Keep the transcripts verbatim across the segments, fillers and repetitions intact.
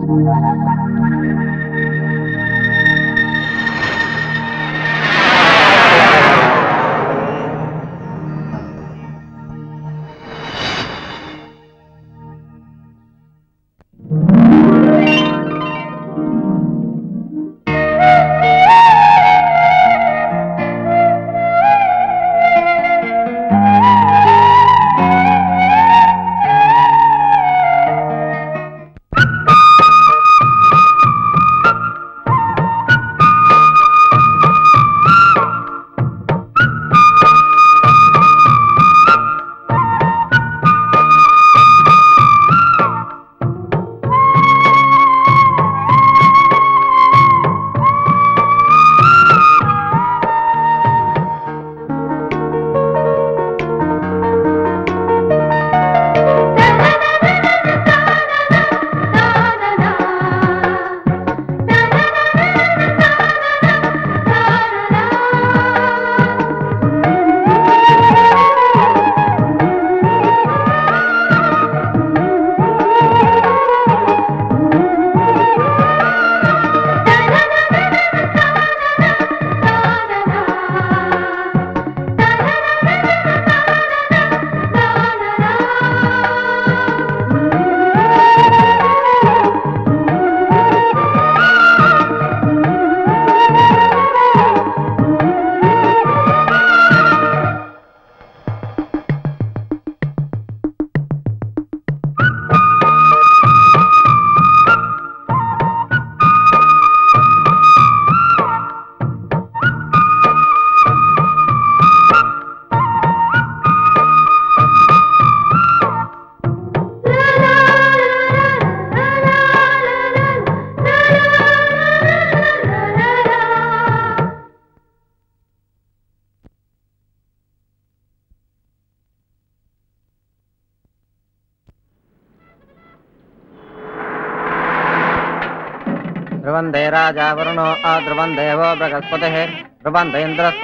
ध्रुवंदे राजा वरुणो अध्रुवं देवो बृहस्पतिः ध्रुवन्त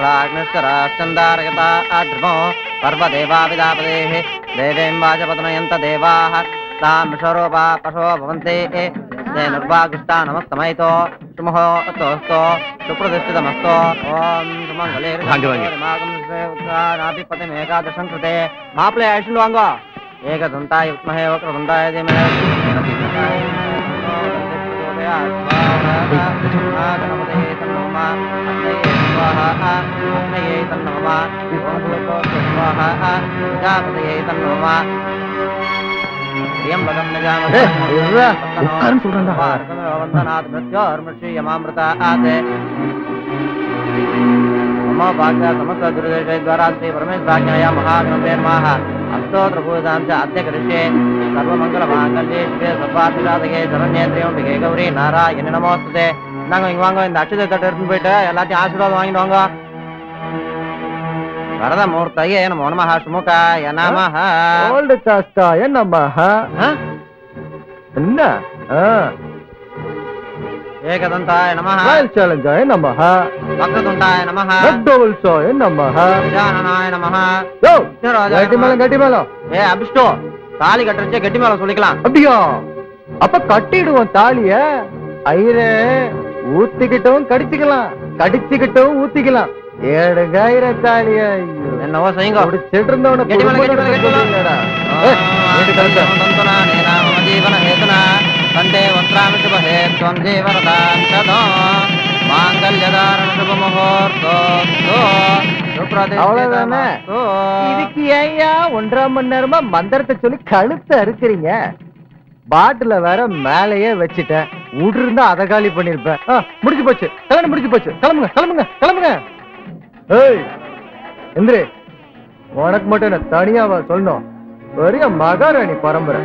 इन्द्रस्त्राग्निश्चराश्चन्दारयता अध्रुवो पर्वदेवा विदापदेः देवीं वाचपतनयन्त देवाः तां विश्वरूपा पशवो भवन्ति ते निर्वागुष्टा नमस्तमयितो सुमहो अस्तोस्तो सुप्रतिष्ठितमस्तो ओम सुमंगले नाभिपतिमेकादशं कृते माप्ले आयुष्ण वांगो एकदन्ताय विद्महे वक्रतुण्डाय धीमहि गणपते तन्नमः अग्नये स्वाहा अग्नये तन्नमः ओंकारोत्तम स्वाहा प्रजापतये तन्नमः प्रियं भगं नजामहे उक्करं சொல்றேன்டா वंदनात् मृत्योर्मृषि यमामृता आते मम भाग्य समस्त दुर्देशे द्वारा श्री परमेश्वराज्ञया महागणपते नमः अष्टोत्र पूजां च अद्य करिष्ये सर्वमंगलमांगल्ये शिवे सर्वार्थसाधके शरण्येन्द्रियम्बिके गौरी नारायणि नमोस्तुते நாங்க இங்க வாங்க இந்த அட்சதை தட்டு எடுத்துட்டு போயிட்டு எல்லாத்தையும் ஆசீர்வாதம் வாங்கிட்டு வாங்க வரத மூர்த்தயே நமோ நமஹ சுமுகாய நமஹ ஓல்ட் காஸ்டாய நமஹ என்ன ஏகதந்தாய நமஹ வைல்சலஞ்சாய நமஹ வக்ரதுண்டாய நமஹ வக்ரவல்சாய நமஹ விஜானனாய நமஹ யோ கட்டி மேல கட்டி மேல ஏ அபிஷ்டோ தாலி கட்டறச்சே கட்டி மேல சொல்லிக்கலாம் அப்படியே அப்ப கட்டிடுவோம் தாலிய ஐரே ஊத்திக்கிட்டவும் கடிச்சுக்கலாம் கடிச்சுக்கிட்டவும் ஊத்திக்கலாம் ஏழு காயிர தாலிய என்னவோ செய்யுங்க பிடிச்சிட்டு இருந்தவன ஜீவன ஹேதுனா கண்டே வஸ்திராமி சுபஹே த்வம் ஜீவரதாம் சதோ மாங்கல்யதாரண சுப முகூர்த்தோ அவ்வளவுதானே இதுக்கு ஐயா ஒன்றரை மணி நேரமா மந்திரத்தை சொல்லி கழுத்தை அறுக்கிறீங்க பாட்டில வேற மேலேயே வச்சுட்டேன் விடு இருந்தா அதை காலி பண்ணிருப்பேன் முடிச்சு போச்சு கல்யாணம் முடிச்சு போச்சு கிளம்புங்க கிளம்புங்க கிளம்புங்க ஏய் இந்திரே உனக்கு மட்டும் என்ன தனியாவா சொல்லணும் பெரிய மகாராணி பரம்பரை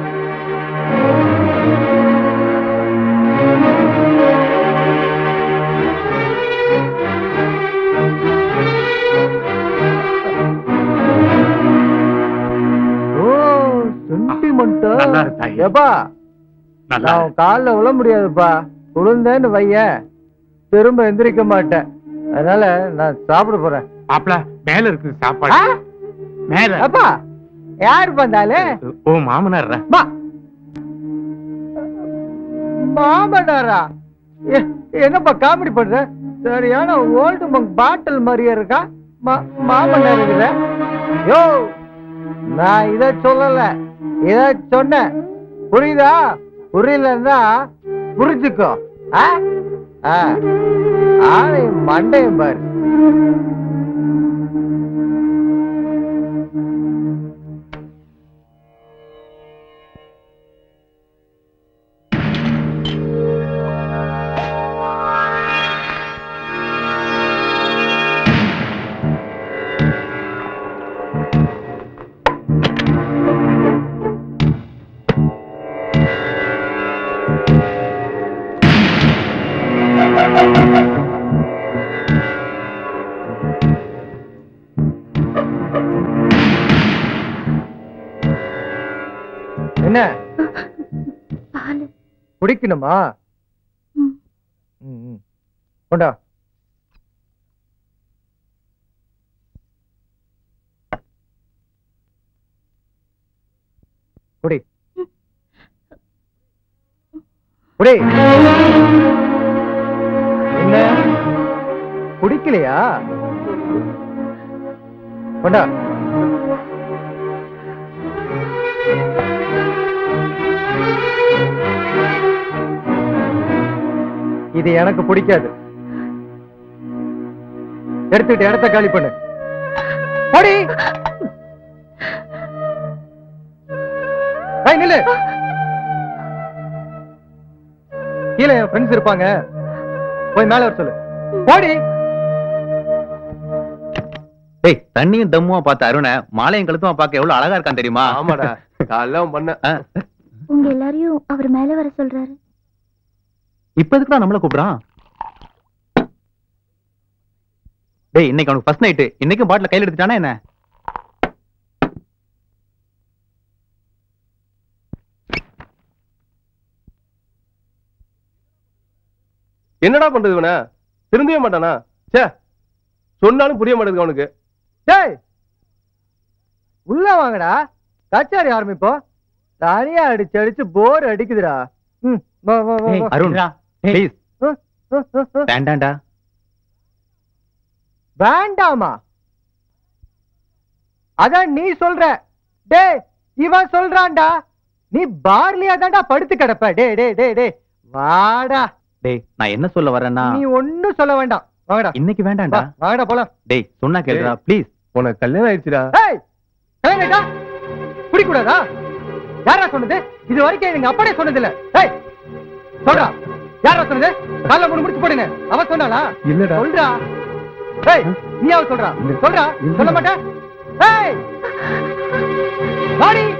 ஓ சென்டிமெண்ட் ஏப்பா நான் காலில் விழ முடியாதுப்பா விழுந்தேன்னு வைய திரும்ப எந்திரிக்க மாட்டேன் அதனால நான் சாப்பிட போறேன் மாப்ள மேல இருக்கு சாப்பாடு மேல அப்பா யாரு வந்தாலே ஓ மாமனார் மாமனாரா? என்னப்பா காமெடி பண்ற? சரியான ஓல்டு மங்க் பாட்டில் மாதிரியே இருக்கா. மாமனார் இருக்குத. யோ, நான் இத சொல்லல, இத சொன்னேன். புரியுதா? புரியலன்னா புரிஞ்சுக்கோ. ஆளை மண்டையும் பாரு. என்ன குடிக்கணுமா? கொண்டா. குடி குடி. என்ன குடிக்கலையா? கொண்டா. இது எனக்கு பிடிக்காது. எடுத்துக்கிட்டு இடத்த காலி பண்ணு. போடி. நில்லு. கீழே என் ஃப்ரெண்ட்ஸ் இருப்பாங்க, போய் மேல வர சொல்லு. போடி. டேய், தண்ணியும் தம்முமா பார்த்த அருண மாலையும் கழுத்துமா பார்க்க எவ்வளவு அழகா இருக்கான் தெரியுமா? ஆமாடா, காலையில பண்ண. உங்க எல்லாரையும் அவர் மேல வர சொல்றாரு. இப்ப எதுக்குடா நம்மள கூப்பிடுறான்? டேய், இன்னைக்கு அவனுக்கு ஃபர்ஸ்ட் நைட். இன்னைக்கும் பாட்டில கையில எடுத்துட்டானா என்ன? என்னடா பண்றது இவன? திருந்தவே மாட்டானா? சே, சொன்னாலும் புரிய மாட்டேங்குது அவனுக்கு. டேய், உள்ள வாங்கடா, கச்சாரி ஆரம்பிப்போம். தனியா அடிச்சு அடிச்சு போர் அடிக்குதுடா. அருண் ப்ளீஸ். வேண்டாம்டா. வேண்டாமா? அதான் நீ சொல்ற. டேய், இவன் சொல்றான்டா. நீ பார்லியா தான்டா படுத்து கிடப்ப. டே டே டே டே வாடா. டேய், நான் என்ன சொல்ல வரேன்னா, நீ ஒண்ணும் சொல்ல வேண்டாம். வாங்கடா. இன்னைக்கு வேண்டாம்டா. வாங்கடா போலாம். டேய், சொன்னா கேளுடா ப்ளீஸ். உனக்கு கல்யாணம் ஆயிடுச்சுடா. ஏய், கல்யாணம் ஆயிட்டா குடி கூடாதா? யாரா சொன்னது? இது வரைக்கும் எங்க அப்பாடே சொன்னது இல்ல. ஏய், சொல்றா. யாரா சொன்னது? காலைல மூணு முடிச்சு போடுங்க. அவ சொன்னாளா? இல்லடா. சொல்றா. ஏய், நீ அவ சொல்றா. சொல்றா. சொல்ல மாட்டே? ஏய், வாடி.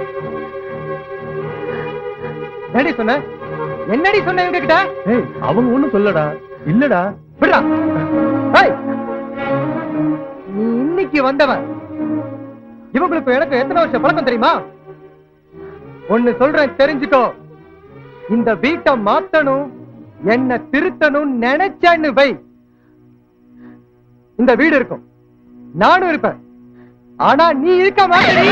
என்னடி சொன்ன? என்னடி சொன்ன இவங்க கிட்ட? ஏய், அவங்க ஒண்ணும் சொல்லடா. இல்லடா. விடுடா. ஏய், நீ இன்னைக்கு வந்தவன். இவங்களுக்கு எனக்கு எத்தனை வருஷம் பழக்கம் தெரியுமா? ஒன்னு சொல்றேன், தெரிஞ்சுக்கோ. இந்த வீட்டை மாத்தணும், என்ன திருத்தணும் நினைச்சேன்னு வை, இந்த வீடு இருக்கும், நானும் இருப்பேன். ஆனா நீ இருக்க மாட்டே.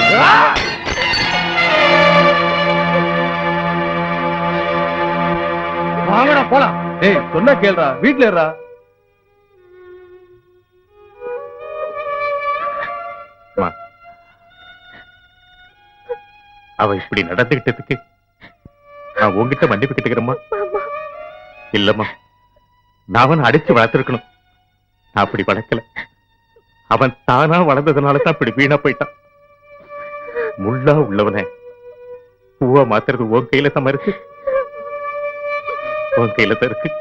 வாங்கடா போலாம். ஏய், சொன்னா கேளுடா. வீட்டுல இருடா. அவ இப்படி நடந்துகிட்டதுக்கு நான் உங்ககிட்ட மன்னிப்பு கேட்டுக்கிறேம்மா. இல்லம்மா, நான் அவன் அடிச்சு வளர்த்திருக்கணும். நான் அப்படி வளர்க்கல. அவன் தானா வளர்ந்ததுனாலதான் அப்படி வீணா போயிட்டான். முள்ளா உள்ளவன பூவா மாத்துறது உன் கையில தான் இருக்கு. உன் கையில தான் இருக்கு.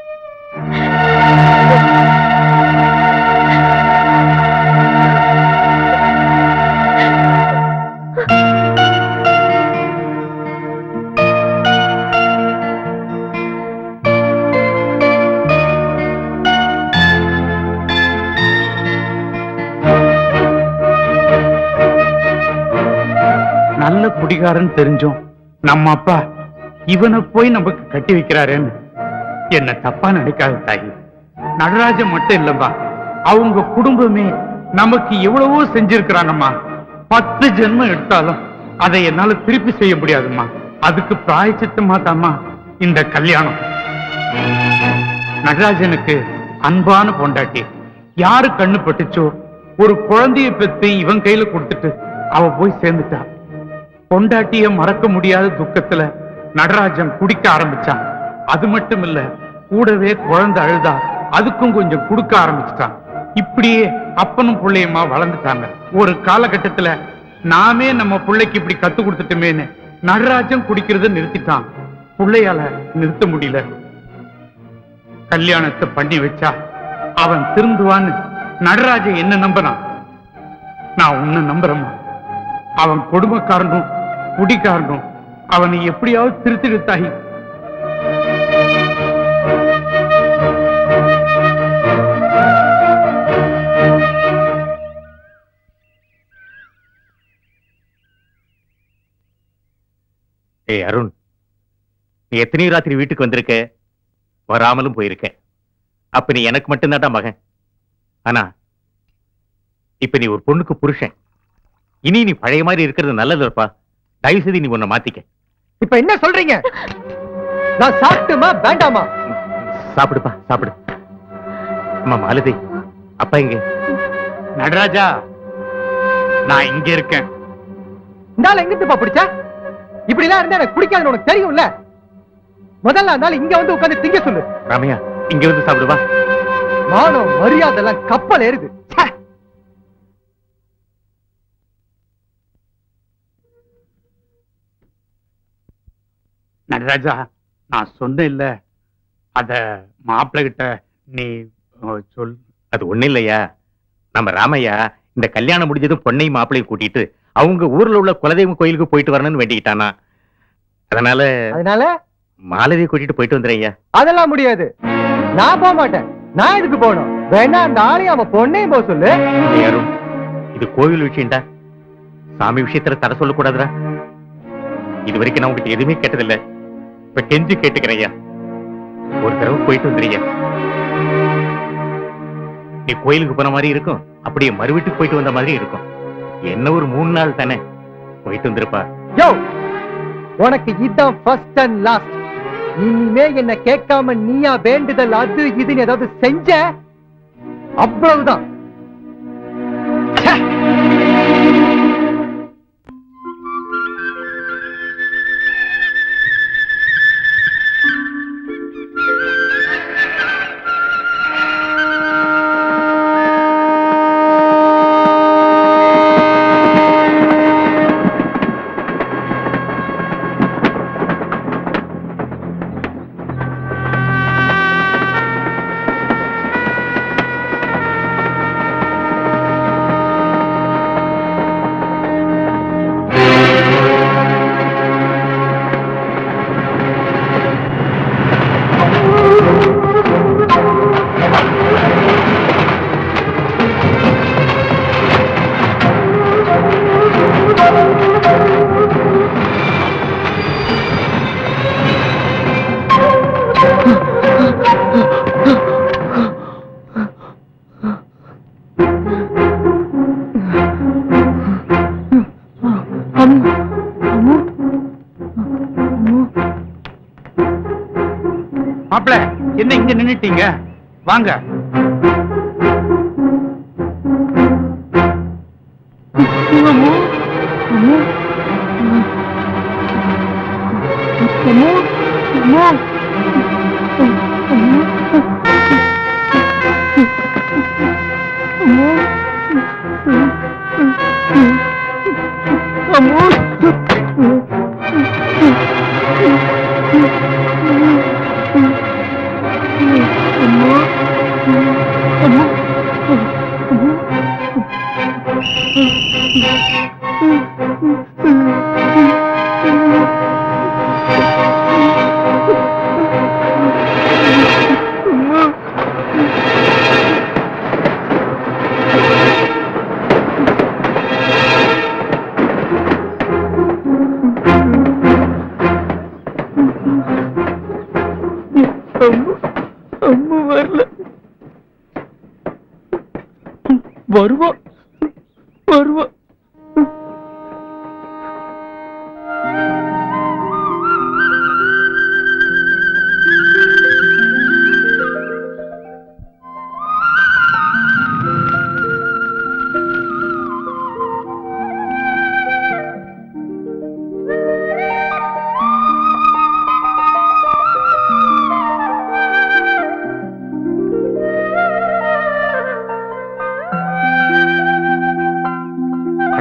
நல்ல குடிகாரன் தெரிஞ்சோம் நம்ம அப்பா இவனை போய் நமக்கு கட்டி வைக்கிறாருன்னு என்ன தப்பா நினைக்காத தாயி. நடராஜன் மட்டும் இல்லம்மா, அவங்க குடும்பமே நமக்கு எவ்வளவோ செஞ்சிருக்கிறாங்கம்மா. பத்து ஜென்மம் எடுத்தாலும் அதை என்னால திருப்பி செய்ய முடியாதும்மா. அதுக்கு பிராயச்சித்தமா தாம்மா இந்த கல்யாணம். நடராஜனுக்கு அன்பான பொண்டாட்டி. யாரு கண்ணு பட்டுச்சோ ஒரு குழந்தைய பெத்து இவன் கையில கொடுத்துட்டு அவ போய் சேர்ந்துட்டா. பொண்டாட்டிய மறக்க முடியாத துக்கத்துல நடராஜன் குடிக்க ஆரம்பிச்சான். அது மட்டும் இல்ல, கூடவே குழந்தை அழுதா அதுக்கும் கொஞ்சம் கொடுக்க ஆரம்பிச்சுட்டான். இப்படியே அப்பனும் பிள்ளையுமா வளர்ந்துட்டாங்க. ஒரு காலகட்டத்துல நாமே நம்ம பிள்ளைக்கு இப்படி கத்து கொடுத்துட்டுமேன்னு நடராஜன் குடிக்கிறத நிறுத்திட்டான். பிள்ளையால நிறுத்த முடியல. கல்யாணத்தை பண்ணி வச்சா அவன் திருந்துவான்னு நடராஜன் என்ன நம்புறான். நான் உன்னை நம்புறேம்மா. அவன் கொடுமைக்காரனும் குடிக்காரனும் அவனை எப்படியாவது திருத்திடுத்தாகி. ஏய் அருண், நீ எத்தனை ராத்திரி வீட்டுக்கு வந்திருக்க, வராமலும் போயிருக்க. அப்ப நீ எனக்கு மட்டும்தான்டா மகன். ஆனா இப்ப நீ ஒரு பொண்ணுக்கு புருஷன். இனி நீ பழைய மாதிரி இருக்கிறது நல்லதுப்பா. தயவு செய்து நீ உன்னை மாத்திக்க. இப்ப என்ன சொல்றீங்க? நான் சாப்பிட்டுமா வேண்டாமா? சாப்பிடுப்பா, சாப்பிடு. அம்மா மாலதி, அப்பா இங்க. நடராஜா, நான் இங்க இருக்கேன். இந்தால எங்கிட்டுப்பா பிடிச்சா? இப்படி எல்லாம் இருந்தா எனக்கு பிடிக்காதுன்னு உனக்கு தெரியும்ல. முதல்ல அதனால இங்க வந்து உட்கார்ந்து திங்க சொல்லு. ராமையா, இங்க வந்து சாப்பிடுவா. மானம் மரியாதை எல்லாம் கப்பல் ஏறுது. நடராஜா, நான் சொன்ன இல்ல, அத மாப்பிள்ளை கிட்ட நீ சொல். அது ஒண்ணு இல்லையா, நம்ம ராமையா இந்த கல்யாணம் முடிஞ்சதும் பொண்ணையும் மாப்பிள்ளையும் கூட்டிட்டு அவங்க ஊர்ல உள்ள குலதெய்வம் கோயிலுக்கு போயிட்டு வரணும்னு வேண்டிக்கிட்டானா. அதனால அதனால மாலதியை கூட்டிட்டு போயிட்டு வந்துறையா. அதெல்லாம் முடியாது. நான் போக மாட்டேன். நான் எதுக்கு போகணும்? வேணா அந்த ஆளையும் அவன் பொண்ணையும் போக சொல்லு. யாரும் இது கோவில் விஷயம்டா. சாமி விஷயத்துல தடை சொல்லக்கூடாதுடா. இது வரைக்கும் நான் உங்ககிட்ட எதுவுமே கேட்டதில்லை. இப்ப கெஞ்சி கேட்டுக்கிறையா, ஒரு தடவை போயிட்டு வந்துறியா. நீ கோயிலுக்கு போன மாதிரி இருக்கும், அப்படியே மறு வீட்டுக்கு போயிட்டு வந்த மாதிரி இருக்கும். என்ன ஒரு மூணு நாள் தானே, போயிட்டு வந்துருப்பா. யோ, உனக்கு இதான் ஃபர்ஸ்ட் அண்ட் லாஸ்ட். இனிமே என்ன கேட்காம நீயா வேண்டுதல் அது இதுன்னு ஏதாவது செஞ்ச அவ்வளவுதான். மாப்பிள்ள, என்ன இங்க நின்னுட்டீங்க? வாங்க. வருவா வருவா.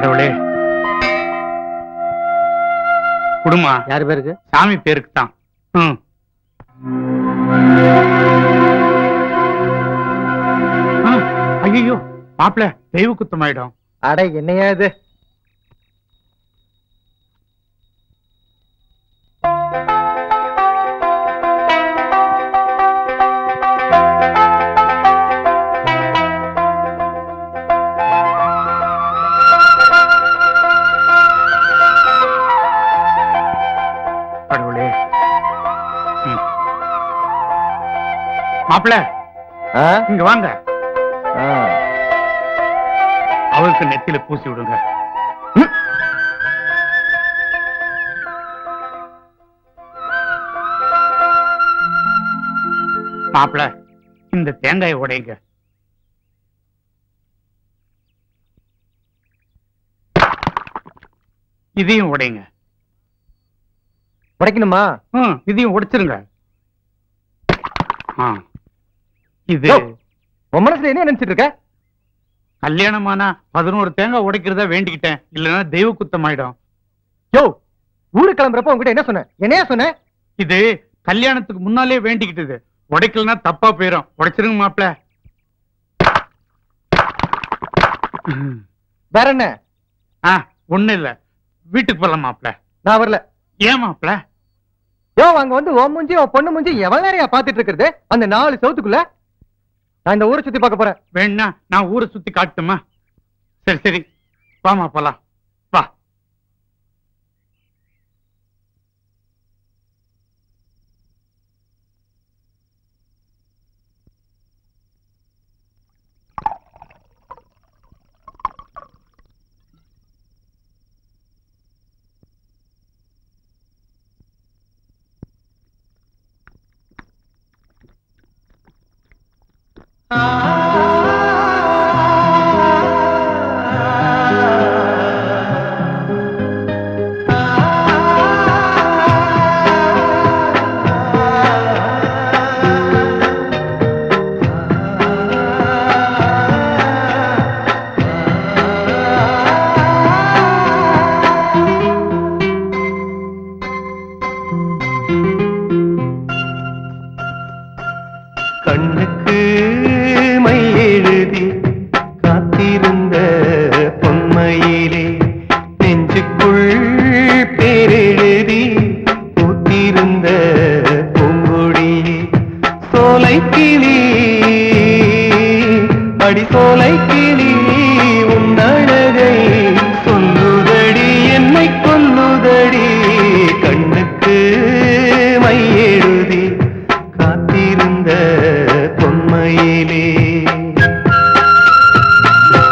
கடவுளே, குடுமா யாரு பேருக்கு? சாமி பேருக்கு தான். ஐயோ மாப்பிள்ள, தெய்வ குத்தமாயிடும். அட என்னையா இது? கடவுளே, மாப்பிள்ள இங்க வாங்க. அவருக்கு நெத்தில பூசி விடுங்க. மாப்பிள்ள, இந்த தேங்காயை உடைங்க. இதையும் உடைங்க. உடைக்கணுமா? இதையும் உடைச்சிருங்க. இது உன் மனசுல என்ன நினைச்சிட்டு இருக்க? கல்யாணமானா பதினோரு தேங்காய் உடைக்கிறதா வேண்டிக்கிட்டேன், இல்லைன்னா தெய்வ குத்தம் ஆயிடும். யோ, ஊரு கிளம்புறப்ப உங்ககிட்ட என்ன சொன்ன? என்னையா சொன்ன? இது கல்யாணத்துக்கு முன்னாலே வேண்டிக்கிட்டது, உடைக்கலன்னா தப்பா போயிடும். உடைச்சிருங்க மாப்பிள்ள. வேற என்ன? ஒண்ணு இல்ல, வீட்டுக்கு போலாம் மாப்பிள்ள. நான் வரல. ஏன் மாப்பிள்ள? யோ, அங்க வந்து உன் மூஞ்சி உன் பொண்ணு மூஞ்சி எவ்வளவு நேரம் பாத்துட்டு இருக்கிறது? அந்த நாலு சவுத்துக்குள்ள நான் இந்த ஊரை சுத்தி பார்க்க போறேன். வேணா நான் ஊரை சுத்தி காட்டுமா? சரி சரி, வாமா போலாம். வா. கண்ணுக்கு மை எழுதி காத்திருந்த பொன்மையிலே நெஞ்சுக்குள் பேரெழுதி பூத்திருந்த பூங்கொடியே சோலை கிளி அடி சோலை கிளி உன் அழகை சொல்லுதடி என்னை கொல்லுதடி கண்ணுக்கு மை எழுதி காத்திருந்த பொன்மையிலே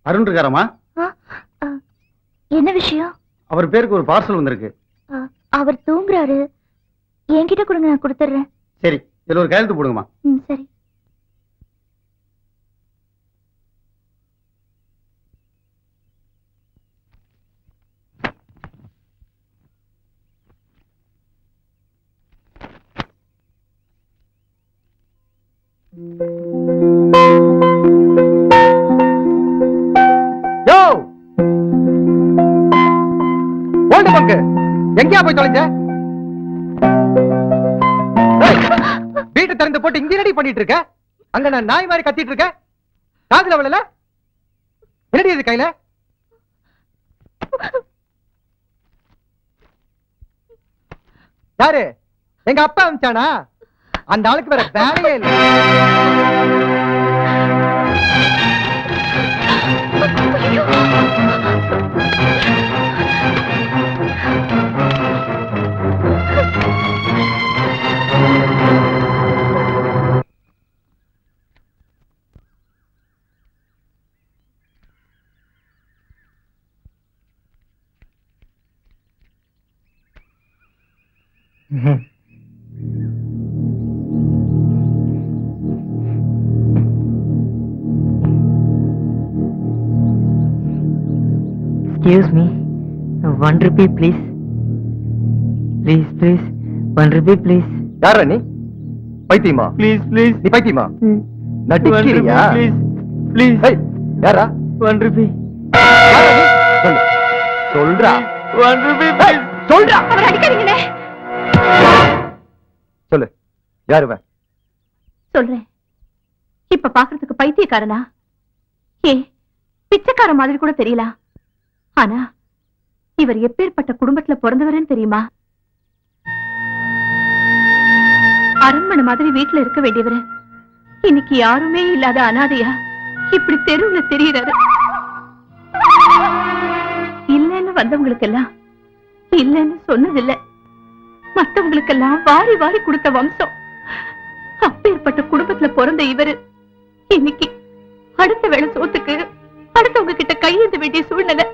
அருண் இருக்காரம்மா? என்ன விஷயம்? அவர் பேருக்கு ஒரு பார்சல் வந்திருக்கு. அவர் தூங்குறாரு. என்கிட்ட கொடுங்க, நான் கொடுத்துறேன். சரி, இதுல ஒரு கையெழுத்து போடுங்கம்மா. ம், சரி. யோ ஓல்டு பங்கு எங்கயா போய் தொலைஞ்ச? வீட்டு திறந்து போட்டு இங்க ரெடி பண்ணிட்டு இருக்க. அங்க நான் நாய் மாதிரி கத்திட்டு இருக்க. காதுல விழல? என்னடி இது கையில? யாரு? எங்க அப்பா அனுப்பிச்சானா? அந்த ஆளுக்கு வேற வேலையே இல்லை. Excuse me, one rupee please. Please, please, one rupee please. யாரா நீ? பைத்தியமா? Please, please. நீ பைத்தியமா? Hmm. நடிக்கிறியா? Please, please. ஏய், யாரா? One rupee. யாரா நீ? சொல்லு. சொல்றா. One rupee please. சொல்றா. அவர் அடிக்காதீங்களே. சொல்லு. யாரு இவன்? சொல்றேன். இப்ப பாக்குறதுக்கு பைத்தியக்காரனா? ஏ, பிச்சைக்கார மாதிரி கூட தெரியல. ஆனா இவர் எப்பேற்பட்ட குடும்பத்துல பிறந்தவர்னு தெரியுமா? அரண்மனை மாதிரி வீட்டுல இருக்க வேண்டியவர் இன்னைக்கு யாருமே இல்லாத அனாதையா இப்படி தெருவுல தெரியுறாரு. இல்லன்னு வந்தவங்களுக்கெல்லாம் இல்லன்னு சொன்னதில்ல, மத்தவங்களுக்கெல்லாம் வாரி வாரி கொடுத்த வம்சம். அப்பேற்பட்ட குடும்பத்துல பிறந்த இவரு இன்னைக்கு அடுத்த வேளை சோத்துக்கு அடுத்தவங்க கிட்ட கையேந்த வேண்டிய சூழ்நிலை.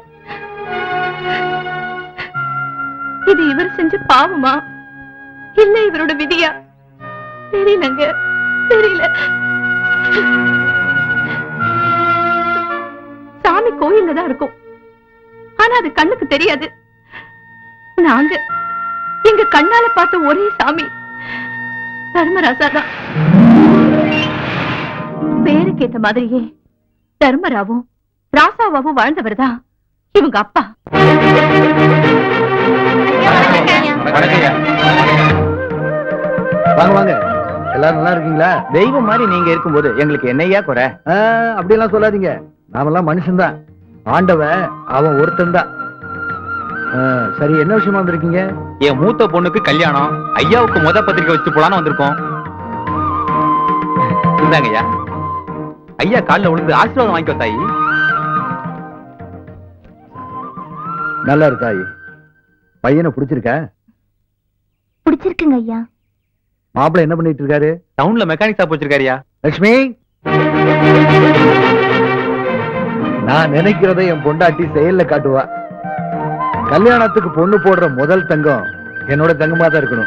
இது இவர் செஞ்ச பாவமா இல்ல இவரோட விதியா தெரியலங்க, தெரியல. சாமி கோயில்ல தான் இருக்கும், ஆனா அது கண்ணுக்கு தெரியாது. நாங்க எங்க கண்ணால பார்த்த ஒரே சாமி தர்மராசா தான். பேருக்கு ஏத்த மாதிரியே தர்மராவும் ராசாவாவும் வாழ்ந்தவர் தான் இவங்க அப்பா. வாங்க வாங்க, எல்லாரும் நல்லா இருக்கீங்களா? தெய்வம் மாதிரி நீங்க இருக்கும்போது எங்களுக்கு என்னையா குறை? அப்படி எல்லாம் சொல்லாதீங்க, நாமெல்லாம் மனுஷன்தான். ஆண்டவன் அவன் ஒருத்தன் தான். சரி, என்ன விஷயமா வந்திருக்கீங்க? என் மூத்த பொண்ணுக்கு கல்யாணம், ஐயாவுக்கு முத பத்திரிக்கை வச்சு போலான்னு வந்திருக்கோம். இந்தாங்க ஐயா. ஐயா காலில் விழுந்து ஆசீர்வாதம் வாங்கிக்கோ தாயி. நல்லா இருக்கு தாயி. பையனை பிடிச்சிருக்கா? பிடிச்சிருக்குங்க ஐயா. மாப்பிள்ளை என்ன பண்ணிட்டு இருக்காரு? டவுன்ல மெக்கானிக் ஷாப் வச்சிருக்காருயா. லட்சுமி, நான் நினைக்கிறதை என் பொண்டாட்டி செயல்ல காட்டுவா. கல்யாணத்துக்கு பொண்ணு போடுற முதல் தங்கம் என்னோட தங்கமா தான் இருக்கணும்.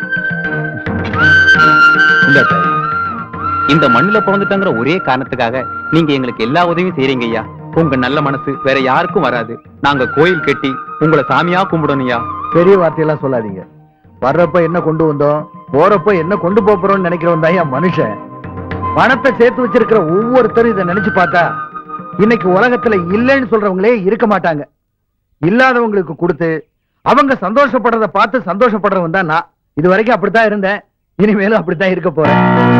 இல்ல தாய், இந்த மண்ணுல பிறந்துட்டங்கிற ஒரே காரணத்துக்காக நீங்க எங்களுக்கு எல்லா உதவியும் செய்றீங்க ஐயா. உங்க நல்ல மனசு வேற யாருக்கும் வராது. நாங்க கோயில் கட்டி உங்களை சாமியா கும்பிடணும்யா. பெரிய வார்த்தையெல்லாம் சொல்லாதீங்க. வர்றப்ப என்ன கொண்டு வந்தோம், போறப்ப என்ன கொண்டு போறோம்னு நினைக்கிறவன் தான் மனுஷன். பணத்தை சேர்த்து வச்சிருக்கிற ஒவ்வொருத்தரும் இதை நினைச்சு பார்த்தா இன்னைக்கு உலகத்துல இல்லைன்னு சொல்றவங்களே இருக்க மாட்டாங்க. இல்லாதவங்களுக்கு கொடுத்து அவங்க சந்தோஷப்படுறத பார்த்து சந்தோஷப்படுறவன் தான் நான். இது வரைக்கும் அப்படித்தான் இருந்தேன், இனிமேலும் அப்படித்தான் இருக்க போறேன்.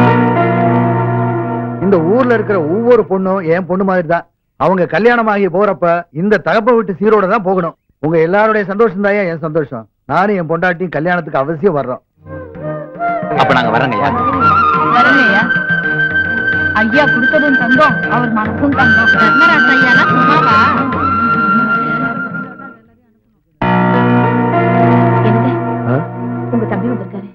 இந்த ஊர்ல இருக்கிற ஒவ்வொரு பொண்ணும் என் பொண்ணு மாதிரி தான். அவங்க கல்யாணம் ஆகி போறப்ப இந்த தகப்ப விட்டு சீரோட தான் போகணும். உங்க எல்லாருடைய சந்தோஷம் தான் என் சந்தோஷம். நானும் என் பொண்டாட்டியும் கல்யாணத்துக்கு அவசியம் வர்றோம். அப்ப நாங்க வரங்க ஐயா. வரலையா? ஐயா கொடுத்ததும் தந்தோம், அவர் மனசும் தந்தோம். தர்மராஜ் ஐயானா சும்மாவா? உங்க தம்பி வந்திருக்காரு.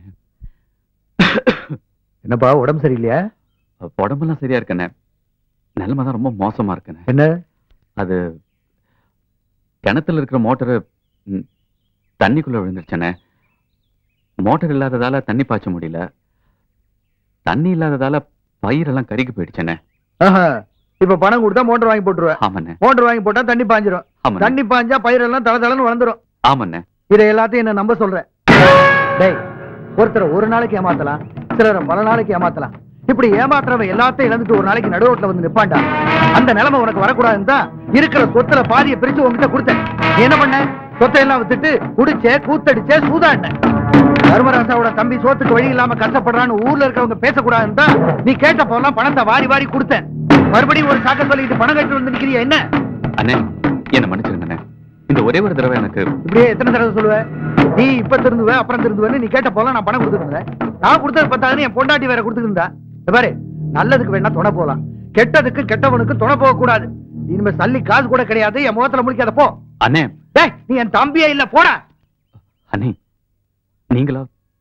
என்னப்பா, உடம்பு சரியில்லையா? உடம்பெல்லாம் சரியா இருக்கண்ணே. நிலைமை தான் ரொம்ப மோசமா இருக்குண்ணே. என்ன அது கிணத்துல இருக்கிற மோட்டரு தண்ணிக்குள்ள விழுந்துருச்சனே. மோட்டர் இல்லாததால தண்ணி பாய்ச்ச முடியல, தண்ணி இல்லாததால பயிரெல்லாம் கருகி போயிடுச்சனே. இப்ப பணம் கொடுத்தா மோட்டர் வாங்கி போட்டுருவேன். ஆமாண்ணே. மோட்டர் வாங்கி போட்டா தண்ணி பாஞ்சிரும். தண்ணி பாஞ்சா பயிரெல்லாம் தள தளன்னு வளர்ந்துரும். ஆமாண்ணே. இதை எல்லாத்தையும் என்ன நம்ப சொல்றேன். டேய், ஒருத்தரை ஒரு நாளைக்கு ஏமாத்தலாம், சிலரை பல நாளைக்கு ஏமாத்தலாம். இப்படி ஏமாத்துறவன் எல்லாத்தையும் இழந்துட்டு ஒரு நாளைக்கு நடுரோட்ல வந்து நிப்பாண்டா. அந்த நிலைமை உனக்கு வரக்கூடாதுன்னு தான் இருக்கிற சொத்துல பாதியை பிரிச்சு உங்ககிட்ட கொடுத்தேன். நீ என்ன பண்ண? சொத்தை எல்லாம் வித்துட்டு குடிச்சே கூத்தடிச்சே சூதாண்ட. தர்மராசாவோட தம்பி சோத்துக்கு வழி இல்லாம கஷ்டப்படுறான்னு ஊர்ல இருக்கிறவங்க பேசக்கூடாதுன்னு தான் நீ கேட்ட போலாம் பணத்தை வாரி வாரி கொடுத்தேன். மறுபடியும் ஒரு சாக்க சொல்லிட்டு பணம் கட்டி வந்து நிக்கிறியா என்ன? அண்ணே, என்ன மன்னிச்சிருங்க. இந்த ஒரே ஒரு தடவை எனக்கு இப்படியே எத்தனை தடவை சொல்லுவேன்? நீ இப்ப திருந்துவ அப்புறம் திருந்துவேன்னு நீ கேட்ட போல நான் பணம் கொடுத்துருந்தேன். நான் கொடுத்தது பத்தாதுன்னு என் பொண்டாட்டி வேற கொடுத்துருந்தா. பாரு, நல்லதுக்கு வேணா துணை போலாம், கெட்டதுக்கு கெட்டவனுக்கு துணை போக கூடாது. இனிமே சல்லி காசு கூட கிடையாது. என் முகத்துல முடிக்காத போ. அண்ணே, நீ என் தம்பியா இல்ல, போடா. அண்ணே, நீங்களா?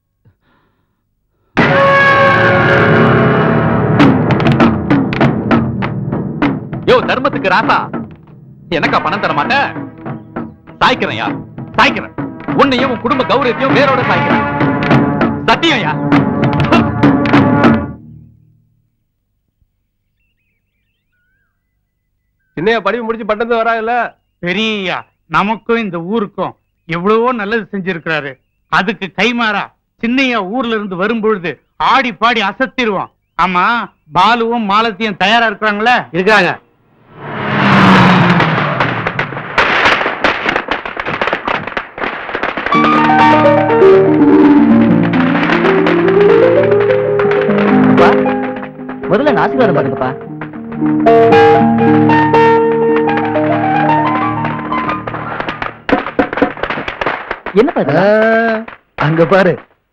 யோ தர்மத்துக்கு ராசா, எனக்கா பணம் தர மாட்டேன்? சாய்க்கிறேன் யா, சாய்க்கிறேன். உன்னையும் உன் குடும்ப கௌரவத்தையும் வேரோட சாய்க்கிறேன். சத்தியம் யா. சின்னையா படிப்பு முடிச்சு பட்டந்து வராங்கல்ல? பெரியா, நமக்கும் இந்த ஊருக்கும் எவ்வளவோ நல்லது செஞ்சிருக்கிறாரு. அதுக்கு கைமாறா சின்னையா ஊர்ல இருந்து வரும்பொழுது ஆடி பாடி அசத்திடுவோம். ஆமா, பாலுவும் மாலத்தியும் தயாரா இருக்கிறாங்களே? இருக்காங்க. முதல்ல ஆசீர்வாதம் பாருங்கப்பா. என்ன பாரு அங்க பாரு.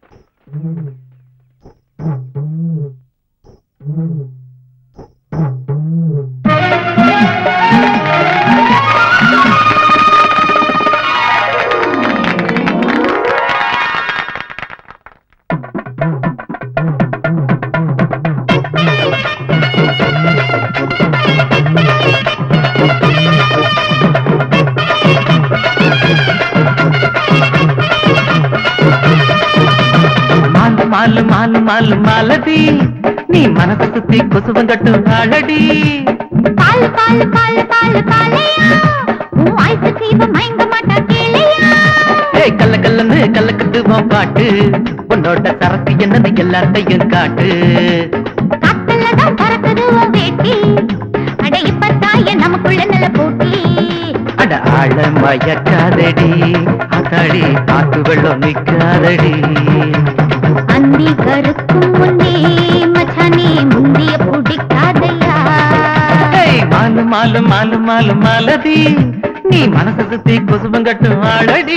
மாலு மாலு மாலு மாலதி, நீ மனசு சுத்தி கொசுவம் கட்டு ஆளடி. பால் பால் பால் பால் பாலையா, உன் ஐசுக்கு இவ மயங்க மாட்டா கேளையா. ஏய் கல்ல கல்லன்னு கல்லக்கட்டு பாட்டு, உன்னோட சரக்கு என்னது எல்லாத்தையும் காட்டு. காத்தலதான் பறக்குது உன் வேட்டி, அட இப்பத்தாய நமக்குள்ள நல்ல போட்டி. அட ஆழ மயக்காதடி, அத்தாடி காத்து வெள்ளம் நிக்காதடி. அந்தி கருக்கும் முன்னே மச்சானே முந்திய புடிக்காதையா. மாலு மாலு மாலு மாலு மாலதி, நீ மனசு சுத்தி கொசுவம் கட்டு ஆளடி.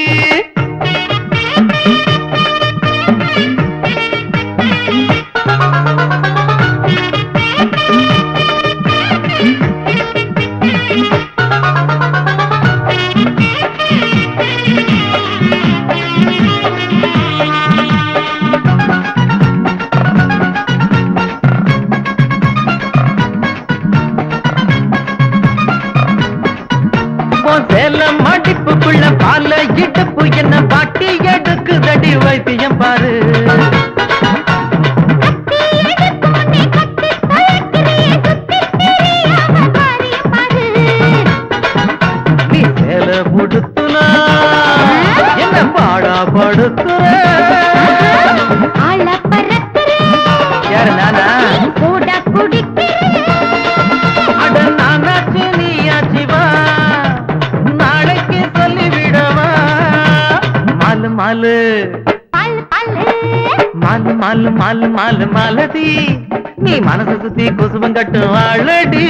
சேலம் மடிப்புக்குள்ள பால இடுப்பு என்ன பாட்டி எடுக்குதடி வைத்தியம் பாரு. நீ சேல புடுத்துனா என்ன பாடா படுத்துற. யாரு நானா? அட நானாச்சு நீயாச்சுவா, நாளைக்கு சொல்லிவிடவா. மாலு மாலு மாலு மாலு மாலு மாலு மாலதி, நீ மனசு சுத்தி கொசுவம் கட்டு ஆளடி.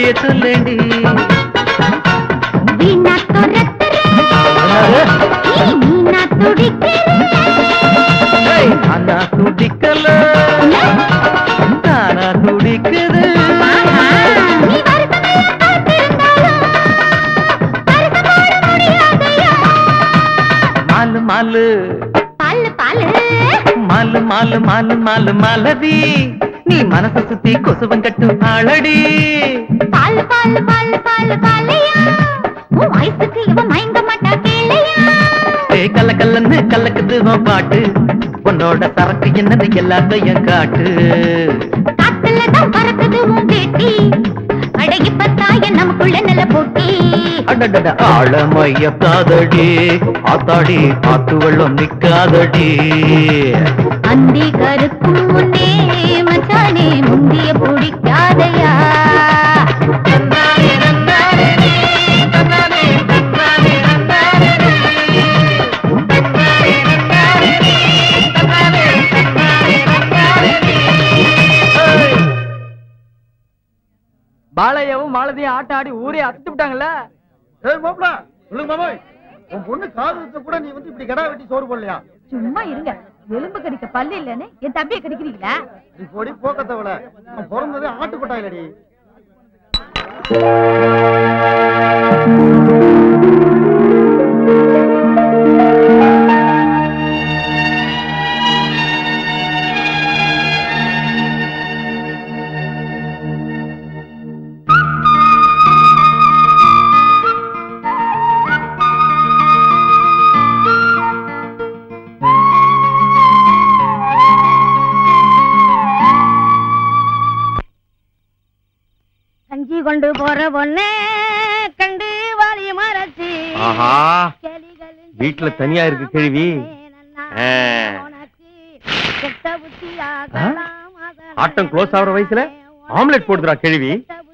வழிய சொல்லேண்டி வீணா துரத்துற நீ மீனா துடிக்கிற நானா துடிக்கல தானா துடிக்குது நீ வருத்தமெல்லாம் காத்திருந்தாலும் வருத்தப்பட முடியாதையா மாலு மாலு பாலு பாலு மாலு மாலு மாலு மாலு மாலதி நீ மனச சுத்தி கொசுவம் கட்டும் ஆளடி பாலு பாலு பாலு பாலு பாலையா உன் வயசுக்கு இவ மயங்க மாட்டா கேளையா ஏ கல்ல கல்லன்னு கல்லக்குது உன் பாட்டு உன்னோட சரக்கு என்னது எல்லாத்தையும் காட்டு காத்துலதான் பறக்குது உன் கேட்டி அடகி பத்தாய நமக்குள்ள நல்ல போட்டி அடடட ஆழமைய காதடி ஆத்தாடி காத்து வெள்ளம் நிக்காதடி அந்தி கருக்கும் முன்னே மச்சானே முந்திய பிடிக்காதையா பாலையாவும் மாலதியும் ஆட்ட ஆடி ஊரே அத்துட்டு விட்டாங்கல்ல. ஏய் மாப்ள சொல்லுங்க மாமா, உன் பொண்ணு காது கூட நீ வந்து இப்படி கடா வெட்டி சோறு போடலையா? சும்மா இருங்க, எலும்பு கடிக்க பல்லு இல்லன்னு என் தம்பியை கடிக்கிறீங்களா? நீ போடி போக்கத்தவள, அவன் பிறந்ததே ஆட்டுக்கொட்டா இல்லடி. கொண்டு போற பொண்ணே கண்டு வாலி மரச்சி. ஆஹா, வீட்டுல தனியா இருக்கு கேள்வி. ஆட்டம் க்ளோஸ் ஆகுற வயசுல ஆம்லெட் போடுறா கேள்வி.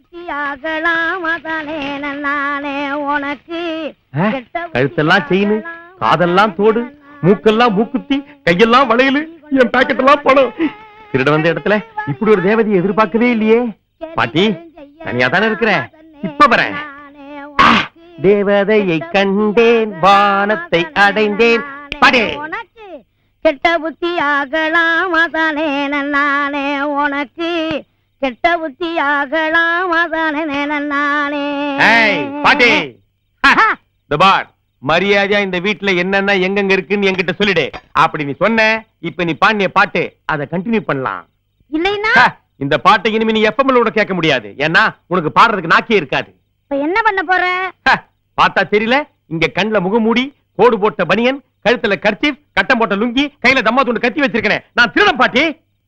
கழுத்தெல்லாம் செயின், காதெல்லாம் தோடு, மூக்கெல்லாம் மூக்குத்தி, கையெல்லாம் வளையலு, என் பாக்கெட் எல்லாம் பணம். திருட வந்த இடத்துல இப்படி ஒரு தேவதையை எதிர்பார்க்கவே இல்லையே. பாட்டி தனியா தானே இருக்கிற, இப்ப வரேன். தேவதையை கண்டேன், வானத்தை அடைந்தேன். பாடே கெட்ட புத்தி ஆகலாம் அதானே நானே, உனக்கு கெட்ட புத்தி ஆகலாம் அதானே நானே. பாட்டி பார், மரியாதையா இந்த வீட்டுல என்னென்ன எங்கெங்க இருக்குன்னு என்கிட்ட சொல்லிடு. அப்படி நீ சொன்ன, இப்ப நீ பாண்டிய பாட்டு அதை கண்டினியூ பண்ணலாம். இல்லைன்னா இந்த பாட்டை இனிமே நீ எஃப்எம்ல கேட்க முடியாது, ஏன்னா உனக்கு பாடுறதுக்கு நாக்கே இருக்காது. இப்ப என்ன பண்ண போற? பார்த்தா தெரியல, இங்க கண்ணுல முகமூடி, கோடு போட்ட பனியன், கழுத்துல கர்ச்சீஃப், கட்டம் போட்ட லுங்கி, கையில தம்மா துண்டு கத்தி வச்சிருக்கேன். நான் திருடன் பாட்டி.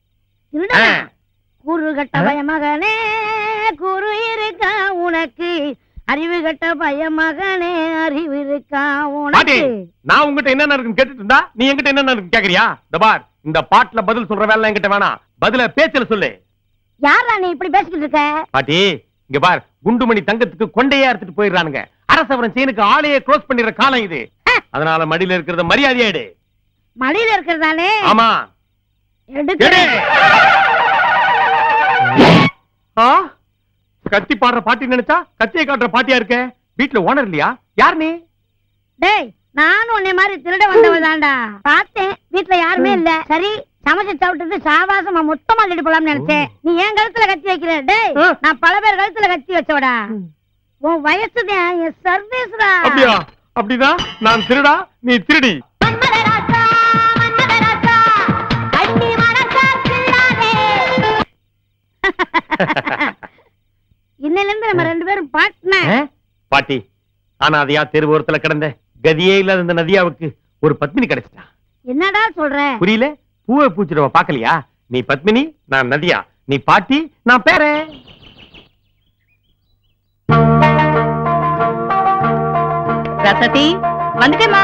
குரு கட்ட பயமகனே குரு இருக்கா உனக்கு, அறிவு கட்ட பயமகனே அறிவு இருக்கா உனக்கு. நான் உங்ககிட்ட என்ன இருக்குன்னு கேட்டுட்டு இருந்தா நீ என்கிட்ட என்ன இருக்கு கேக்குறியா? தபார், இந்த பாட்டுல பதில் சொல்ற வேலை என்கிட்ட வேணாம், பதில பேச்சல சொல்லு. யாரா நீ இப்படி பேசிக்கிட்டு இருக்க? பாட்டி இங்க பார், குண்டுமணி தங்கத்துக்கு கொண்டையா எடுத்துட்டு போயிடுறானுங்க. அரசவரன் செயினுக்கு ஆளையே க்ளோஸ் பண்ணிடுற காலம் இது. அதனால மடியில இருக்கிறத மரியாதையா எடு. மடியில இருக்கிறதானே? ஆமா எடுத்து. கத்தி பாடுற பாட்டி நினைச்சா கத்தியை காட்டுற பாட்டியா இருக்க. வீட்டுல ஓனர் இல்லையா? யார் நீ? டேய், நானும் உன்னை மாதிரி திருட வந்தவதான்டா. பார்த்தேன் வீட்டுல யாருமே இல்ல. சரி சமைச்சு சாப்பிட்டு சாவாசமா மொத்தமா கட்டி போலாம்னு நினைச்சேன். நீ ஏன் கழுத்துல கத்தி வைக்கிற? டேய், நான் பல பேர் கழுத்துல கத்தி வச்சவடா. உன் வயசுதான் என் சர்வீஸ்டா. அப்படியா? அப்படிதான் நான் திருடா, நீ திருடி. இன்னையில இருந்து நம்ம ரெண்டு பேரும் பார்ட்னர். பாட்டி, ஆனா அதையா தெருவோரத்துல கிடந்த கதியே இல்லாத இந்த நதியாவுக்கு ஒரு பத்மினி கிடைச்சிட்டா. என்னடா சொல்ற? புரியல? பூவை பூச்சிடவ பாக்கலையா? நீ பத்மினி, நான் நதியா. நீ பாட்டி, நான் பேரே. ரசதி வந்துட்டேமா.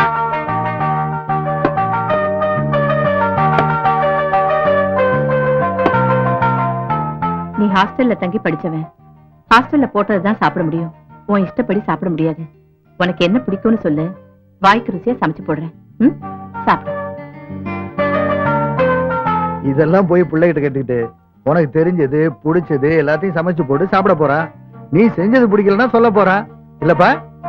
நீ ஹாஸ்டல்ல தங்கி படிச்சவன், ஹாஸ்டல்ல போட்டதுதான் சாப்பிட முடியும். உன் இஷ்டப்படி சாப்பிட முடியாது. உனக்கு என்ன பிடிக்கும்னு சொல்லு, வாய்க்கு ருசியா சமைச்சு போடுறேன். ம், சாப்பிடு. இதெல்லாம் போய் பிள்ளைகிட்ட கேட்டுக்கிட்டு உனக்கு தெரிஞ்சது பிடிச்சது எல்லாத்தையும் சமைச்சு போட்டு சாப்பிட போறா. நீ செஞ்சது பிடிக்கலன்னா சொல்ல போறான் இல்லப்பா.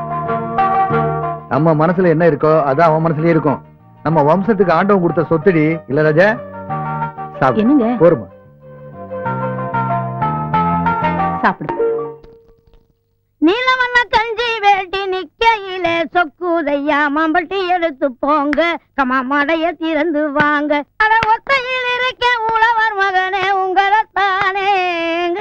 நம்ம மனசுல என்ன இருக்கோ அதான் அவன் மனசுலயே இருக்கும். நம்ம வம்சத்துக்கு ஆண்டவன் கொடுத்த சொத்துடி இல்ல ராஜா. என்னங்க போருமா சாப்பிடு. நீலவண்ண கஞ்சி வேட்டி நிக்கையிலே சொக்குதையா மாம்பட்டி எடுத்து போங்க கமா மடைய திறந்து வாங்க. அட ஒத்தையில் இருக்க உழவர் மகனே உங்களைத்தானேங்க.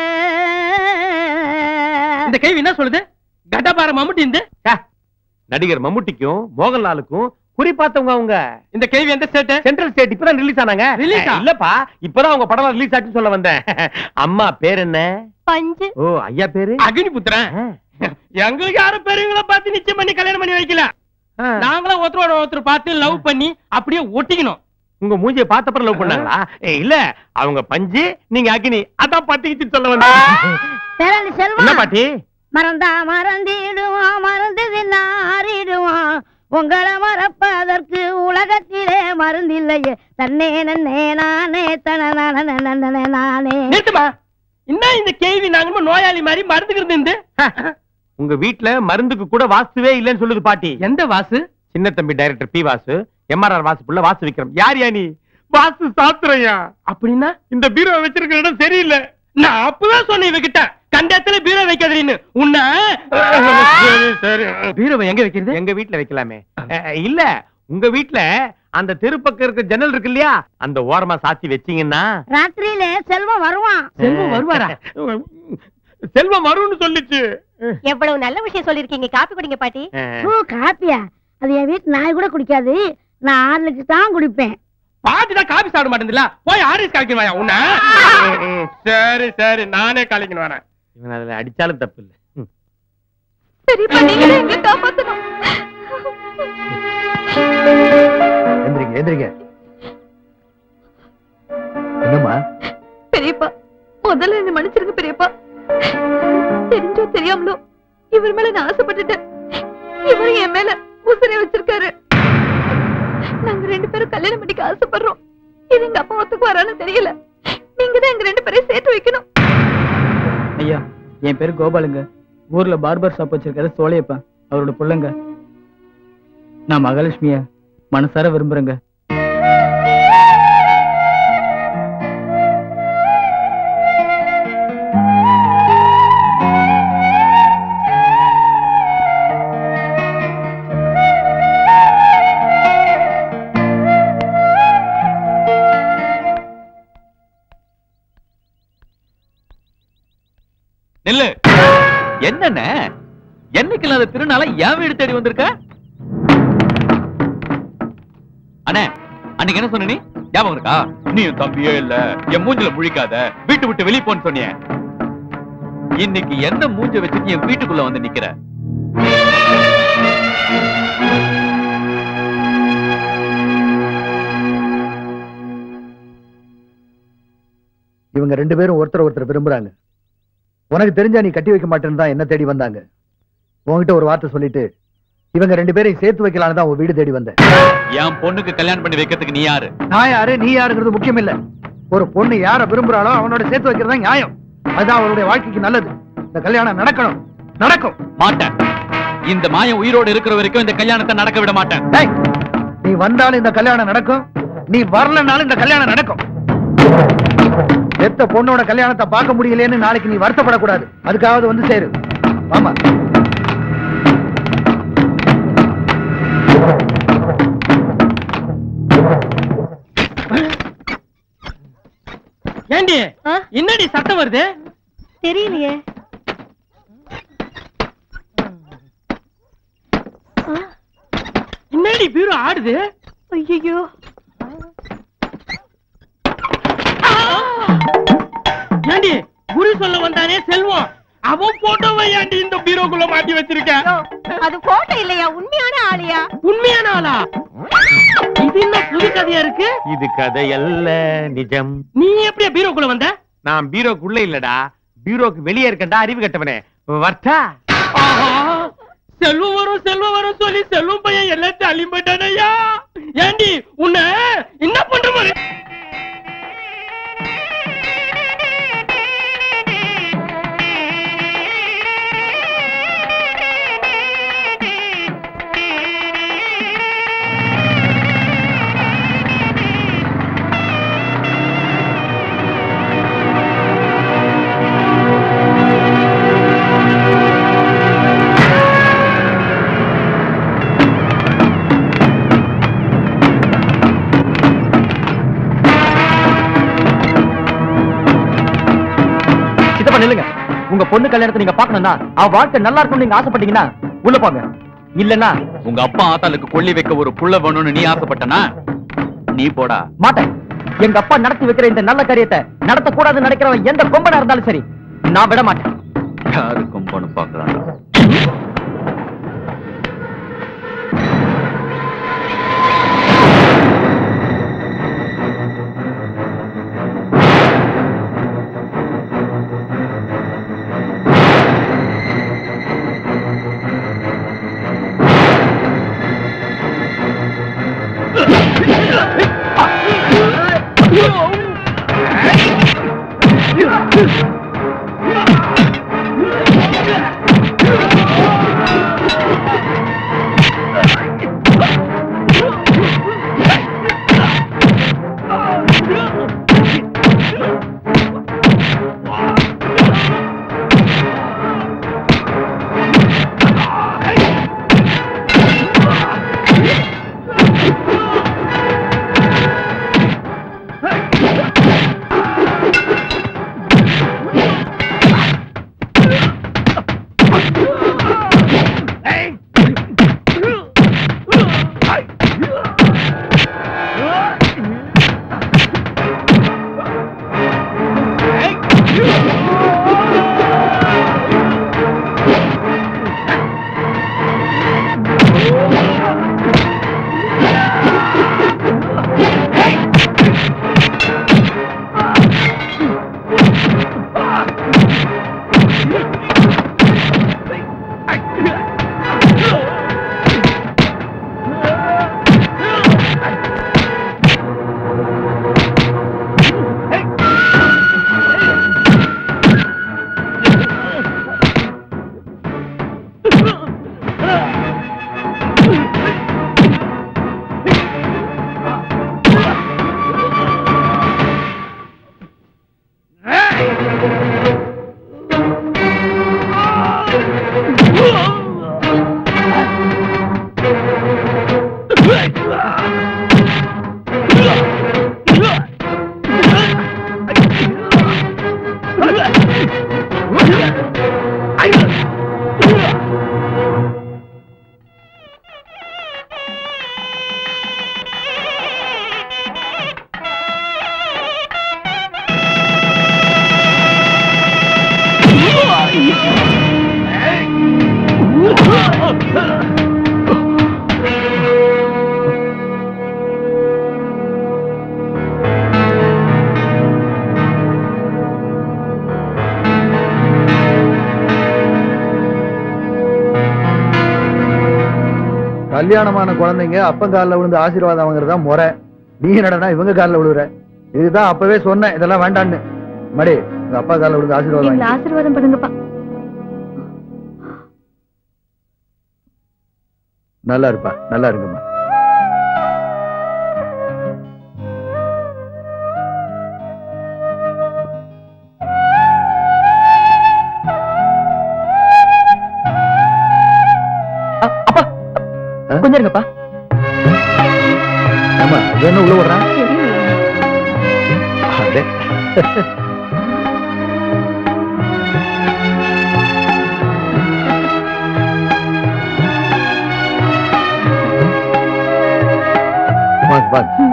இந்த கேள்வி என்ன சொல்லுது? கடபார மம்முட்டி இந்த நடிகர் மம்முட்டிக்கும் மோகன்லாலுக்கும் குறிப்பாத்தவங்க அவங்க. இந்த கேள்வி எந்த ஸ்டேட்? Central state. இப்பதான் ரிலீஸ் ஆனாங்க. ரிலீஸ் இல்லப்பா, இப்பதான் அவங்க படம் ரிலீஸ் ஆச்சு சொல்ல வந்தேன். அம்மா பேர் என்ன? பஞ்சு. ஓ ஐயா பேரு அக்னி புத்திரன். எங்களுக்கு யாரும் பெரியவங்களை பார்த்து நிச்சயம் பண்ணி கல்யாணம் பண்ணி வைக்கல. நாங்களும் ஒருத்தரோட ஒருத்தர் பார்த்து லவ் பண்ணி அப்படியே ஒட்டிக்கணும். உங்க மூஞ்சியை பார்த்தப்பறம் லவ் பண்ணாங்களா? இல்ல, அவங்க பஞ்சு நீங்க அக்னி. அதான் பத்திக்கிட்டு சொல்ல வந்தேன். என்ன பாட்டி? மறந்தா மறந்திடுவான் மறந்தது நாரிடுவான் உங்களை மறப்பதற்கு உலகத்திலே மருந்தில்லையே தன்னே நன்னே நானே தன நானே. நிறுத்துமா, இன்னும் இந்த கேள்வி நாங்க நோயாளி மாதிரி மருந்துக்கிறது இருந்து. உங்க வீட்டுல மருந்துக்கு கூட வாசுவே இல்லன்னு சொல்லுது பாட்டி. எந்த Vasu? Chinna Thambi director P Vasu, M R R Vasu புள்ள வாசு விக்ரம். யார் யா நீ? வாசு சாஸ்திரையா. அப்படின்னா இந்த பீரோ வச்சிருக்கிற இடம் சரியில்லை. நான் அப்பதான் சொன்னேன் இவகிட்ட, கண்டத்துல பீரோ வைக்காதீன்னு. உன்ன பீரோவை எங்க வைக்கிறது? எங்க வீட்டுல வைக்கலாமே. இல்ல, உங்க வீட்டுல அந்த தெருப்பக்கம் இருக்க ஜன்னல் இருக்கு இல்லையா, அந்த ஓரமா சாத்தி வச்சீங்கன்னா ராத்திரியில செல்வம் வருவான். செல்வம் வருவாரா? செல்வம் வரும்னு சொல்லிச்சு. எவ்வளவு நல்ல விஷயம் சொல்லிருக்கீங்க. காப்பி குடிங்க பாட்டி. ஓ காப்பியா? அது என் வீட்டு நாய் கூட குடிக்காது. நான் ஆறுக்கு தான் குடிப்பேன். பாட்டி தான் காபி சாப்பிட மாட்டேங்குதுல, போய் ஆரிஸ் கலக்கணும் வாயா உன்ன. சரி சரி, நானே கலக்கணும் வரேன். இவன் அதுல அடிச்சாலும் தப்பு இல்ல. பெரியப்பா நீங்க எங்க காப்பாத்தணும். எந்திரிங்க எந்திரிங்க. என்னம்மா? பெரியப்பா முதல்ல என்ன மன்னிச்சிருங்க பெரியப்பா. தெரிஞ்சோ தெரியாமலோ இவர் மேல நான் ஆசைப்பட்டுட்டேன். இவரு என் மேல உசிரை வச்சிருக்காரு. நாங்க ரெண்டு பேரும் கல்யாணம் பண்ணிக்க ஆசைப்படுறோம். இது எங்க அப்பா ஒத்துக்கு வரான்னு தெரியல. நீங்க தான் எங்க ரெண்டு பேரையும் சேர்த்து வைக்கணும். ஐயா, என் பேரு கோபாலுங்க. ஊர்ல பார்பர் ஷாப் வச்சிருக்காரு சோழையப்பா, அவரோட புள்ளங்க. நான் மகாலட்சுமிய மனசார விரும்புறேங்க. நெல்லு என்னென்ன என்னைக்கு இல்லாத திருநாள என் வீடு தேடி வந்திருக்க? அண்ணே, அன்னைக்கு என்ன சொன்ன நீ? ஞாபகம் இருக்கா? நீ என் தம்பியே இல்ல, என் மூஞ்சில முழிக்காத, வீட்டு விட்டு வெளியே போன்னு சொன்னிய. இன்னைக்கு என்ன மூஞ்ச வச்சுட்டு என் வீட்டுக்குள்ள வந்து நிக்கிற? இவங்க ரெண்டு பேரும் ஒருத்தர் ஒருத்தர் விரும்புறாங்க. உனக்கு தெரிஞ்சா நீ கட்டி வைக்க மாட்டேன்னு தான் என்ன தேடி வந்தாங்க. உன்கிட்ட ஒரு வார்த்தை சொல்லிட்டு இவங்க ரெண்டு பேரையும் சேர்த்து வைக்கலான்னு தான் உன் வீடு தேடி வந்தேன். என் பொண்ணுக்கு கல்யாணம் பண்ணி வைக்கிறதுக்கு நீ யாரு? நான் யாரு நீ யாருங்கிறது முக்கியம் இல்ல. ஒரு பொண்ணு யார விரும்புறாளோ அவனோட சேர்த்து வைக்கிறதா நியாயம். அதுதான் அவளுடைய வாழ்க்கைக்கு நல்லது. இந்த கல்யாணம் நடக்கணும். நடக்கும். மாட்டேன். இந்த மாயம் உயிரோடு இருக்கிற வரைக்கும் இந்த கல்யாணத்தை நடக்க விட மாட்டேன். நீ வந்தாலும் இந்த கல்யாணம் நடக்கும், நீ வரலனாலும் இந்த கல்யாணம் நடக்கும். எத்த பொண்ணோட கல்யாணத்தை பார்க்க முடியலன்னு நாளைக்கு நீ வருத்தப்படக்கூடாது. அதுக்காவது வந்து சேரு. ஆமா. ஏண்டி என்னடி சத்தம் வருது? தெரியலையே. என்னடி பீரோ ஆடுது? ஐயோ, ஏண்டி குரு சொல்ல வந்தானே செல்வம், அவன் போட்டோவை ஏண்டி இந்த பீரோக்குள்ள மாட்டி வச்சிருக்க? அது போட்டோ இல்லையா, உண்மையான ஆளியா? உண்மையான ஆளா? இது என்ன புது கதையா இருக்கு? இது கதை அல்ல, நிஜம். நீ எப்படியா பீரோக்குள்ள வந்த? நான் பீரோக்குள்ள இல்லடா, பீரோக்கு வெளியே இருக்கண்டா, அறிவு கட்டவனே. வர்த்தா செல்வம் வரும் செல்வம் வரும் சொல்லி செல்வம் பையன் எல்லாத்தையும் அள்ளி போயிட்டானையா. ஏண்டி உன்ன என்ன பண்ற மாதிரி? உங்க பொண்ணு கல்யாணத்தை நீங்க பாக்கணும்னா அவ வாழ்க்கை நல்லா இருக்கும்னு நீங்க ஆசைப்பட்டீங்கன்னா உள்ள போங்க. இல்லன்னா உங்க அப்பா ஆத்தாளுக்கு கொள்ளி வைக்க ஒரு புள்ள வேணும்னு நீ ஆசைப்பட்டனா நீ போடா. மாட்டேன். எங்க அப்பா நடத்தி வைக்கிற இந்த நல்ல காரியத்தை நடத்தக்கூடாதுன்னு நினைக்கிறவன் எந்த கொம்பனா இருந்தாலும் சரி, நான் விட மாட்டேன். யாரு கொம்பன்னு பாக்குறாங்க? கல்யாணமான குழந்தைங்க அப்பன் காலில் விழுந்து ஆசீர்வாதம் வாங்குறதா முறை. நீ என்னடா இவங்க காலில் விழுவுற? இதுதான் அப்பவே சொன்னேன், இதெல்லாம் வேண்டான்னு. மடி, உங்க அப்பா காலில் விழுந்து ஆசீர்வாதம் ஆசீர்வாதம் பண்ணுங்கப்பா. நல்லா இருப்பா, நல்லா இருங்கம்மா. கொஞ்சம் இருங்கப்பா. ஆமா, என்ன உள்ள விடுறான்? வாங்க வாங்க.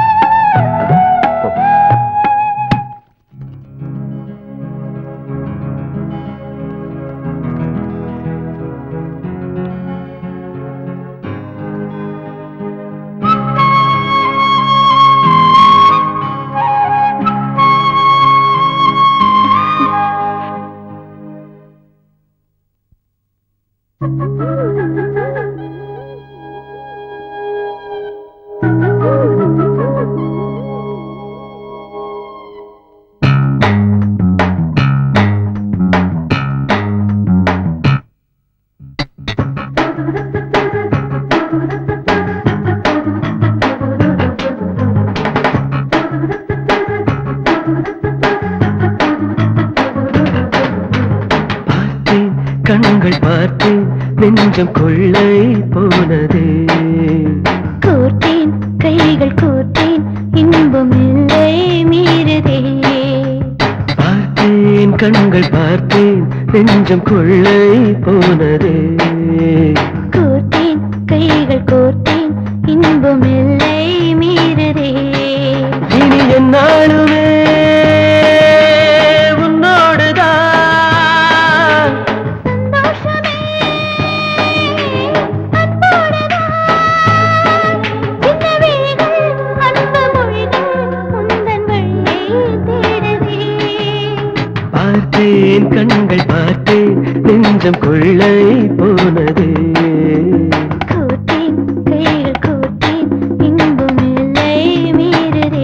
கண்கள் பார்த்து நெஞ்சம் கொள்ளை போனது. கோர்த்தேன் கைகள் கோர்த்தேன் இன்பம் இல்லை மீறதே. பார்த்தேன் கண்கள் பார்த்தேன் நெஞ்சம் கொள்ளை போனதே கோர்த்தேன் கைகள் கோர்த்தேன் இன்பம் எல்லை மீறதே இனி என்னாலுமே கண்கள் பார்த்தேன் நெஞ்சம் கொள்ளை போனதே கோர்த்தேன் கைகள் கோர்த்தேன் இன்பம் எல்லை மீறதே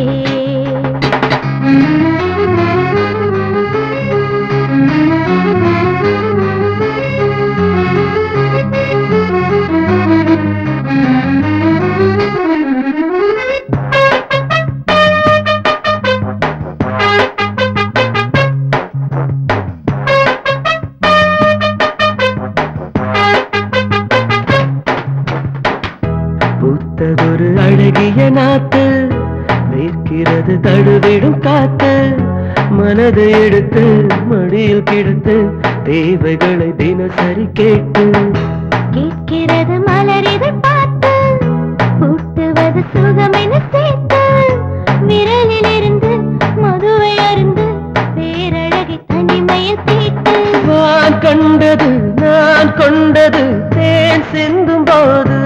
பூத்ததொரு அழகிய நாத்து வேர்க்கிறது தழுவிடும் காத்து மனதை எடுத்து மடியில் கிடத்து தேவைகளை தினசரி கேட்டு கேட்கிறது மலரிதை பார்த்து பூட்டுவது சுகம் என சேர்த்து விரலிலிருந்து மதுவை அருந்து பேரழகை தனிமையில் தீட்டு நான் கண்டது நான் கொண்டது தேன் சிந்தும் போது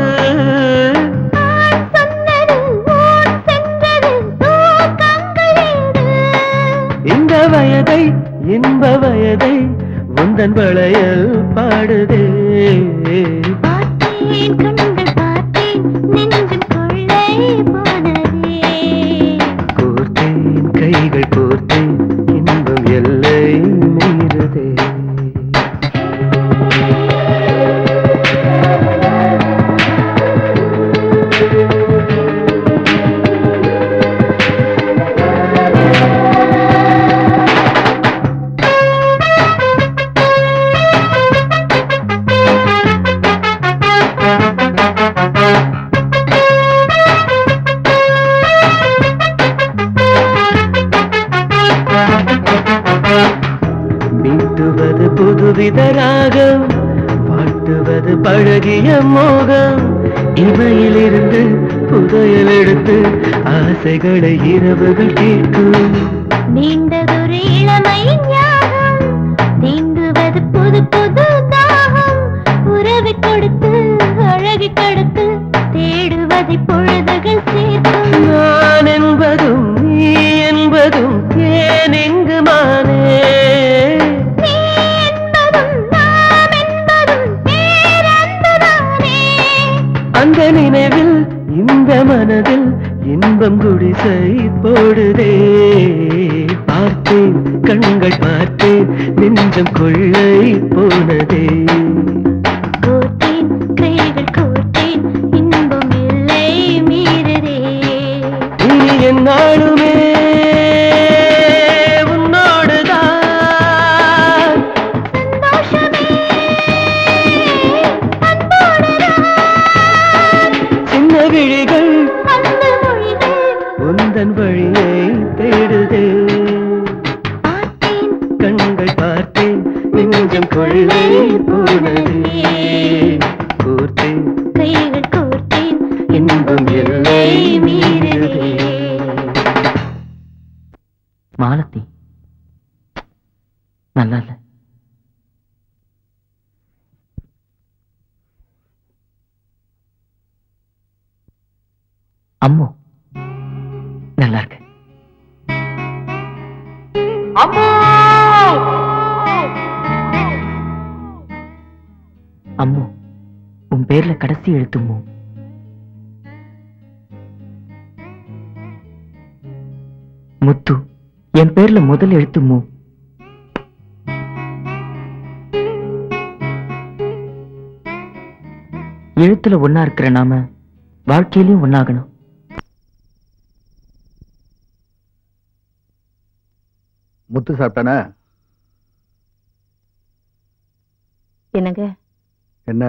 இந்த வயதை இன்ப வயதை உந்தன் வளையல் பாடுதே பார்த்தேன் கண்கள் பார்த்தேன் நெஞ்சம் கொள்ளை போனதே கோர்த்தேன் கைகள் கோர்த்தேன் இன்பம் எல்லை மீறதே மீட்டுவது புதுவித ராகம் பாட்டுவது பழகிய மோகம் இமையிலிருந்து புதையல் எடுத்து ஆசைகளை இரவுகள் கேட்கும் நீண்டதொரு இளமையின் ஞாகம் தீண்டுவது புது புது தாகம் உறவை கொடுத்து அழகி கொடுத்து தேடுவதை பொழுதுகள் சேர்க்கும் நான் என்பதும் நீ என்பதும் ஏன் எங்கு மானே அந்த நினைவில் இந்த மனதில் இன்பம் குடிசை போடுதே பார்த்தேன் கண்கள் பார்த்தேன் நெஞ்சம் கொள்ளை போனதே கோர்த்தேன் கைகள் கோர்த்தேன் இன்பம் எல்லை மீறதே இனி என்னாலுமே விழிகள் உந்தன் வழியை தேடுதே கண்கள் பார்த்தேன் நெஞ்சம் கொள்ளை போனதே கோர்த்தேன் கைகள் கோர்த்தேன் இன்பம் எல்லை மீறதே மாலத்தி நல்லா இல்ல அம்மு நல்லா இருக்கு அம்மு உன் பேர்ல கடைசி எழுத்தும்மு முத்து என் பேர்ல முதல் எழுத்தும்மு எழுத்துல ஒன்னா இருக்கிற நாம வாழ்க்கையிலும் ஒன்னாகணும். முத்து சாப்பிட்டானா? என்னங்க? என்ன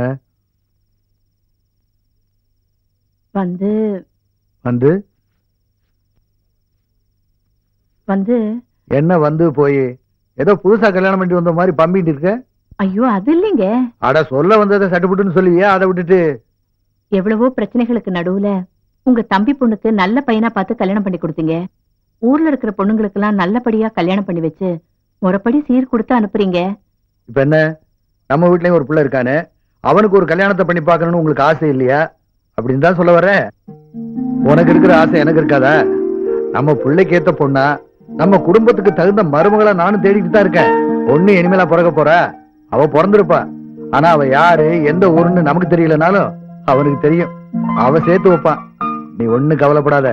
வந்து வந்து வந்து என்ன வந்து போய் ஏதோ புதுசா கல்யாணம் பண்ணி வந்த மாதிரி பம்பிட்டு இருக்க. ஐயோ அது இல்லைங்க. அட சொல்ல வந்ததை சட்டுப்புட்டுன்னு சொல்லுவியே, அதை விட்டுட்டு. எவ்வளவோ பிரச்சனைகளுக்கு நடுவுல உங்க தம்பி பொண்ணுக்கு நல்ல பையனா பார்த்து கல்யாணம் பண்ணி கொடுத்தீங்க. ஊர்ல இருக்கிற பொண்ணுங்களுக்கு எல்லாம் நல்லபடியா கல்யாணம் பண்ணி வச்சு முறைப்படி சீர் கொடுத்து அனுப்புறீங்க. இப்ப என்ன, நம்ம வீட்லயும் ஒரு பிள்ளை இருக்கானே, அவனுக்கு ஒரு கல்யாணத்தை பண்ணி பார்க்கணும்னு உங்களுக்கு ஆசை இல்லையா? அப்படின்னு தான் சொல்ல வர்றேன். உனக்கு இருக்கிற ஆசை எனக்கு இருக்காதா? நம்ம பிள்ளைக்கு ஏத்த பொண்ணா, நம்ம குடும்பத்துக்கு தகுந்த மருமகளா நானும் தேடிட்டு தான் இருக்கேன். பொண்ணு இனிமேலா பிறக்க போற, அவ பிறந்திருப்பா. ஆனா அவ யாரு எந்த ஊருன்னு நமக்கு தெரியலனாலும் அவனுக்கு தெரியும். அவ சேர்த்து வைப்பான். நீ ஒண்ணு கவலைப்படாத.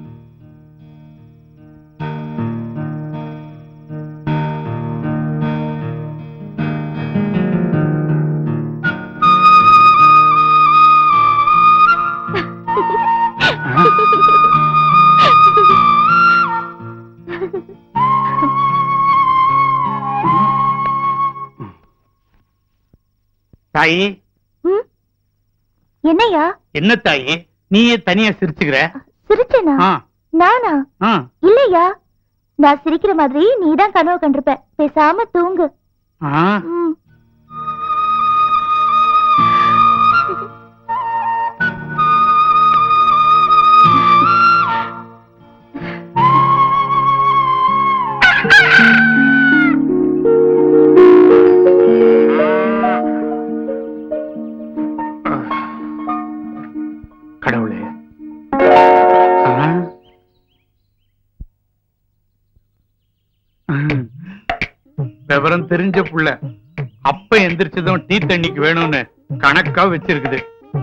தாயி, என்னையா? என்ன தாயி நீயே தனியா சிரிச்சுக்கிற? சிரிச்சேனா? நானா? இல்லையா, நான் சிரிக்கிற மாதிரி நீதான் கனவு கண்டிருப்ப. பேசாம தூங்கு. ம். கடவுளே, விவரம் தெரிஞ்ச புள்ள அப்ப எந்திரிச்சதும் டீ தண்ணிக்கு வேணும்னு கணக்கா வச்சிருக்குது.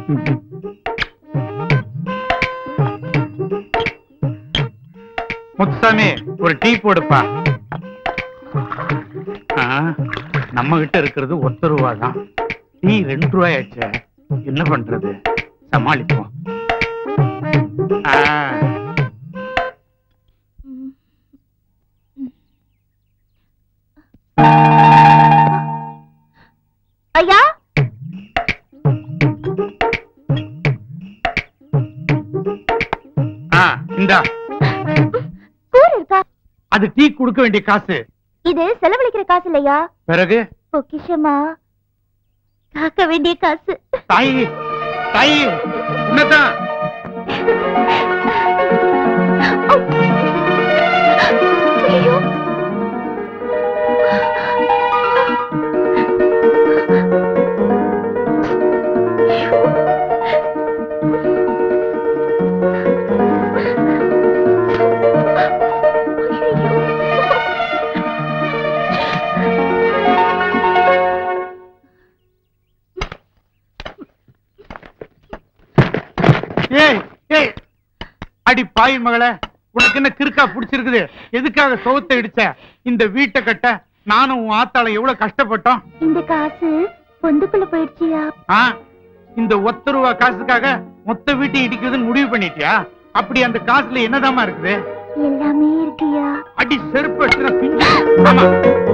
முத்துசாமி ஒரு டீ போடுப்பா. நம்ம கிட்ட இருக்கிறது ஒத்த ரூபா தான், டீ ரெண்டு ரூபாய் ஆச்சு. என்ன பண்றது, சமாளிப்போம். ஐயா, இந்தா. அது டீ கொடுக்க வேண்டிய காசு. இது செலவழிக்கிற காசு இல்லையா? பிறகு பொக்கிஷமா காக்க வேண்டிய காசு. தாயி தாயி உன்னதான். அடி பாய் மகளே, உனக்கு என்ன கிறுக்கா புடிச்சிருக்குது? எதுக்காக சோத்தை இடிச்ச? இந்த வீட்டை கட்ட நானும் உன் ஆத்தால எவ்வளவு கஷ்டப்பட்டோம். இந்த காசு பொந்துக்குள்ள போயிடுச்சியா? இந்த ஒத்த ரூபா காசுக்காக மொத்த வீட்டை இடிக்கிறதுன்னு முடிவு பண்ணிட்டியா? அப்படி அந்த காசுல என்னதாமா இருக்குது? எல்லாமே இருக்குயா. அடி செருப்பு பிஞ்சு. ஆமா,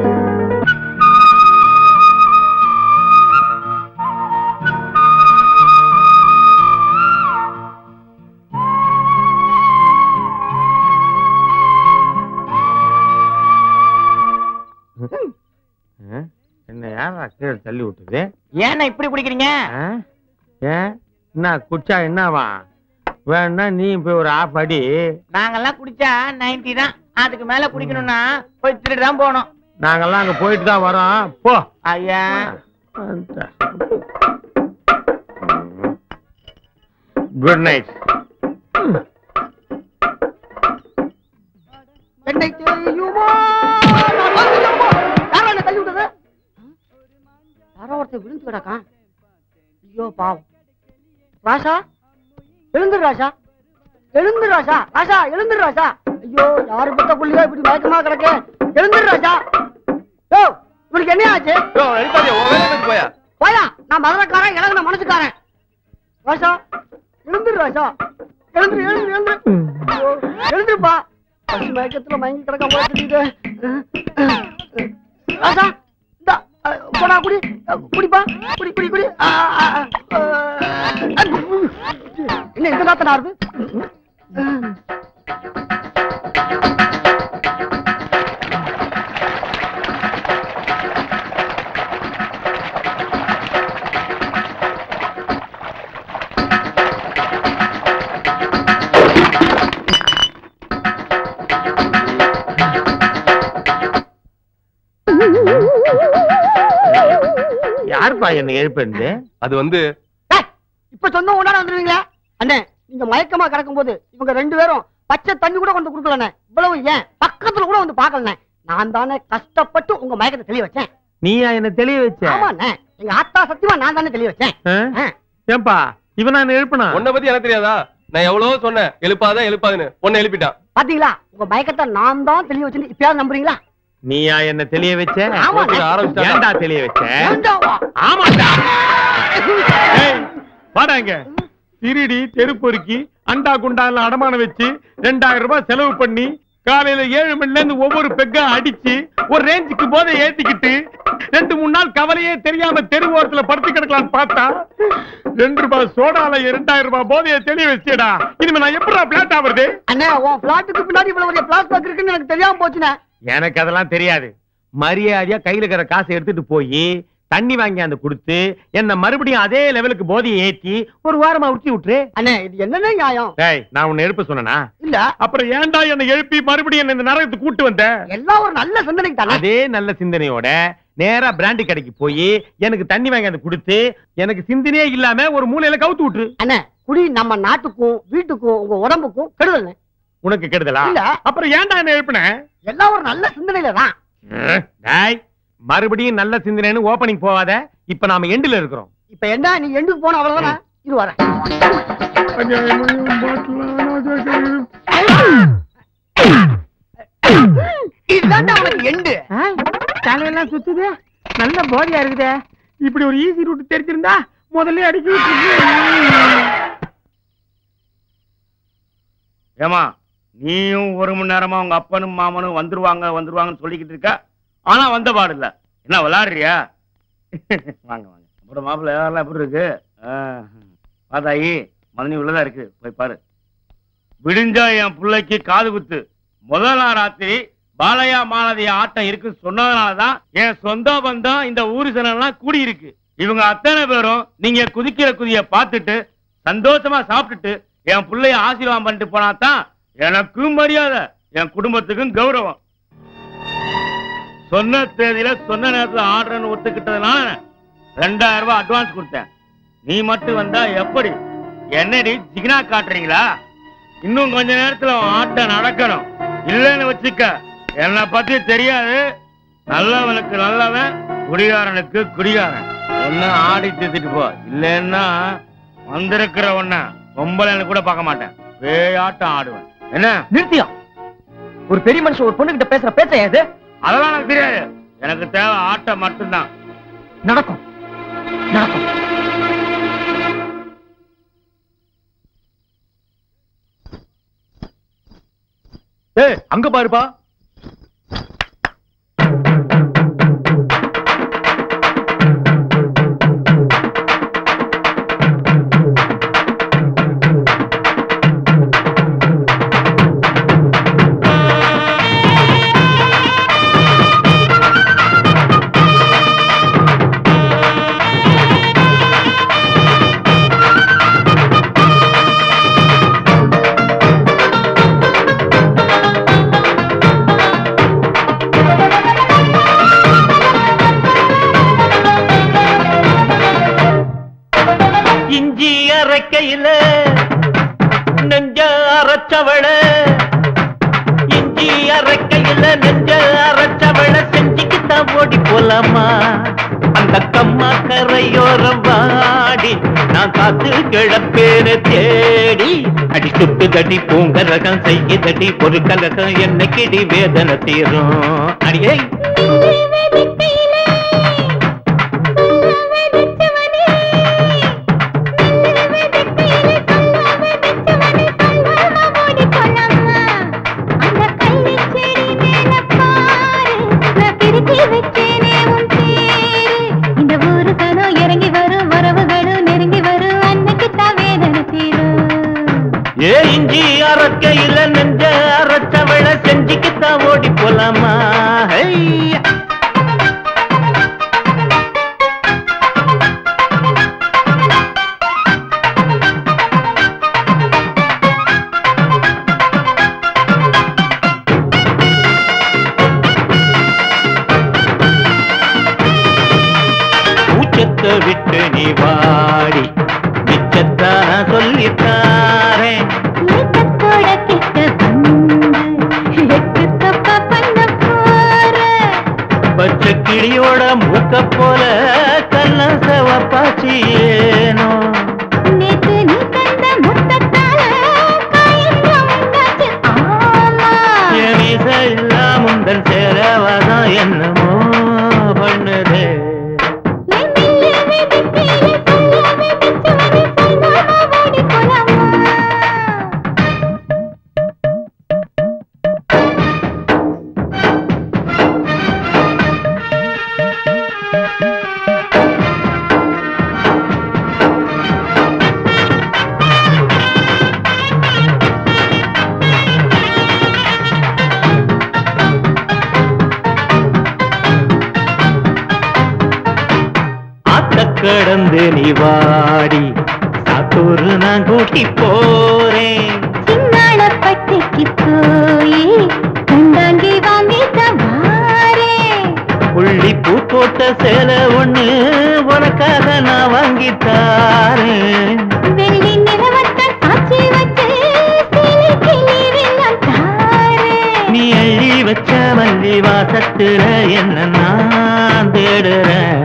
தள்ளி விட்டுது. ஏன்னா இப்படி குடிக்கிறீங்க? ஏன் என்ன குடிச்சா என்னவா? வேணா நீ போய் ஒரு ஆஃப் அடி. நாங்கெல்லாம் குடிச்சா நைன்டி தான், அதுக்கு மேல குடிக்கணும்னா போய் திருட்டு தான் போகணும். நாங்கெல்லாம் அங்க போயிட்டு தான் வரோம். போ ஐயா. Good night. என்னை தெரியுமா? தள்ளி விட்டது யாரோ ஒருத்தர் விழுந்து கிடக்கான். ஐயோ பாவம். ராசா எழுந்துரு, ராசா எழுந்துரு, ராசா ராசா எழுந்துரு, ராசா. ஐயோ யாரு பத்த புள்ளியா இப்படி மயக்கமா கிடக்க? எழுந்துரு ராசா. ஓ இவனுக்கு என்ன ஆச்சு? போயா போயா, நான் மதுரக்காரன், எனக்கு நான் மனசுக்காரன். ராசா எழுந்துரு, ராசா எழுந்துரு, எழுந்துரு, எழுந்துரு, எழுந்துருப்பா. பசி மயக்கத்துல மயங்கி கிடக்க போயிட்டு. ராசா போடா, குடி குடிப்பா, குடி குடி குடி. என்ன இந்த நாத்தனா இருக்கு? யாருப்பா என்ன எழுப்பது? அது வந்து இப்ப சொன்ன உடனே வந்துருவீங்களா? அண்ணே நீங்க மயக்கமா கிடக்கும் போது இவங்க ரெண்டு பேரும் பச்சை தண்ணி கூட கொண்டு கொடுக்கலண்ணே. இவ்வளவு ஏன் பக்கத்துல கூட வந்து பாக்கலண்ணே. நான் தானே கஷ்டப்பட்டு உங்க மயக்கத்தை தெளிய வச்சேன். நீயா என்ன தெளிய வச்ச? ஆமாண்ணே, எங்க ஆத்தா சத்தியமா நான் தானே தெளிய வச்சேன். ஏன்பா இவன் நான் எழுப்பினா? உன்னை பத்தி எனக்கு தெரியாதா? நான் எவ்வளவு சொன்னேன் எழுப்பாத எழுப்பாதுன்னு, உன்னை எழுப்பிட்டான். பாத்தீங்களா உங்க மயக்கத்தை நான் தான் தெளிய வச்சேன்னு இப்பயாவது நம்புறீங்களா? நீயா என்ன தெளிய வச்ச? ஆமாண்ணே. ஏன்டா தெளிய வச்ச? ஏண்டாவா? ஆமாடா. ஏய் வாடாங்க. திருடி தெருப்பொறுக்கி அண்டா குண்டால அடமானம் வச்சு ரெண்டாயிரம் ரூபாய் செலவு பண்ணி காலையில ஏழு மணில இருந்து ஒவ்வொரு பெக்கா அடிச்சு ஒரு ரேஞ்சுக்கு போதை ஏத்திக்கிட்டு ரெண்டு மூணு நாள் கவலையே தெரியாம தெரு ஓரத்துல படுத்து கிடக்கலான்னு பார்த்தா ரெண்டு ரூபாய் சோடால இரண்டாயிரம் ரூபாய் போதையை தெளிய வச்சேடா. இனிமே நான் எப்படா பிளாட் ஆவறது? அண்ணே உன் பிளாட்டுக்கு பின்னாடி இவ்வளவு ஒரு பிளாட் பாக் இருக்குன்னு எனக்கு தெரியாம போச்சுனே. எனக்கு அதெல்லாம் தெரியாது. மரியாதையா கையில இருக்கிற காசை எடுத்துட்டு போய் தண்ணி வாங்கி அந்த கொடுத்து என்ன மறுபடியும் அதே லெவலுக்கு போதையை ஏத்தி ஒரு வாரமா உச்சி விட்டுரு. அண்ணே இது என்னன்னு நியாயம்? டேய் நான் உன்னை எழுப்ப சொன்னா இல்ல, அப்புறம் ஏன்டா என்ன எழுப்பி மறுபடியும் என்ன இந்த நரகத்துக்கு கூட்டு வந்த? எல்லாம் ஒரு நல்ல சிந்தனைக்கு தானே. அதே நல்ல சிந்தனையோட நேரா பிராண்டி கடைக்கு போய் எனக்கு தண்ணி வாங்கி அந்த கொடுத்து எனக்கு சிந்தனையே இல்லாம ஒரு மூலையில கவுத்து விட்டுரு. அண்ணே குடி நம்ம நாட்டுக்கும் வீட்டுக்கும் உங்க உடம்புக்கும் கெடுதல். உனக்கு கெடுதலா? இல்ல. அப்புறம் ஏன்டா என்ன எழுப்பின? எல்லாம் ஒரு நல்ல சிந்தனையில தான். டேய் மறுபடியும் நல்ல சிந்தனைன்னு ஓபனிங் போவாத. இப்ப நாம எண்டுல இருக்கிறோம். இப்ப என்ன நீ எண்டுக்கு போன அவ்வளவுதானே? இது வர இதுதான் உனக்கு எண்டு. தலையெல்லாம் சுத்துது, நல்ல போதையா இருக்குதே. இப்படி ஒரு ஈஸி ரூட் தெரிஞ்சிருந்தா முதல்ல அடிக்க. ஏமா நீயும் ஒரு மணி நேரமா உங்க அப்பனும் மாமனும் வந்துருவாங்க வந்துருவாங்கன்னு சொல்லிக்கிட்டு இருக்க. ஆனா வந்த பாடு இல்ல. என்ன விளையாடுறியா? வாங்க வாங்க. அப்புறம் மாப்பிள்ள எல்லாம் எப்படி இருக்கு? பாதாயி மதனி உள்ளதா இருக்கு, போய் பாரு. விடிஞ்சா என் பிள்ளைக்கு காது குத்து. முதல் நாள் ராத்திரி பாலையா மாலதிய ஆட்டம் இருக்கு சொன்னதுனாலதான் என் சொந்த பந்தம் இந்த ஊரு சனெல்லாம் கூடி இருக்கு. இவங்க அத்தனை பேரும் நீங்க குதிக்கிற குதிய பார்த்துட்டு சந்தோஷமா சாப்பிட்டுட்டு என் பிள்ளைய ஆசீர்வாதம் பண்ணிட்டு போனாதான் எனக்கும் மரியாதை, என் குடும்பத்துக்கும் கௌரவம். சொன்ன தேதியில சொன்ன நேரத்துல ஆர்டர்னு ஒத்துக்கிட்டதுனால ரெண்டாயிரம் ரூபாய் அட்வான்ஸ் கொடுத்தேன். நீ மட்டும் வந்தா எப்படி? என்னடி சிக்னா காட்டுறீங்களா? இன்னும் கொஞ்ச நேரத்துல ஆட்டம் நடக்கணும். இல்லன்னு வச்சுக்க என்னை பத்தி தெரியாது. நல்லவனுக்கு நல்லவன், குடிகாரனுக்கு குடிகாரன். ஒன்னு ஆடி தீர்த்துட்டு போ, இல்லன்னா வந்திருக்கிற ஒன்ன பொம்பளைன்னு கூட பார்க்க மாட்டேன், பேயாட்டம் ஆடுவேன். என்ன நிறுத்தியா? ஒரு பெரிய மனுஷன் ஒரு பொண்ணு கிட்ட பேசுற பேச்ச ஏது? அதெல்லாம் எனக்கு தெரியாது. எனக்கு தேவை ஆட்டம் மட்டும்தான். நடக்கும் நடக்கும். ஏய் அங்க பாருப்பா. நெஞ்ச அரைச்சவள இஞ்சி அரைக்கையில நெஞ்ச அரைச்சவள செஞ்சுக்கித்தான் ஓடி போலாமா? அந்த கம்மா கரையோரம் வாடி நான் காத்து கிளப்பேன தேடி அடி சுட்டு தடி பூங்கரகம் செய்யுதடி ஒரு கலகம் என்ன கிடி வேதனை தீரும். அடியே ஏ இஞ்சி அரைக்கையில நெஞ்ச அரைச்சவள செஞ்சுக்கித்தான் ஓடி போலாமா? கடந்து நீ வாடி சாத்தூரு நான் கூட்டி போறேன். சின்னாளப்பட்டிக்கு போய் கண்டாங்கி வாங்கி தவாரே. புள்ளி பூ போட்ட சேலை ஒண்ணு உனக்காக நான் வாங்கி தாரேன். வெள்ளி நிலவட்ட சாட்சி வச்சு நீ அள்ளி வச்ச மல்லி வாசத்துல என்ன நான் தேடுறேன்.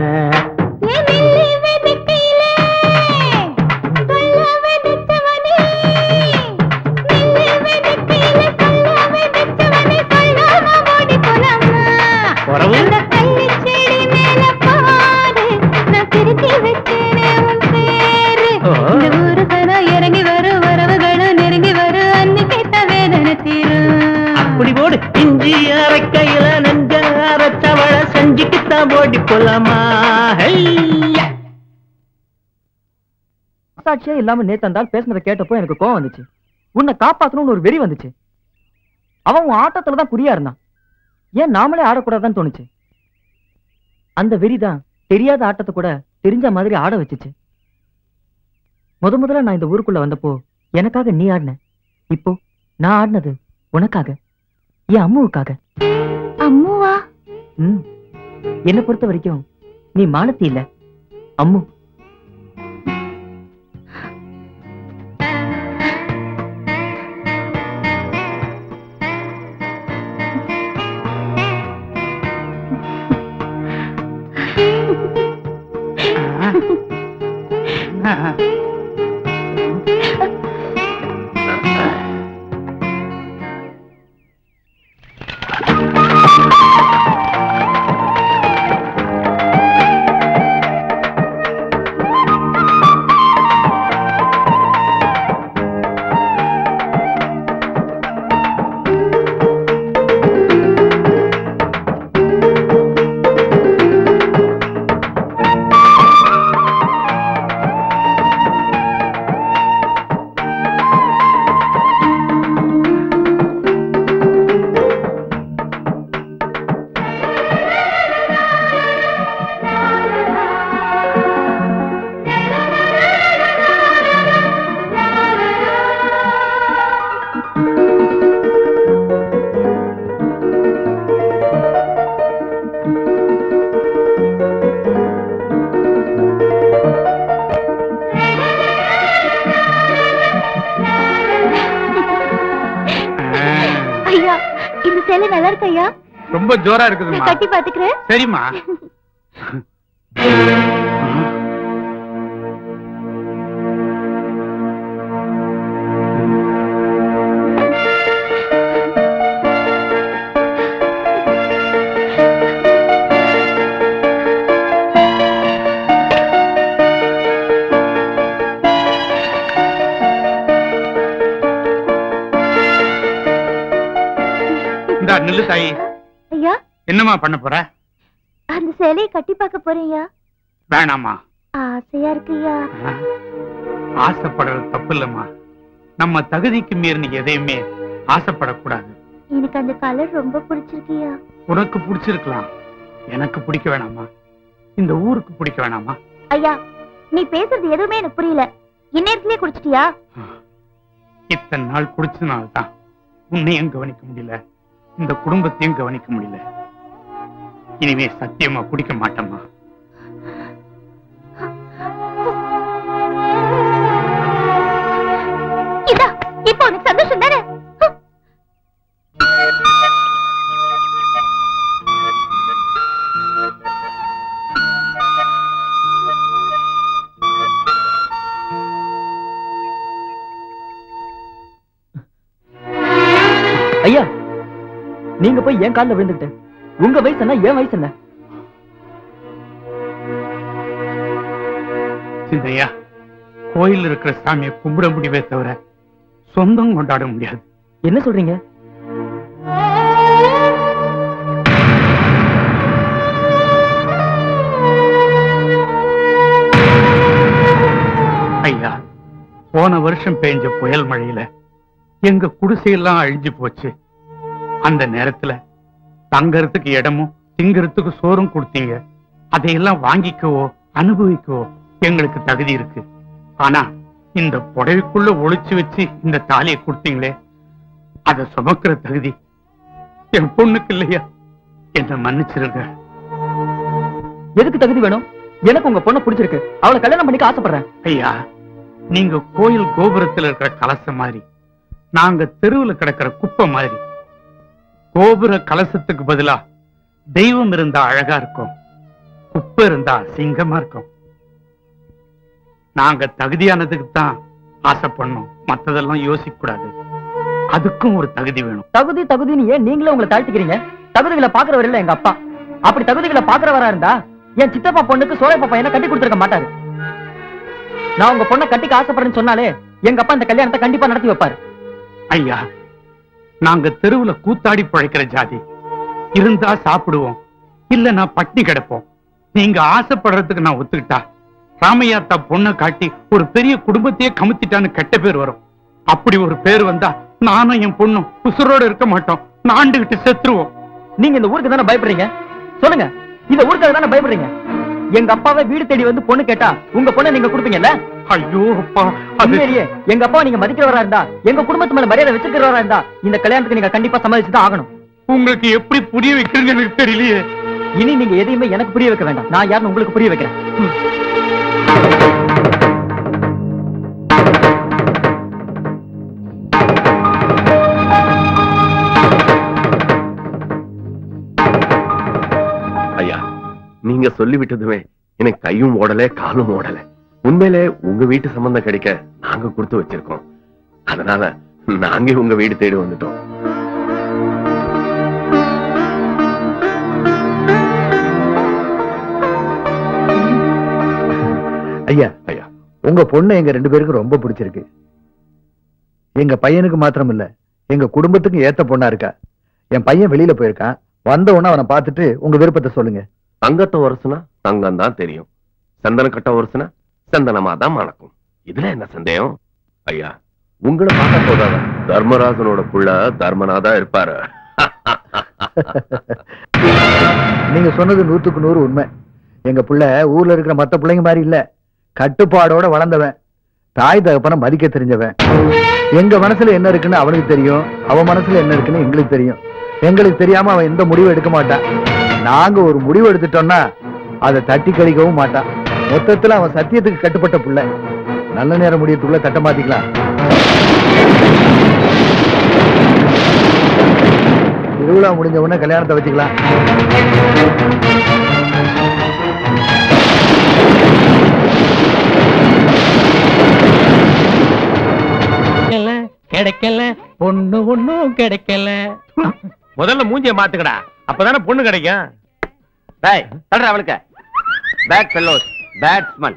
இறங்கி வரும் வரவுகளும் நெருங்கி வரும் அன்னைக்கு வேதனை தீரும். அப்படி போடு இஞ்சி அரைக்கையில நெஞ்ச அரைச்சவள செஞ்சுக்குத்தான் போடி போலாமா. சாட்சியா இல்லாம நேத்தந்தால் பேசுனதை கேட்டப்போ எனக்கு கோவம் வந்துச்சு. உன்னை காப்பாத்தணும்னு ஒரு வெறி வந்துச்சு. அவன் உன் ஆட்டத்துலதான் குறியா இருந்தான். ஏன் நாமளே ஆடக்கூடாதுன்னு தோணுச்சு. அந்த வெறிதான் தெரியாத ஆட்டத்தை கூட தெரிஞ்ச மாதிரி ஆட வச்சுச்சு. முத முதல்ல நான் இந்த ஊருக்குள்ள வந்தப்போ எனக்காக நீ ஆடின. இப்போ நான் ஆடினது உனக்காக, என் அம்முவுக்காக. அம்முவா? ம், என்னை பொறுத்த வரைக்கும் நீ மாலத்தி இல்ல, அம்மு. நல்லா இருக்கையா? ரொம்ப ஜோரா இருக்குதுமா. கட்டி பாத்துக்கிறேன். சரிம்மா. நில்லு தாயி. ஐயா, என்னமா பண்ண போற? அந்த சேலையை கட்டி பார்க்க போறேயா. வேணாமா. ஆசையா இருக்குயா. ஆசைப்படுறது தப்பு இல்லம்மா. நம்ம தகுதிக்கு மீறி எதையுமே ஆசைப்படக்கூடாது. எனக்கு அந்த கலர் ரொம்ப பிடிச்சிருக்கியா. உனக்கு பிடிச்சிருக்கலாம், எனக்கு பிடிக்க வேணாமா? இந்த ஊருக்கு பிடிக்க வேணாமா? ஐயா, நீ பேசுறது எதுவுமே எனக்கு புரியல. இந்நேரத்திலே குடிச்சிட்டியா? இத்தனை நாள் குடிச்சதுனால்தான் உன்னையும் கவனிக்க முடியல, இந்த குடும்பத்தையும் கவனிக்க முடியல. இனிமே சத்தியமா குடிக்க மாட்டேம்மா. இதா, இப்போ உனக்கு சந்தோஷம் தானே? ஐயா, நீங்க போய் என் காலில் விழுந்துட்டு உங்க வயசு என்ன, என் வயசு என்ன? சிந்தையா, கோயில் இருக்கிற சாமியை கும்பிட முடியவே தவிர சொந்தம் கொண்டாட முடியாது. என்ன சொல்றீங்க? ஐயா, போன வருஷம் பெய்ஞ்ச புயல் மழையில எங்க குடிசையெல்லாம் அழிஞ்சு போச்சு. அந்த நேரத்துல தங்கறதுக்கு இடமும் திங்கறதுக்கு சோறும் கொடுத்தீங்க. அதையெல்லாம் வாங்கிக்கவோ அனுபவிக்கோ எங்களுக்கு தகுதி இருக்கு. ஆனா இந்த புடவைக்குள்ள ஒளிச்சு வச்சு இந்த தாலியை கொடுத்தீங்களே, அதை சுமக்கிற தகுதி என் பொண்ணுக்கு இல்லையா? என்ன மன்னிச்சிருங்க. எதுக்கு தகுதி வேணும்? எனக்கு உங்க பொண்ணை பிடிச்சிருக்கு, அவளை கல்யாணம் பண்ணிக்க ஆசைப்படுறேன். ஐயா, நீங்க கோயில் கோபுரத்தில் இருக்கிற கலசம் மாதிரி, நாங்க தெருவில் கிடக்கிற குப்பை மாதிரி. கோபுர கலசத்துக்கு பதிலா தெய்வம் இருந்தா அழகா இருக்கும், குப்பை இருந்தா சிங்கமா இருக்கும். நாங்க தகுதியானதுக்கு தான் ஆசைப்படணும், மத்ததெல்லாம் யோசிக்க கூடாது. அதுக்கும் ஒரு தகுதி வேணும். தகுதி தகுதின்னு ஏன் நீங்களே உங்களை தாழ்த்திக்கிறீங்க? தகுதிகளை பாக்குறவர் இல்ல எங்க அப்பா. அப்படி தகுதிகளை பாக்குறவரா இருந்தா என் சித்தப்பா பொண்ணுக்கு சோழைப்பா பையனை கட்டி கொடுத்துருக்க மாட்டாரு. நான் உங்க பொண்ணை கட்டிக்க ஆசைப்படுறேன்னு சொன்னாலே எங்க அப்பா இந்த கல்யாணத்தை கண்டிப்பா நடத்தி வைப்பாரு. ஐயா, நாங்க தெருவுல கூத்தாடி பிழைக்கிற ஜாதி. இருந்தா சாப்பிடுவோம், இல்ல நான் பட்டினி கிடப்போம். நீங்க ஆசைப்படுறதுக்கு நான் ஒத்துக்கிட்டா ராமையாத்தா பொண்ணை காட்டி ஒரு பெரிய குடும்பத்தையே கமுத்திட்டான்னு கெட்ட பேர் வரும். அப்படி ஒரு பேர் வந்தா நானும் என் பொண்ணும் உசுரோட இருக்க மாட்டோம், நாண்டுகிட்டு செத்துருவோம். நீங்க இந்த ஊருக்கு தானே பயப்படுறீங்க? சொல்லுங்க, இந்த ஊருக்காக தானே பயப்படுறீங்க? எங்க அப்பாவை வீடு தேடி வந்து பொண்ணு கேட்டா உங்க பொண்ணை நீங்க கொடுப்பீங்கல்ல? ஐயோ அப்பா, உண்மையிலேயே எங்க அப்பா நீங்க மதிக்கிறவரா இருந்தா, எங்க குடும்பத்து மேல மரியாதை வச்சுக்கிறவரா இருந்தா இந்த கல்யாணத்துக்கு நீங்க கண்டிப்பா சம்மதிச்சுதான் ஆகணும். உங்களுக்கு எப்படி புரிய வைக்கிறீங்க எனக்கு தெரியலையே. இனி நீங்க எதையுமே எனக்கு புரிய வைக்க வேண்டாம், நான் யாருன்னு உங்களுக்கு புரிய வைக்கிறேன். ஐயா, நீங்க சொல்லிவிட்டதுமே எனக்கு கையும் ஓடல காலும் ஓடல. உண்மையிலே உங்க வீட்டு சம்பந்தம் கிடைக்க நாங்க கொடுத்து வச்சிருக்கோம். அதனால நாங்க உங்க வீடு தேடி வந்துட்டோம். ஐயா ஐயா, உங்க பொண்ணு எங்க ரெண்டு பேருக்கும் ரொம்ப பிடிச்சிருக்கு. எங்க பையனுக்கு மாத்திரம் இல்ல, எங்க குடும்பத்துக்கு ஏத்த பொண்ணா இருக்கா. என் பையன் வெளியில போயிருக்கான், வந்த உடனே அவனை பார்த்துட்டு உங்க விருப்பத்தை சொல்லுங்க. தங்கத்தை ஒரசுனா தங்கம் தான் தெரியும், சந்தன கட்ட ஒரசுனா சந்தனமா தான் மணக்கும். இதுல என்ன சந்தேகம்? ஐயா, உங்களை பார்க்க போதாத தர்மராஜனோட புள்ள தர்மனாதா இருப்பாரு. நீங்க சொன்னது நூத்துக்கு நூறு உண்மை. எங்க புள்ள ஊர்ல இருக்கிற மத்த பிள்ளைங்க மாதிரி இல்ல, கட்டுப்பாடோட வளர்ந்தவன், தாய் தகப்பனை மதிக்க தெரிஞ்சவன். எங்க மனசுல என்ன இருக்குன்னு அவனுக்கு தெரியும், அவன் மனசுல என்ன இருக்குன்னு எங்களுக்கு தெரியும். எங்களுக்கு தெரியாம அவன் எந்த முடிவும் எடுக்க மாட்டான். நாங்க ஒரு முடிவு எடுத்துட்டோம்னா அதை தட்டி கழிக்கவும் மாட்டான். மொத்தத்துல அவன் சத்தியத்துக்கு கட்டுப்பட்ட புள்ள. நல்ல நேரம் முடியத்துக்குள்ள தட்ட மாத்திக்கலாம். திருவிழா முடிஞ்ச உடனே கல்யாணத்தை வச்சுக்கலாம். கிடைக்கல பொண்ணு ஒண்ணும் கிடைக்கல. முதல்ல மூஞ்சிய மாத்துக்கடா, அப்பதானே பொண்ணு கிடைக்கும். டேய் தள்ளுற அவளுக்கு. Bad fellows, bad smell.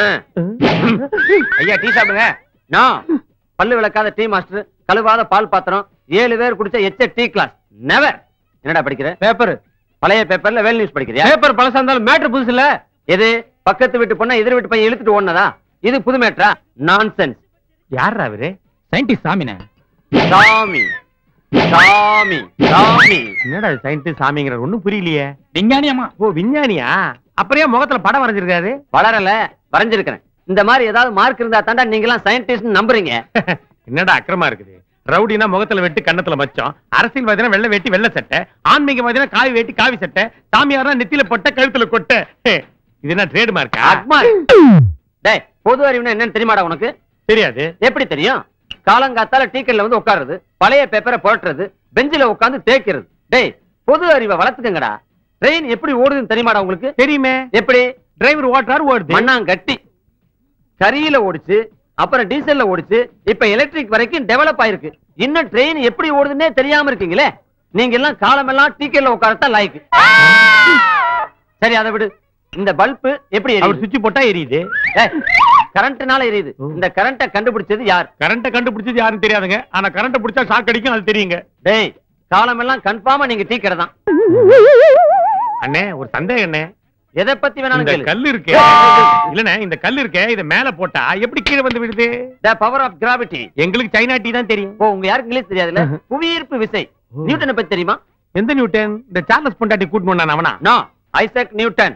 ஐயா டீ சாப்பிடுங்க. நோ, பல்லு விளக்காத டீ மாஸ்டர், கழுவாத பால் பாத்திரம், ஏழு பேர் குடிச்ச எச்ச டீ கிளாஸ். நெவர். என்னடா படிக்கிற? பேப்பர். பழைய பேப்பர்ல வேல் நியூஸ் படிக்கிறியா? பேப்பர் பழசா இருந்தாலும் மேட்டர் புதுசு இல்ல. எது பக்கத்து வீட்டு பொண்ணை எதிர் வீட்டு பையன் இழுத்துட்டு ஓடுனதா? இது புது மேட்டரா? நான்சென்ஸ். யாரா அவரு? சயின்டிஸ்ட் சாமினே. சாமி சாமி சாமி. என்னடா சயின்டிஸ்ட் சாமிங்கிற ஒண்ணும் புரியலையே. விஞ்ஞானியம்மா. ஓ விஞ்ஞானியா? அப்புறம் முகத்துல படம் வரைஞ்சிருக்காரு? வளரல, வரைஞ்சிருக்கிறேன். இந்த மாதிரி ஏதாவது மார்க் இருந்தா தாண்டா நீங்க எல்லாம் சயின்டிஸ்ட் நம்புறீங்க. என்னடா அக்கிரமா இருக்குது? ரவுடினா முகத்துல வெட்டி கண்ணத்துல மச்சம், அரசியல்வாதினா வெள்ளை வேட்டி வெள்ளை சட்டை, ஆன்மீகவாதினா காவி வேட்டி காவி சட்டை, சாமியாரா நெத்தியில பொட்ட கழுத்துல கொட்டை. இது என்ன ட்ரேட் மார்க்கா? டேய், பொது அறிவுனா என்னன்னு தெரியுமாடா உனக்கு? தெரியாது. எப்படி தெரியும்? காலங்காத்தால டீக்கல்ல வந்து உட்காருறது, பழைய பேப்பரை புரட்டுறது, பெஞ்சில உட்கார்ந்து தேய்க்கிறது. டேய், பொது அறிவை வளர்த்துக்கங்கடா. ட்ரெயின் எப்படி ஓடுதுன்னு தெரியுமாடா உங்களுக்கு? தெரியுமே. எப்படி? டிரைவர் ஓட்டுறாரு, ஓடுது. மண்ணாங்கட்டி. கரியில ஓடிச்சு, அப்புறம் டீசல்ல ஓடிச்சு, இப்ப எலக்ட்ரிக் வரைக்கும் டெவலப் ஆயிருக்கு. இன்னும் ட்ரெயின் எப்படி ஓடுதுன்னே தெரியாம இருக்கீங்களே. நீங்க எல்லாம் காலமெல்லாம் டீக்கல்ல உட்காரத்தான் லாய்க்கு. சரி, அதை விடு. இந்த பல்பு எப்படி எரியுது? சுவிட்ச் போட்டா எரியுது. கரண்ட்னால எரியுது. இந்த கரண்ட கண்டுபிடிச்சது யார்? கரண்ட கண்டுபிடிச்சது யாருன்னு தெரியாதுங்க, ஆனா கரண்ட பிடிச்சா ஷாக் அடிக்கும், அது தெரியுங்க. டேய், காலமெல்லாம் கன்ஃபார்மா நீங்க டீ கடை தான். அண்ணே, ஒரு சந்தேகம் அண்ணே. எதை பத்தி வேணாலும் கேளு. கல் இருக்கே, இல்லண்ணே, இந்த கல் இருக்கே, இத மேல போட்டா எப்படி கீழே வந்து விடுது? the power of gravity. எங்களுக்கு சைனா டீ தான் தெரியும். ஓ, உங்க யாருக்கு இங்கிலீஷ் தெரியாதுல்ல? புவியீர்ப்பு விசை. நியூட்டனை பத்தி தெரியுமா? எந்த நியூட்டன்? இந்த சார்லஸ் பொண்டாட்டி கூட்டு போனான் அவனா? No, Isaac Newton.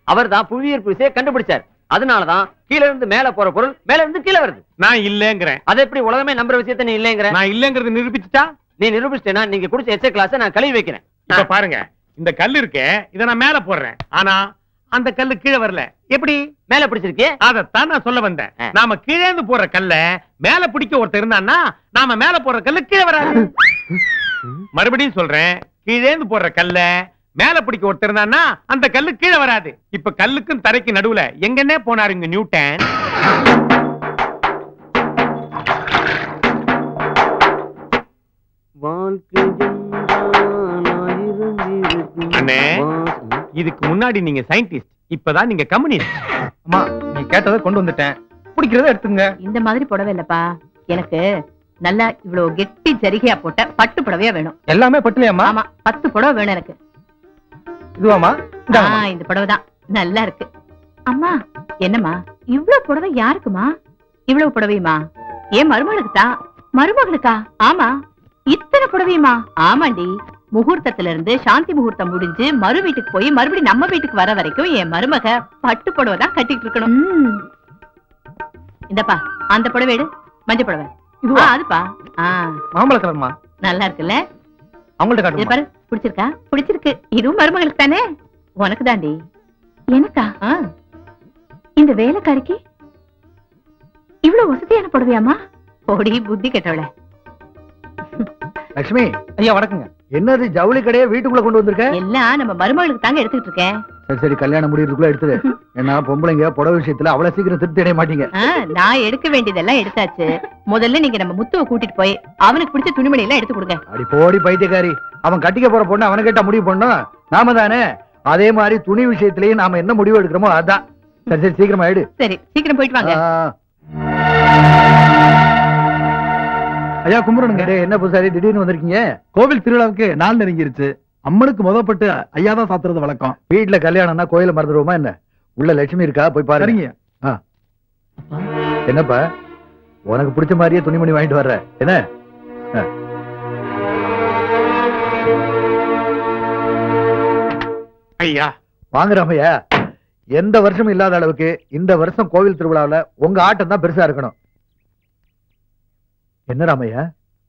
அவர் தான் புவியீர்ப்பு விசையை கண்டுபிடிச்சார். அதனாலதான் கீழ இருந்து மேல போற பொருள் மேல இருந்து கீழே வருது. நான் இல்லங்கிறேன். அது எப்படி உலகமே நம்புற விஷயத்த நீ இல்லங்கிற? நான் இல்லங்கிறது நிரூபிச்சுட்டா? நீ நிரூபிச்சிட்டேனா நீங்க குடிச்ச எச்ச கிளாஸ் நான் கழுவி வைக்கிறேன். இப்ப பாருங்க, இந்த கல் இருக்கே இத நான் மேல போடுறேன். ஆனா அந்த கல்லு கீழே வரல. எப்படி மேல பிடிச்சிருக்கே? அதத்தான் நான் சொல்ல வந்தேன். நாம கீழே இருந்து போற கல்ல மேல பிடிக்க ஒருத்தர் இருந்தான்னா நாம மேல போற கல்லு கீழே வராது. மறுபடியும் சொல்றேன், கீழே இருந்து போடுற கல்ல மேல பிடிக்க ஒருத்தர் இருந்தான்னா அந்த கல்லு கீழே வராது. இப்ப கல்லுக்கும் தரைக்கு நடுவுல எங்கன்னே போனாரு இங்க நியூட்டன்? அண்ணே, இதுக்கு முன்னாடி நீங்க சயின்டிஸ்ட், இப்பதான் நீங்க கம்யூனிஸ்ட். அம்மா நீ கேட்டதை கொண்டு வந்துட்டேன், பிடிக்கிறத எடுத்துங்க. இந்த மாதிரி புடவை இல்லப்பா, எனக்கு நல்லா இவ்வளவு கெட்டி ஜரிகையா போட்ட பட்டு புடவையா வேணும். எல்லாமே பட்டுலையாம்மா? ஆமா, பத்து புடவை வேணும் எனக்கு. இதுவாமா? இந்த புடவை தான் நல்லா இருக்கு. அம்மா என்னம்மா இவ்வளவு புடவை யாருக்குமா? இவ்வளவு புடவையுமா? ஏன் மருமகளுக்கு தான்? மருமகளுக்கா? ஆமா. இத்தனை புடவையுமா? ஆமாண்டி. முகூர்த்தத்துல இருந்து சாந்தி முகூர்த்தம் முடிஞ்சு மறு வீட்டுக்கு போய் மறுபடியும் நம்ம வீட்டுக்கு வர வரைக்கும் என் மருமக பட்டு புடவை தான் கட்டிட்டு இருக்கணும். இந்தப்பா அந்த புடவை எடு. மஞ்சள் புடவை. அதுப்பா மாம்பழ கலர்மா. நல்லா இருக்குல்ல? அவங்கள்ட்ட காட்டு பாரு. பிடிச்சிருக்கா? பிடிச்சிருக்கு. இதுவும் மருமகளுக்கு தானே? உனக்கு தாண்டி. எனக்கா? இந்த வேலைக்காரிக்கு இவ்வளவு வசதியான புடவையாமா? போடி புத்தி கெட்டவள. லட்சுமி ஐயா வணக்கங்க. என்னது ஜவுளி கடையை வீட்டுக்குள்ள கொண்டு வந்திருக்க? எல்லாம் நம்ம மருமகளுக்கு தாங்க எடுத்துக்கிட்டு இருக்கேன். சரி சரி, கல்யாணம் முடியறதுக்குள்ள எடுத்துரு. ஏன்னா பொம்பளைங்க புடவை விஷயத்துல அவ்வளவு சீக்கிரம் திருப்தி அடைய மாட்டீங்க. நான் எடுக்க வேண்டியதெல்லாம் எடுத்தாச்சு. முதல்ல நீங்க நம்ம முத்துவை கூட்டிட்டு போய் அவனுக்கு பிடிச்ச துணிமணி எல்லாம் எடுத்து கொடுங்க. அடி போடி பைத்தியக்காரி, அவன் கட்டிக்க போற பொண்ணு அவனை கேட்டா முடிவு பண்ணோம் நாம தானே. அதே மாதிரி துணி விஷயத்திலேயே நாம என்ன முடிவு எடுக்கிறோமோ அதான். சரி சரி சீக்கிரமா எடு. சரி சீக்கிரம் போயிட்டு வாங்க. ஐயா கும்பிடணுங்க. என்ன பூசாரி திடீர்னு வந்திருக்கீங்க? கோவில் திருவிழாவுக்கு நாள் நெருங்கிருச்சு. அம்மனுக்கு முதப்பட்டு ஐயா தான் சாத்துறது வழக்கம். வீட்டுல கல்யாணம்னா கோயில மறந்துடுவோமா என்ன? உள்ள லட்சுமி இருக்கா, போய் பாருங்க. என்னப்பா உனக்கு பிடிச்ச மாதிரியே துணிமணி வாங்கிட்டு வர்ற என்ன? ஐயா வாங்குறாமையா. எந்த வருஷமும் இல்லாத அளவுக்கு இந்த வருஷம் கோவில் திருவிழாவில் உங்க ஆட்டம் தான் பெருசா இருக்கணும். என்ன ராமையா?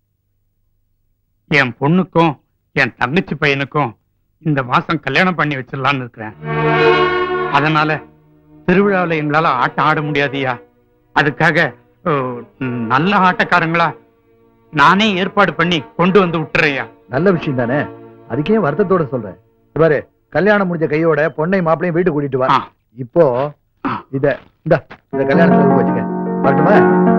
என் பொண்ணுக்கும் என் தங்கச்சி பையனுக்கும் இந்த மாசம் கல்யாணம் பண்ணி வச்சிடலான்னு இருக்கிறேன். அதனால திருவிழாவில் எங்களால ஆட்டம் ஆட முடியாதுயா. அதுக்காக நல்ல ஆட்டக்காரங்களா நானே ஏற்பாடு பண்ணி கொண்டு வந்து விட்டுறையா. நல்ல விஷயம் தானே, அதுக்கே வருத்தத்தோட சொல்றேன். பாரு, கல்யாணம் முடிஞ்ச கையோட பொண்ணை மாப்பிளையும் வீட்டு கூட்டிட்டு வா. இப்போ இத இந்த கல்யாணத்துல வச்சுக்க. வரட்டுமா?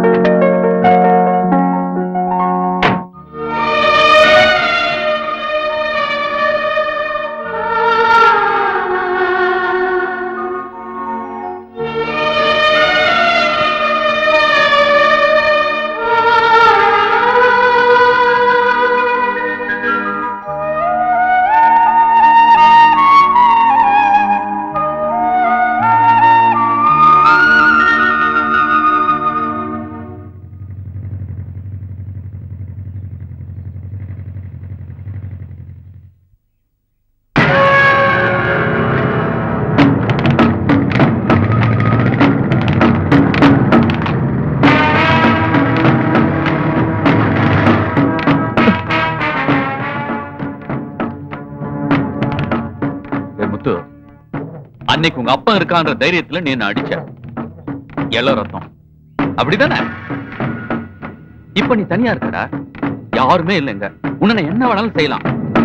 அன்னைக்கு உங்க அப்பா இருக்கான்ற தைரியத்துல நீ என்ன அடிச்ச. எல்லோ ரத்தம் அப்படிதானே? இப்ப நீ தனியா இருக்கடா, யாருமே இல்லைங்க. உன்னை என்ன வேணாலும் செய்யலாம்.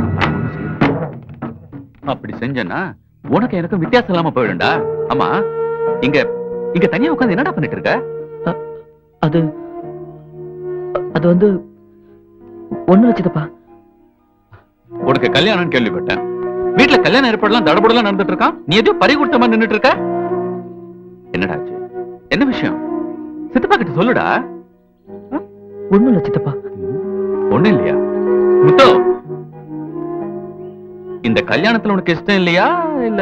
அப்படி செஞ்சனா உனக்கு எனக்கு வித்தியாசம் இல்லாம போயிடும்டா. ஆமா, இங்க இங்க தனியா உட்கார்ந்து என்னடா பண்ணிட்டு இருக்க? அது அது வந்து ஒண்ணு வச்சுதப்பா. உனக்கு கல்யாணம் கேள்விப்பட்டேன். வீட்டுல கல்யாண ஏற்பாடுலாம் தடபடலாம் நடந்துட்டு இருக்கான். நீ எதுவும் பறிகுட்டமா நின்னுட்டு இருக்க. என்னடா ஆச்சு? என்ன விஷயம்? சித்தப்பா கிட்ட சொல்லுடா. ஒண்ணும் இல்ல சித்தப்பா. ஒண்ணு இல்லையா? முத்து, இந்த கல்யாணத்துல உனக்கு இஷ்டம் இல்லையா? இல்ல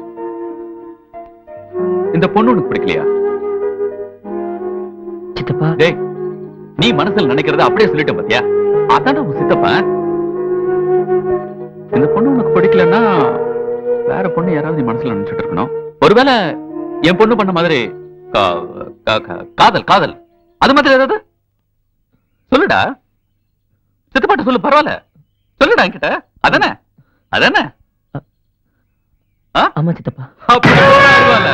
இந்த பொண்ணு உனக்கு பிடிக்கலையா? சித்தப்பா, டேய், நீ மனசுல நினைக்கிறத அப்படியே சொல்லிட்ட பாத்தியா? அதான் உன் சித்தப்பா. இந்த பொண்ணு உனக்கு பிடிக்கலன்னா வேற பொண்ணு யாராவது நீ மனசுல நினைச்சிட்டு இருக்கணும். ஒருவேளை என் பொண்ணு பண்ண மாதிரி கா- கா- கா- காதல் காதல் அது மாதிரி ஏதாவது சொல்லுடா. சித்தப்பாட்ட சொல்லு, பரவாயில்ல, சொல்லுடா என்கிட்ட. அதானே அதானே ஆமா சித்தப்பா. பரவாயில்ல.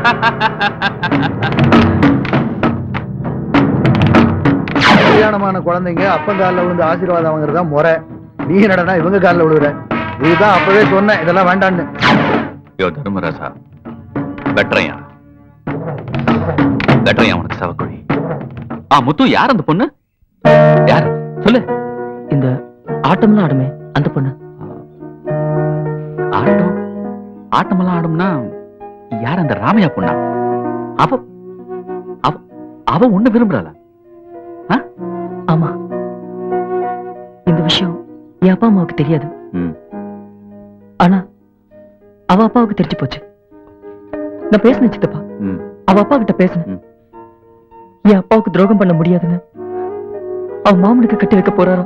கல்யாணமான குழந்தைங்க அப்பன் காலில் விழுந்து ஆசீர்வாதம் வாங்குறதா முறை. நீ என்னடா இவங்க காலில் விழுவுற? இதுதான் அப்பவே சொன்னேன், இதெல்லாம் வேண்டான்னு. யோ தர்மராசா, வெட்டறையா வெட்டறையா உனக்கு சவக்குழி. ஆ முத்து, யார் அந்த பொண்ணு? யார் சொல்லு. இந்த ஆட்டம்லாம் ஆடுமே அந்த பொண்ணு. ஆட்டம் ஆட்டமெல்லாம் ஆடும்னா யார்? அந்த ராமையா பொண்ணா? அவ அவ அவ ஒண்ணு விரும்புறாள? ஆமா, இந்த விஷயம் என் அப்பா அம்மாவுக்கு தெரியாது. ஆனா அவ அப்பாவுக்கு தெரிஞ்சு போச்சு. நான் பேசினேன் சித்தப்பா, அவ அப்பா கிட்ட பேசினேன். என் அப்பாவுக்கு துரோகம் பண்ண முடியாதுன்னு அவ மாமனுக்கு கட்டி வைக்க போறாரோ.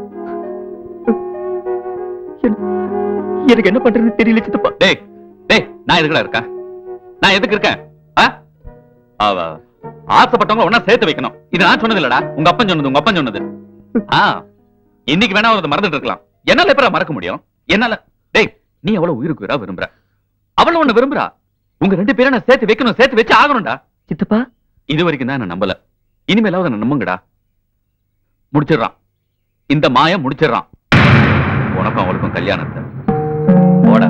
எனக்கு என்ன பண்றதுன்னு தெரியல சித்தப்பா. டேய் டேய், நான் எதுக்குடா இருக்கேன்? நான் எதுக்கு இருக்கேன்? அவ ஆசைப்பட்டவங்க ஒன்னா சேர்த்து வைக்கணும். இது நான் சொன்னது இல்லடா, உங்க அப்பன் சொன்னது. உங்க அப்பன் சொன்னது. ஆ இன்னைக்கு வேணா அவரை மறந்துட்டு இருக்கலாம், என்னால எப்ப மறக்க முடியும்? என்னால. டேய், நீ எவ்வளவு உயிருக்கு உயிரா விரும்புற, அவளும் ஒண்ணு விரும்புறா. உங்க ரெண்டு பேரும் நான் சேர்த்து வைக்கணும், சேர்த்து வச்சு ஆகணும்டா. சித்தப்பா, இது வரைக்கும் தான் நான் நம்பல, இனிமேலாவது நான் நம்புங்கடா. முடிச்சிடறான் இந்த மாயம், முடிச்சிடறான். உனக்கும் அவளுக்கும் கல்யாணத்தை. போடா.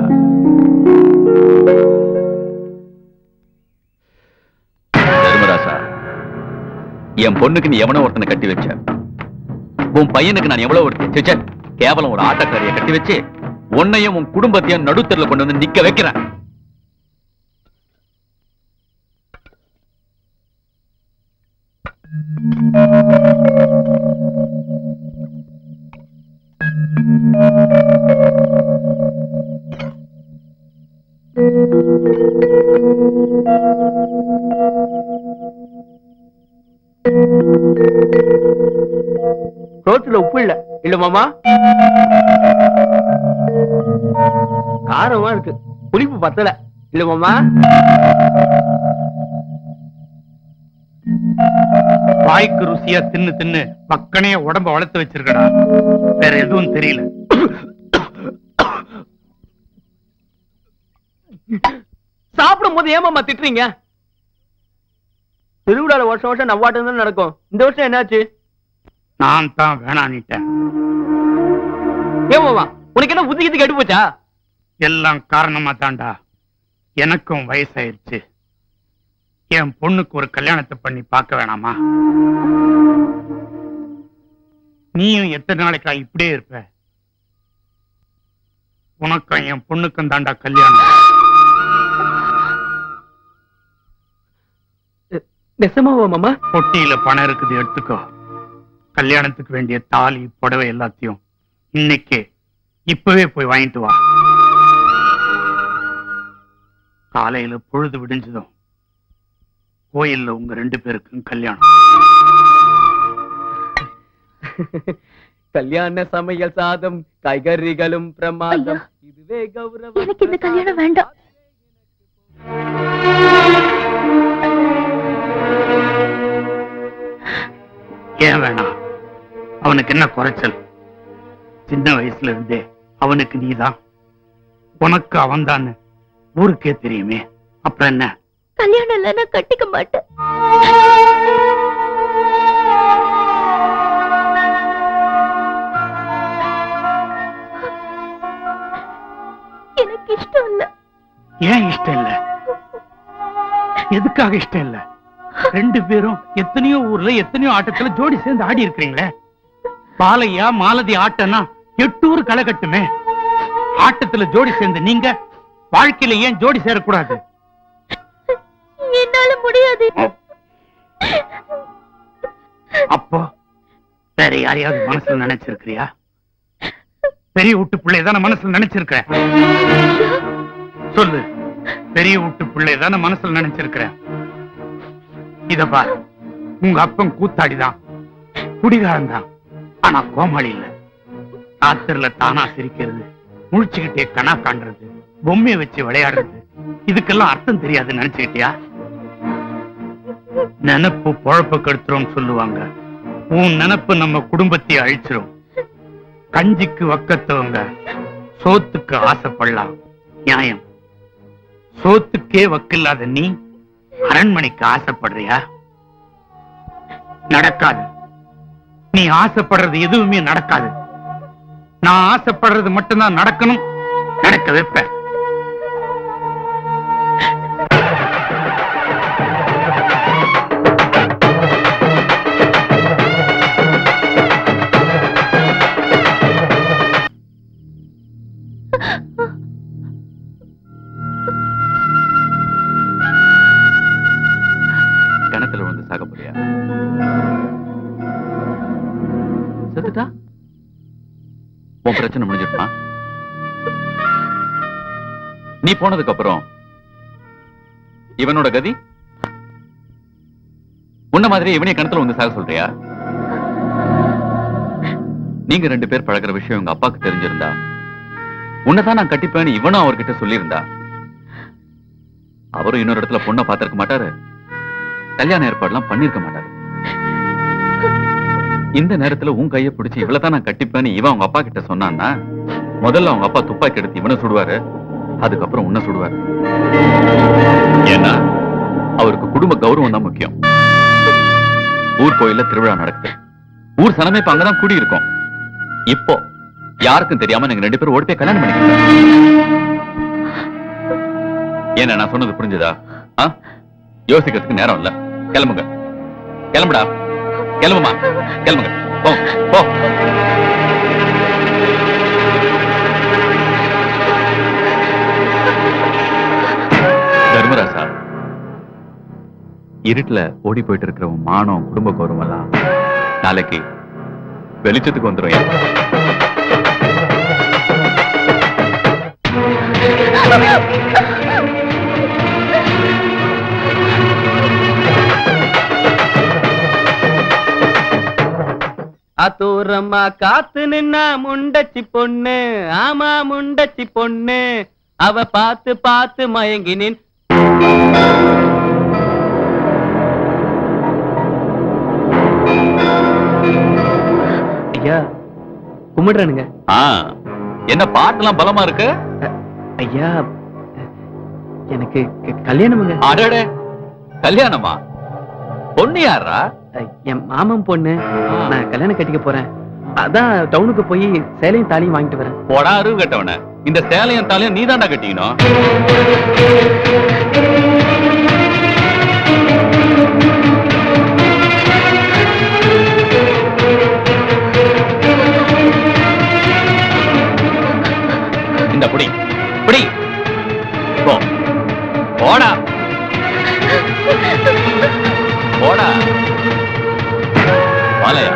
தர்மராசா, என் பொண்ணுக்கு நீ எவனோ ஒருத்தனை கட்டி வச்ச. உன் பையனுக்கு நான் எவ்வளவு ஒரு கேவலம் ஒரு ஆட்டக்காரியை கட்டி வச்சு உன்னையும் உன் குடும்பத்தையும் நடுத்தரில் கொண்டு வந்து நிக்க வைக்கிறேன். ரோட்டுல உப்பு இல்ல இல்ல மாமா, காரமா இருக்கு, புளிப்பு பத்தல இல்ல மாமா. வாய்க்கு ருசியா தின்னு தின்னு பக்கனே உடம்ப வளர்த்து வச்சிருக்கடா, வேற எதுவும் தெரியல. சாப்பிடும் போது ஏமாமா திட்டுறீங்க? திருவிழால வருஷம் வருஷம் நவ்வாட்டம் தான் நடக்கும், இந்த வருஷம் என்னாச்சு? நான் தான் வேணான்னுட்டேன். ஏமாமா, உனக்கு என்ன புத்தி கித்தி கெட்டு போச்சா? எல்லாம் காரணமா தாண்டா. எனக்கும் வயசாயிருச்சு, என் பொண்ணுக்கு ஒரு கல்யாணத்தை பண்ணி பார்க்க வேணாமா? நீயும் எத்தனை நாளைக்கா இப்படியே இருப்ப? உனக்கும் என் பொண்ணுக்கும் தாண்டா கல்யாணம். நெசமாவா மாமா? பொட்டியில பணம் இருக்குது, எடுத்துக்கோ. கல்யாணத்துக்கு வேண்டிய தாலி புடவை எல்லாத்தையும் இன்னைக்கே இப்பவே போய் வாங்கிட்டு வா. காலையில பொழுது விடிஞ்சதும் கோயில்ல உங்க ரெண்டு பேருக்கும் கல்யாணம். கல்யாண சமையல் சாதம், காய்கறிகளும் பிரமாதம், இதுவே கௌரவம். எனக்கு இந்த கல்யாணம் வேண்டாம். ஏன் வேணாம்? அவனுக்கு என்ன குறைச்சல்? சின்ன வயசுல இருந்தே அவனுக்கு நீதான், உனக்கு அவன் தான் ஊருக்கே தெரியுமே. அப்புறம் என்ன? கல்யாணம் இல்ல, நான் கட்டிக்க மாட்டேன். எனக்கு இஷ்டம் இல்ல. ஏன் இஷ்டம் இல்ல? எதுக்காக இஷ்டம் இல்ல? ரெண்டு பேரும் எத்தனையோ ஊர்ல எத்தனையோ ஆட்டத்துல ஜோடி சேர்ந்து ஆடி இருக்கிறீங்களே. பாலையா மாலதி ஆட்டம்னா எட்டு ஊர் களை கட்டுமே. ஆட்டத்துல ஜோடி சேர்ந்து நீங்க வாழ்க்கையில ஏன் ஜோடி சேரக்கூடாது? என்னால முடியாது. அப்போ வேற யாரையாவது மனசுல நினைச்சிருக்கிறியா? பெரிய வீட்டு பிள்ளை தானே மனசுல நினைச்சிருக்க? சொல்லு, பெரிய வீட்டு பிள்ளை தானே மனசுல நினைச்சிருக்கிற? இத பாரு, உங்க அப்பன் கூத்தாடிதான், குடிகாரன் தான், ஆனா கோமாளி இல்ல. ராத்திரில தானா சிரிக்கிறது, முழிச்சுக்கிட்டே கனா காண்றது, பொம்மையை வச்சு விளையாடுறது, இதுக்கெல்லாம் அர்த்தம் தெரியாது நினைச்சுக்கிட்டியா? நினப்பு பொழப்ப கெடுத்துரும் சொல்லுவாங்க. உன் நினப்பு நம்ம குடும்பத்தை அழிச்சிரும். கஞ்சிக்கு வக்கத்தவங்க சோத்துக்கு ஆசைப்படலாம், நியாயம். சோத்துக்கே வக்கில்லாத நீ அரண்மனைக்கு ஆசைப்படுறியா? நடக்காது. நீ ஆசைப்படுறது எதுவுமே நடக்காது. நான் ஆசைப்படுறது மட்டும்தான் நடக்கணும், நடக்க வைப்பேன். கிணத்துல வந்து சாக போறியா? செத்துட்டா உன் பிரச்சனை முடிஞ்சிருமா? நீ போனதுக்கு அப்புறம் இவனோட கதி? உன்ன மாதிரி இவனே கிணத்துல வந்து சாக சொல்றியா? நீங்க ரெண்டு பேர் பழகிற விஷயம் உங்க அப்பாக்கு தெரிஞ்சிருந்தா, உன்னதான் நான் கட்டிப்பேன்னு இவனும் அவர்கிட்ட சொல்லியிருந்தா, அவரும் இன்னொரு இடத்துல பொண்ணை பார்த்திருக்க மாட்டாரு, கல்யாண ஏற்பாடுலாம் பண்ணிருக்க மாட்டாரு. இந்த நேரத்துல உன் கையை பிடிச்சு இவ்வளவுதான் நான் கட்டிப்பேன்னு இவன் அவங்க அப்பா கிட்ட சொன்னான்னா, முதல்ல அவங்க அப்பா துப்பாக்கி எடுத்து இவனை சுடுவாரு, அதுக்கப்புறம் உன்னை சுடுவாரு. ஏன்னா அவருக்கு குடும்ப கௌரவம் தான் முக்கியம். ஊர் கோயில்ல திருவிழா நடக்குது, ஊர் சனமே இப்ப அங்கதான் கூடி இருக்கும். இப்போ யாருக்கும் தெரியாம நீங்க ரெண்டு பேரும் ஓடி போய் கல்யாணம் பண்ணிக்கிறீங்க. என்ன நான் சொன்னது புரிஞ்சுதா? யோசிக்கிறதுக்கு நேரம் இல்ல. கிளம்புங்க, கிளம்புடா, கிளம்புமா, கிளம்புங்க, போ போ. தர்மராசா, இருட்டுல ஓடி போயிட்டு இருக்கிற மானம் குடும்ப கௌரவம் எல்லாம் நாளைக்கு வெளிச்சத்துக்கு வந்துடும். அத்தூரம்மா காத்து நின்னா முண்டச்சி பொண்ணு, ஆமா முண்டச்சி பொண்ணு, அவ பார்த்து பார்த்து மயங்கினின். ஐயா கும்பிடுறானுங்க. என்ன பாட்டெல்லாம் பலமா இருக்கு? ஐயா எனக்கு கல்யாணமுங்க. அடடே, கல்யாணமா? பொண்ணு யாரா? என் மாமன் பொண்ணு. நான் கல்யாணம் கட்டிக்க போறேன். அதான் டவுனுக்கு போய் சேலையும் தாலியும் வாங்கிட்டு வரேன். போடா அருவு கட்டவன, இந்த சேலையும் தாலியும் நீதாண்டா கட்டிக்கணும். இந்த புடி புடி போ, போடா போடா வாலையா.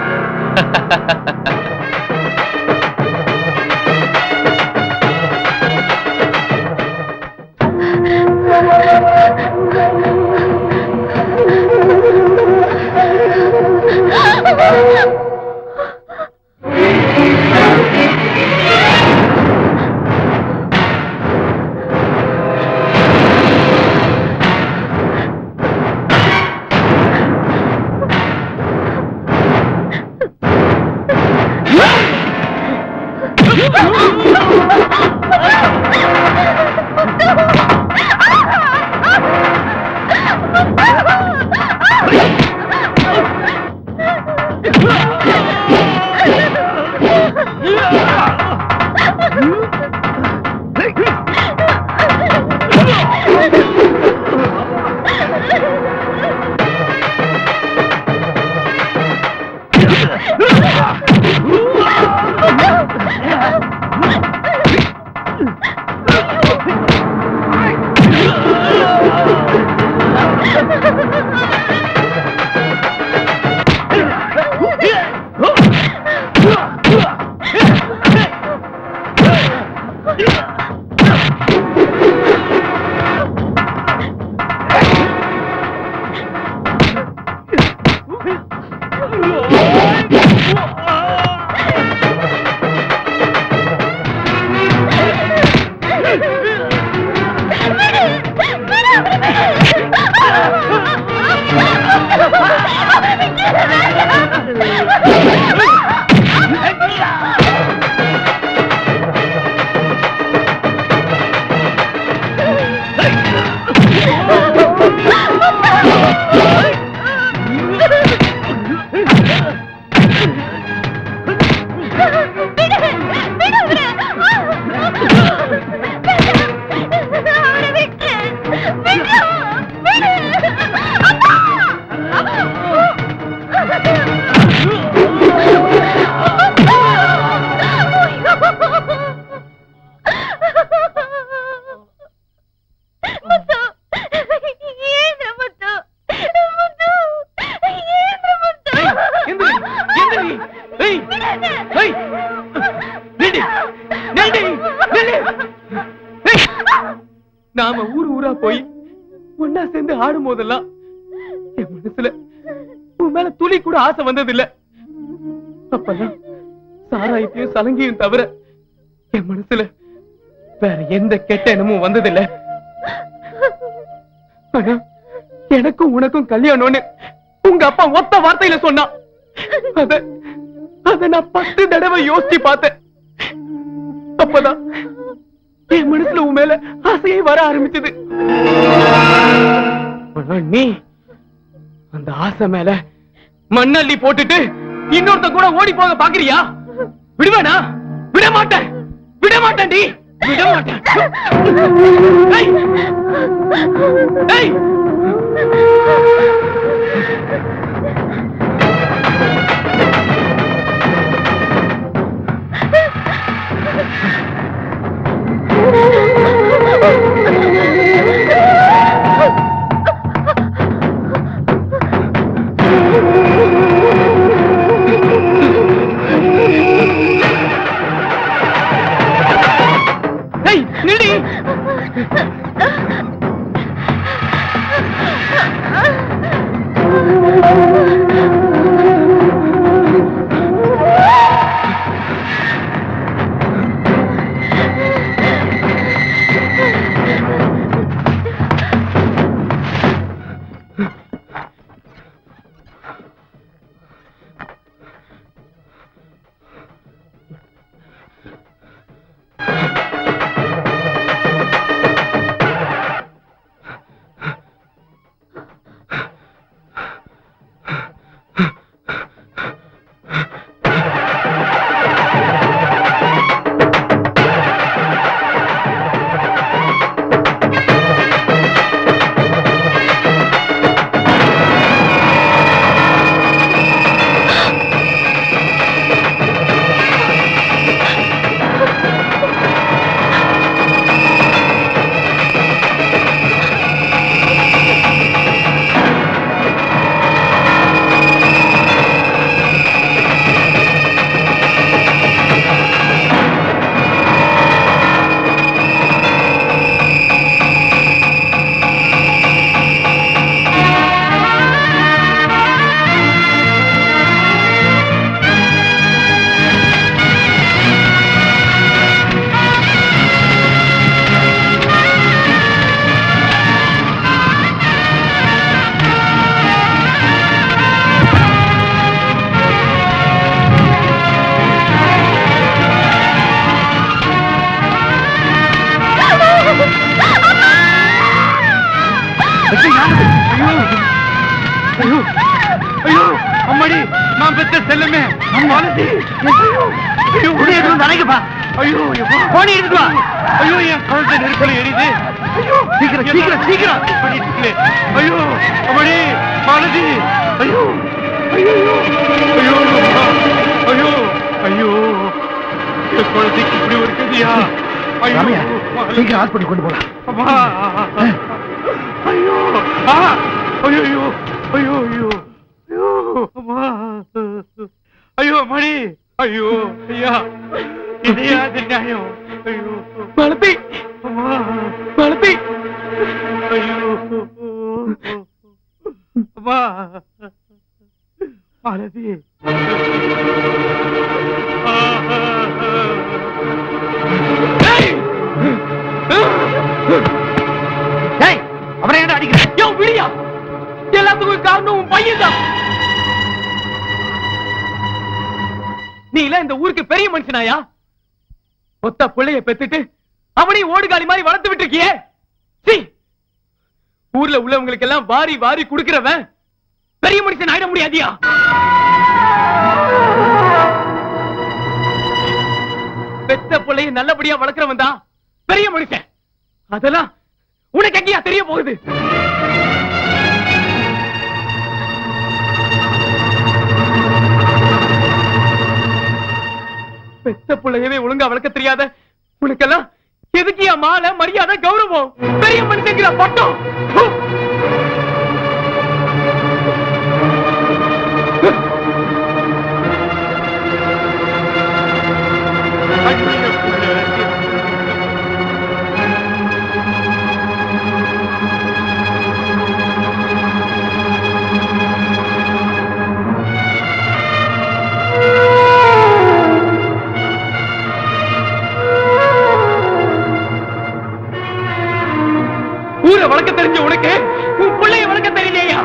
Hey! நாம ஊர் ஊரா போய் ஒன்னா சேர்ந்து ஆடும் போதெல்லாம் என் மனசுல உன் மேல துளி கூட ஆசை வந்தது இல்ல. அப்பதான் சாராயத்தையும் சலங்கியும் தவிர என் மனசுல வேற எந்த கெட்ட எண்ணமும் வந்ததில்லை. ஆனா எனக்கும் உனக்கும் கல்யாணம்னு உங்க அப்பா ஒத்த வார்த்தையில சொன்னான். அத அத நான் பத்து தடவை யோசிச்சு பார்த்தேன். அப்பதான் என் மனசுல உன் மேல ஆசையே வர ஆரம்பிச்சது. நீ அந்த ஆசை மேல மண்ணள்ளி போட்டுட்டு இன்னொருத்த கூட ஓடி போக பாக்குறியா? விடுவேனா? விட மாட்டேன், விட மாட்டேன், நீ விட மாட்டேன். ஒத்த பிள்ளைய பெத்துட்டு அவனையும் ஓடுகாலி மாதிரி வளர்த்து விட்டுருக்கியே. ஊர்ல உள்ளவங்களுக்கு எல்லாம் வாரி வாரி குடுக்கிறவன் பெரிய மனுஷன் ஆயிட முடியாதியா? பெத்த பிள்ளைய நல்லபடியா வளர்க்கிறவன் தான் பெரிய மனுஷன். அதெல்லாம் உனக்கு எங்கேயா தெரிய போகுது? பெத்த பிள்ளையவே ஒழுங்கா வளர்க்க தெரியாத உனக்கெல்லாம் எதுக்கியா மாலை மரியாதை கௌரவம்? பெரிய மனுஷங்கிற பட்டம் ஊரை வளர்க்க தெரிஞ்ச உனக்கு உன் பிள்ளைய வளர்க்க தெரியலையா?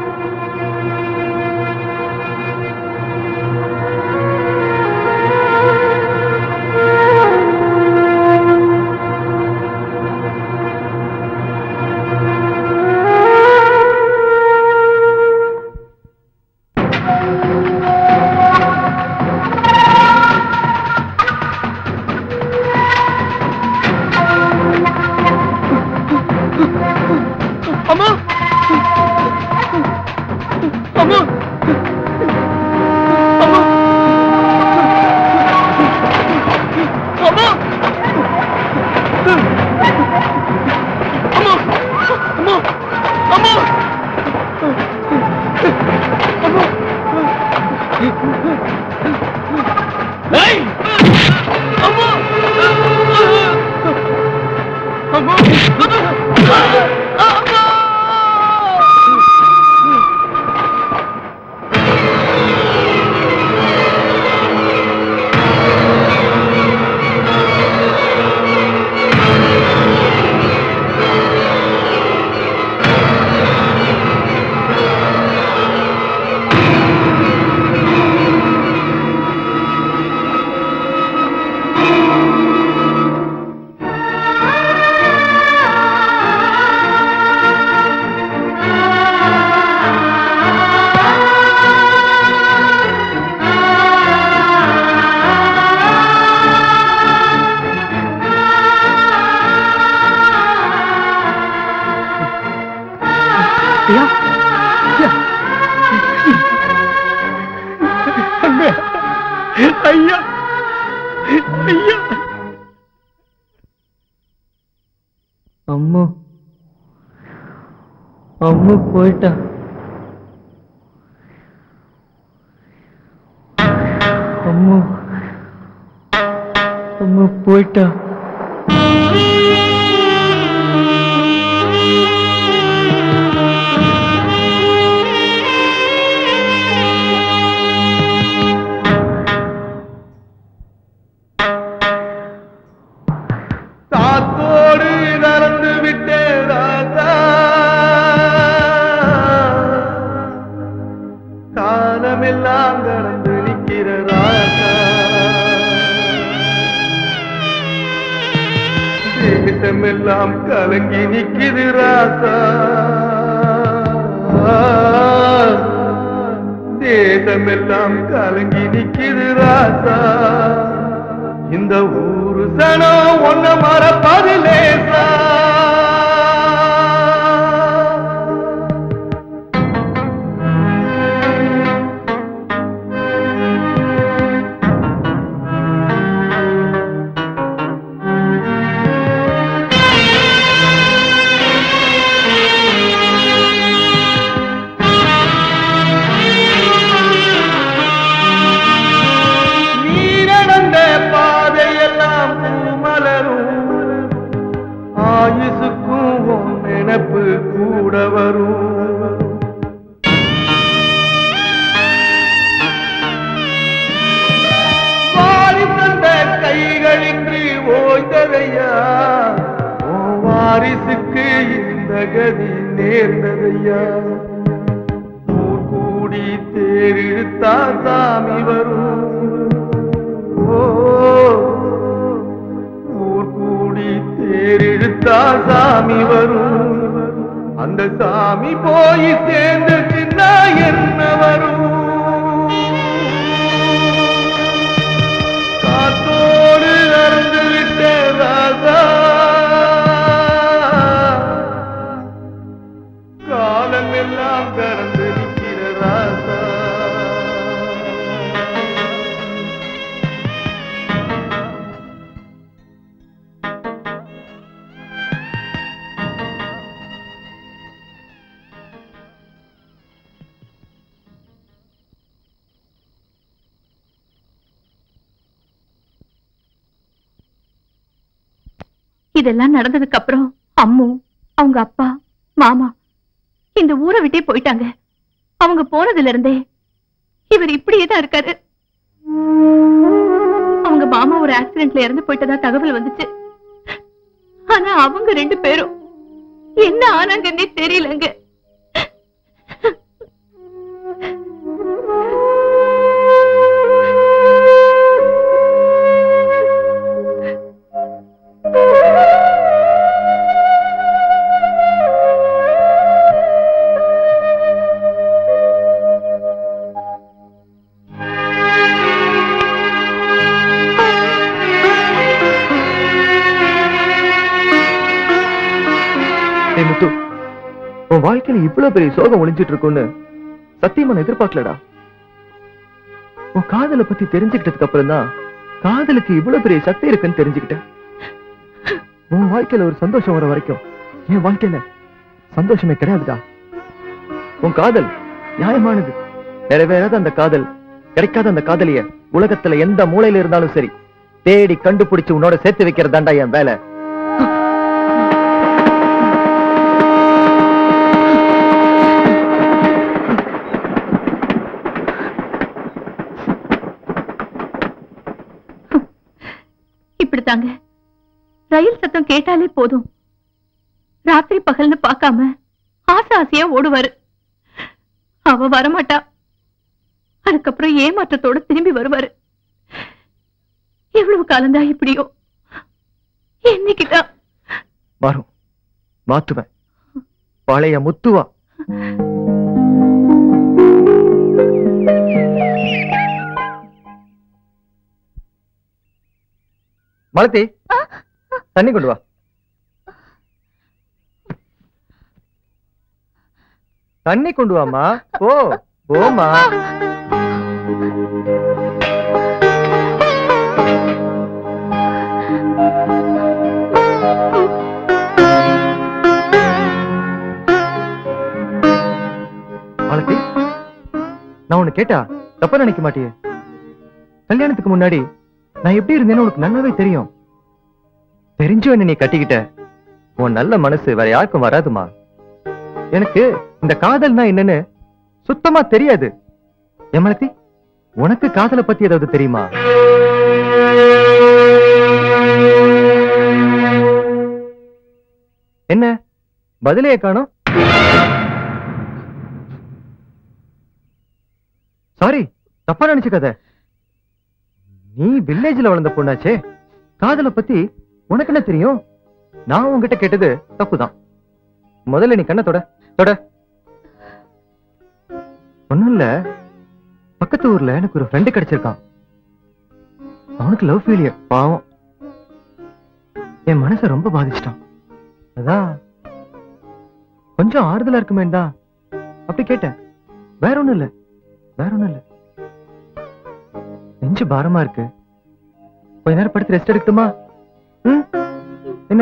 ஐயா ஐயா அம்மா அம்மா போயிட்டா. அம்மா அம்மா போயிட்டா. தாத்தோடு நடந்து விட்டேன் ராஜா, காலமெல்லாம் கடந்து நிற்கிற ராஜா, தேசமெல்லாம் கலங்கி நிற்கிது ராஜா, தேசமெல்லாம் கலங்கி நிற்கிது ராஜா, இந்த ஊரு சனம் ஒன்ன மறப்பது லேசா. ஆயுசுக்கும் நினைப்பு கூட வரும், வாரி தந்த கைகளுக்கு ஓய்ந்ததையா, வாரிசுக்கு இந்த கதி நேர்ந்ததையா, ஊர் கூடி தேரிழுத்தா சாமி வரும், ஓ தேரிழுத்தா சாமி வரும், அந்த சாமி போய் சேர்ந்துச்சுன்னா என்ன வரும், காத்தோடு நடந்து விட்ட ராஜா, காலம் எல்லாம் கடந்து நிற்கிற ராஜா. இதெல்லாம் நடந்ததுக்கு அப்புறம் அம்மு, அவங்க அப்பா, மாமா இந்த ஊரை விட்டே போயிட்டாங்க. அவங்க போனதுல இருந்தே இவர் இப்படியேதான் இருக்காரு. அவங்க மாமா ஒரு ஆக்சிடென்ட்ல இறந்து போயிட்டதா தகவல் வந்துச்சு. ஆனா அவங்க ரெண்டு பேரும் என்ன ஆனாங்கன்னே தெரியலங்க. முத்து, உன் வாழ்க்கையில இவ்வளவு பெரிய சோகம் ஒளிஞ்சிட்டு இருக்குன்னு சத்தியமா நான் எதிர்பார்க்கலடா. உன் காதலை பத்தி தெரிஞ்சுக்கிட்டதுக்கு அப்புறம் தான் காதலுக்கு இவ்வளவு பெரிய சக்தி இருக்குன்னு தெரிஞ்சுக்கிட்டேன். உன் வாழ்க்கையில ஒரு சந்தோஷம் வர வரைக்கும் என் வாழ்க்கையில சந்தோஷமே கிடையாதுடா. உன் காதல் நியாயமானது. நிறைவேறாத அந்த காதல், கிடைக்காத அந்த காதலிய உலகத்துல எந்த மூலையில இருந்தாலும் சரி தேடி கண்டுபிடிச்சு உன்னோட சேர்த்து வைக்கிறதாண்டா என் வேலை. இப்படித்தாங்க ரயில் சத்தம் கேட்டாலே போதும், ராத்திரி பகல்னு பார்க்காம ஆசை ஆசையா ஓடுவாரு. அவ வரமாட்டா, அதுக்கப்புறம் ஏமாற்றத்தோட திரும்பி வருவாரு. எவ்வளவு காலம்தான் இப்படியோ? என்னைக்குதான் வரும் மாத்துவேன். பழைய முத்துவா மலத்தி, தண்ணி கொண்டு வா. தண்ணி கொண்டு வாமா. ஓ ஓமா. மலத்தி, நான் உன்னை கேட்டா தப்பா நினைக்க மாட்டியே? கல்யாணத்துக்கு முன்னாடி நான் எப்படி இருந்தேன்னு உனக்கு நல்லாவே தெரியும். தெரிஞ்சு என்ன நீ கட்டிக்கிட்ட உன் நல்ல மனசு வேற யாருக்கும் வராதுமா. எனக்கு இந்த காதல்னா என்னன்னு சுத்தமா தெரியாது. எமலத்தி, உனக்கு காதலை பத்தி ஏதாவது தெரியுமா? என்ன பதிலே காணோம்? சாரி, தப்பா நினைச்சுக்காத. நீ வில்லேஜ்ல வளர்ந்த பொண்ணாச்சே, காதலை பத்தி உனக்கு என்ன தெரியும்? நான் உன்கிட்ட கேட்டது தப்புதான். முதல்ல நீ கண்ண தொட தொட. ஒண்ணும் இல்ல, பக்கத்து ஊர்ல எனக்கு ஒரு ஃப்ரெண்டு கிடைச்சிருக்கான். அவனுக்கு லவ் ஃபெயிலியர். பாவம், என் மனசை ரொம்ப பாதிச்சிட்டான். அதான் கொஞ்சம் ஆறுதலா இருக்குமே தான் அப்படி கேட்டேன். வேற ஒண்ணும் இல்ல, வேற ஒண்ணும் இல்ல. நெஞ்சு பாரமா இருக்கு, கொஞ்ச நேரம் படுத்து ரெஸ்ட் எடுக்கட்டுமா? என்ன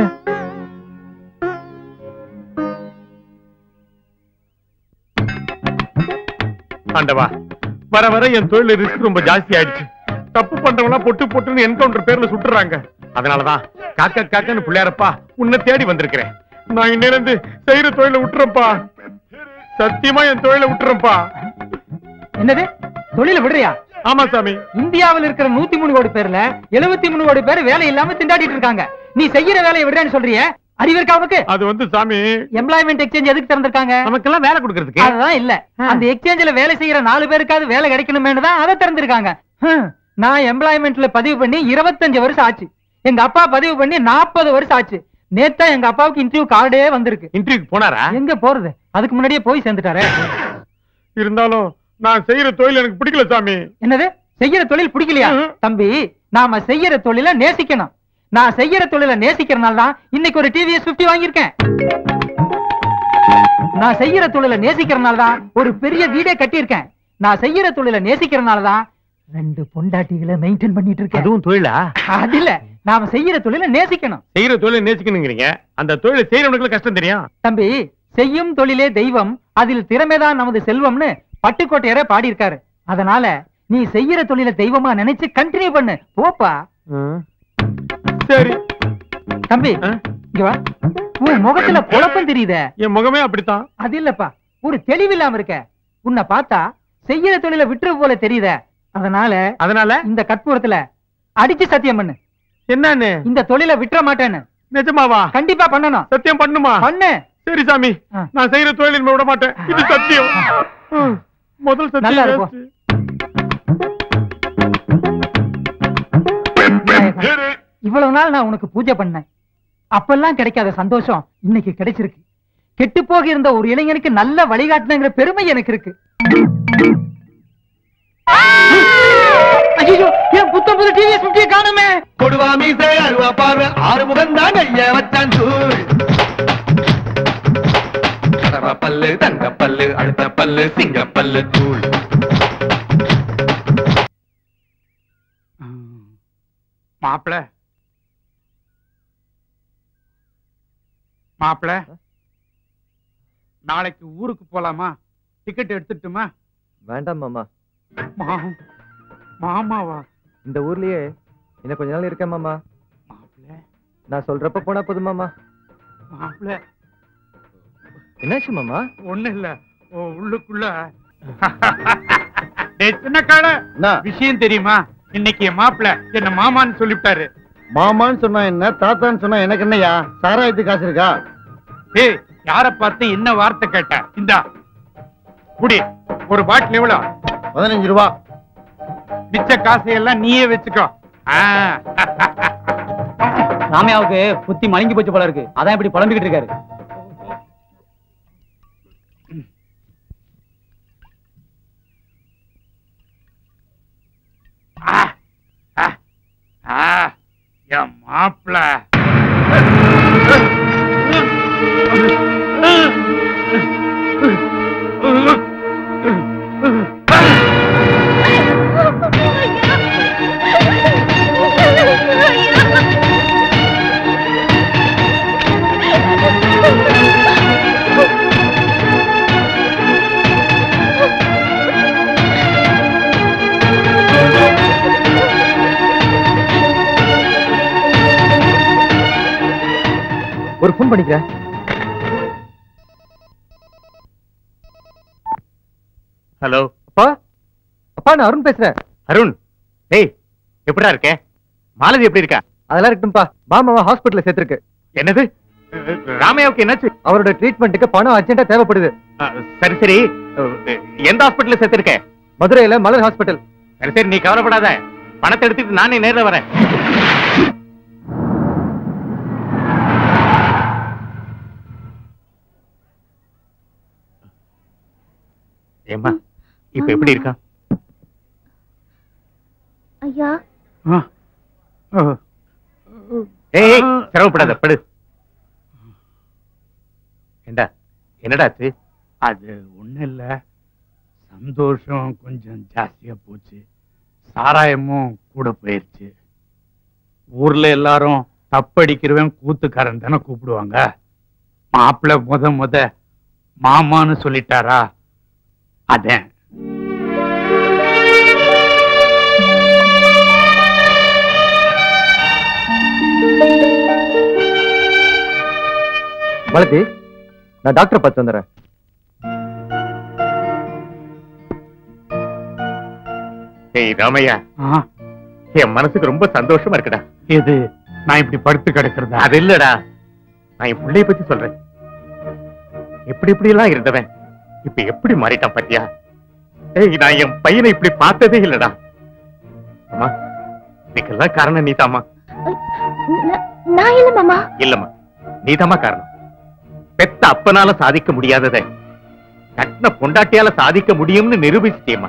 ஆண்டவா, வர வர என் தொழில ரிஸ்க் ரொம்ப ஜாஸ்தி ஆயிடுச்சு. தப்பு பண்றவங்களா பொட்டு பொட்டுன்னு என்கவுண்டர் பேர்ல சுட்டுறாங்க. அதனாலதான் காக்கா காக்கான்னு பிள்ளையாரப்பா உன்னை தேடி வந்திருக்கிறேன். நான் இன்னிலிருந்து செய்யற தொழில விட்டுறேன்ப்பா. சத்தியமா என் தொழில விட்டுறேன்ப்பா. என்னது தொழில விடுறியா? ஆமா சாமி. இந்தியாவில் இருக்கிற நூத்தி மூணு கோடி பேர்ல எழுபத்தி மூணு கோடி பேர் வேலை இல்லாம திண்டாடிட்டு இருக்காங்க. நீ செய்யற வேலையை விடுறேன்னு சொல்றிய? அறிவு இருக்கா உனக்கு? அது வந்து சாமி, எம்ப்ளாய்மெண்ட் எக்ஸ்சேஞ்ச் எதுக்கு திறந்திருக்காங்க? நமக்கெல்லாம் வேலை கொடுக்கறதுக்கு. அதுதான் இல்ல, அந்த எக்ஸ்சேஞ்சில வேலை செய்யற நாலு பேருக்காவது வேலை கிடைக்கணுமேனு தான் அதை திறந்திருக்காங்க. நான் எம்ப்ளாய்மெண்ட்ல பதிவு பண்ணி இருபத்தஞ்சு வருஷம் ஆச்சு. எங்க அப்பா பதிவு பண்ணி நாற்பது வருஷம் ஆச்சு. நேத்தா எங்க அப்பாவுக்கு இன்டர்வியூ கார்டே வந்திருக்கு. இன்டர்வியூக்கு போனாரா? எங்க போறது, அதுக்கு முன்னாடியே போய் சேர்ந்துட்டாரு. இருந்தாலும் நான் செய்யற தொழில் எனக்கு பிடிக்கல சாமி. என்னது செய்யற தொழில் பிடிக்கலையா? தம்பி, நாம செய்யற தொழில நேசிக்கணும். நான் செய்யற தொழில நேசிக்கிறனால தான் இன்னைக்கு ஒரு டிவிஎஸ் பிப்டி வாங்கியிருக்கேன். நான் செய்யற தொழில நேசிக்கிறனால தான் ஒரு பெரிய வீடே கட்டியிருக்கேன். நான் செய்யற தொழில நேசிக்கிறனால தான் ரெண்டு பொண்டாட்டிகளை மெயின்டைன் பண்ணிட்டு இருக்கேன். அதுவும் தொழிலா? அது இல்ல, நாம செய்யற தொழில நேசிக்கணும். செய்யற தொழில நேசிக்கணுங்கிறீங்க, அந்த தொழிலை செய்யறவங்களுக்கு கஷ்டம் தெரியும். தம்பி, செய்யும் தொழிலே தெய்வம், அதில் திறமைதான் நமது செல்வம்னு பட்டுக்கோட்டையர பாடி இருக்காரு. அதனால நீ செய்யற தொழில தெய்வமா நினைச்சு கண்டினியூ பண்ணு. போப்பா. சரி தம்பி, இங்க வா. உன் முகத்துல குழப்பம் தெரியுதே. என் முகமே அப்படித்தான். அது இல்லப்பா, ஒரு தெளிவில்லாம இருக்க. உன்னை பார்த்தா செய்யற தொழில விட்டுற போல தெரியுதே. அதனால அதனால இந்த கற்பூரத்துல அடிச்சு சத்தியம் பண்ணு. என்னன்னு? இந்த தொழில விட்டுற மாட்டேன்னு. நிஜமாவா? கண்டிப்பா பண்ணணும். சத்தியம் பண்ணுமா? பண்ணு. சரி சாமி, நான் செய்யற தொழில் விட மாட்டேன், இது சத்தியம். முதல் சத்தியம். இவ்வளவு நாள் நான் உனக்கு பூஜை பண்ணேன், அப்பெல்லாம் கிடைக்காத சந்தோஷம் இன்னைக்கு கிடைச்சிருக்கு. கெட்டு போக இருந்த ஒரு இளைஞனுக்கு நல்ல வழிகாட்டினங்கிற பெருமை எனக்கு இருக்கு. ஐயோ, என் புத்தம் புது டிவி சுட்டியை காணுமே. கொடுவா மீசை அருவா பார்வை ஆறு முகம் தான் ஐயா வச்சான் சூழ். பல்லு தங்க பல்லு அடுத்த பல்லு சிங்க பல்லு தூள். மாப்பிள மாப்பிள நாளைக்கு ஊருக்கு போலாமா? டிக்கெட் எடுத்துட்டுமா? வேண்டாம் மாமா. மாமாவா? இந்த ஊர்லயே இன்னும் கொஞ்ச நாள் இருக்கேன் மாமா. நான் சொல்றப்ப போனா போதும் மாமா. மாப்பிள என்னாச்சு மாமா? ஒண்ணு இல்ல, உள்ளுக்குள்ள சின்ன கால விஷயம் தெரியுமா? இன்னைக்கு என் மாப்பிள என்ன மாமான்னு சொல்லிவிட்டாரு. மாமான்னு சொன்னா என்ன, தாத்தான்னு சொன்னா எனக்கு என்னையா? சாராயத்து காசு இருக்கா? ஏய், யார பார்த்து என்ன வார்த்தை கேட்ட? இந்தா குடி. ஒரு பாட்டில் எவ்வளவு? பதினஞ்சு ரூபா. மிச்ச காசையெல்லாம் நீயே வச்சுக்கோ. ராமையாவுக்கு புத்தி மழுங்கி போச்சு போல இருக்கு, அதான் இப்படி புலம்பிக்கிட்டு இருக்காரு. என் மாப்பிள ஒரு போன் பண்ணிக்கிறேன். ஹலோ அப்பா. அப்பா, நான் அருண் பேசுறேன். அருண், ஏய் எப்படா இருக்க? மாலதி எப்படி இருக்கா? அதெல்லாம் இருக்கட்டும்பா. மாமாவா ஹாஸ்பிட்டல்ல சேர்த்திருக்கு. என்னது? ராமையாவுக்கு என்னாச்சு? அவரோட ட்ரீட்மெண்ட்டுக்கு பணம் அர்ஜென்ட்டா தேவைப்படுது. சரி சரி, எந்த ஹாஸ்பிட்டல்ல சேர்த்திருக்க? மதுரையில மலர் ஹாஸ்பிட்டல். சரி சரி, நீ கவலைப்படாத, பணத்தை எடுத்துட்டு நானே நேர்ல வரேன். ஏம்மா, இப்ப எப்படி இருக்கா? ஐயா, ஏய் சிரமப்படாத, படு. ஏண்டா, என்னடாச்சு? அது ஒண்ணு இல்ல, சந்தோஷம் கொஞ்சம் ஜாஸ்தியா போச்சு, சாராயமும் கூட போயிருச்சு. ஊர்ல எல்லாரும் தப்படிக்கிறவன் கூத்துக்காரன் தானே கூப்பிடுவாங்க. மாப்பிள்ள முத முத மாமான்னு சொல்லிட்டாரா, அதான். மாலதி, நான் டாக்டரை பார்த்து வந்துடுறேன். ஏய் ராமையா, என் மனசுக்கு ரொம்ப சந்தோஷமா இருக்குடா. எது? நான் இப்படி படுத்து கிடக்குறதா? அது இல்லடா, நான் என் பிள்ளைய பத்தி சொல்றேன். எப்படி இப்படி எல்லாம் இருந்தவன் இப்ப எப்படி மாறிட்டான் பாத்தியா? ஏய், நான் என் பையனை இப்படி பார்த்ததே இல்லடா. அம்மா, இதுக்கெல்லாம் காரணம் நீதாம்மா. நான் இல்ல மாமா. இல்லம்மா, நீதாம்மா காரணம். பெத்த அப்பனால சாதிக்க முடியாததை கட்டின பொண்டாட்டியால சாதிக்க முடியும்னு நிரூபிச்சிட்டேம்மா.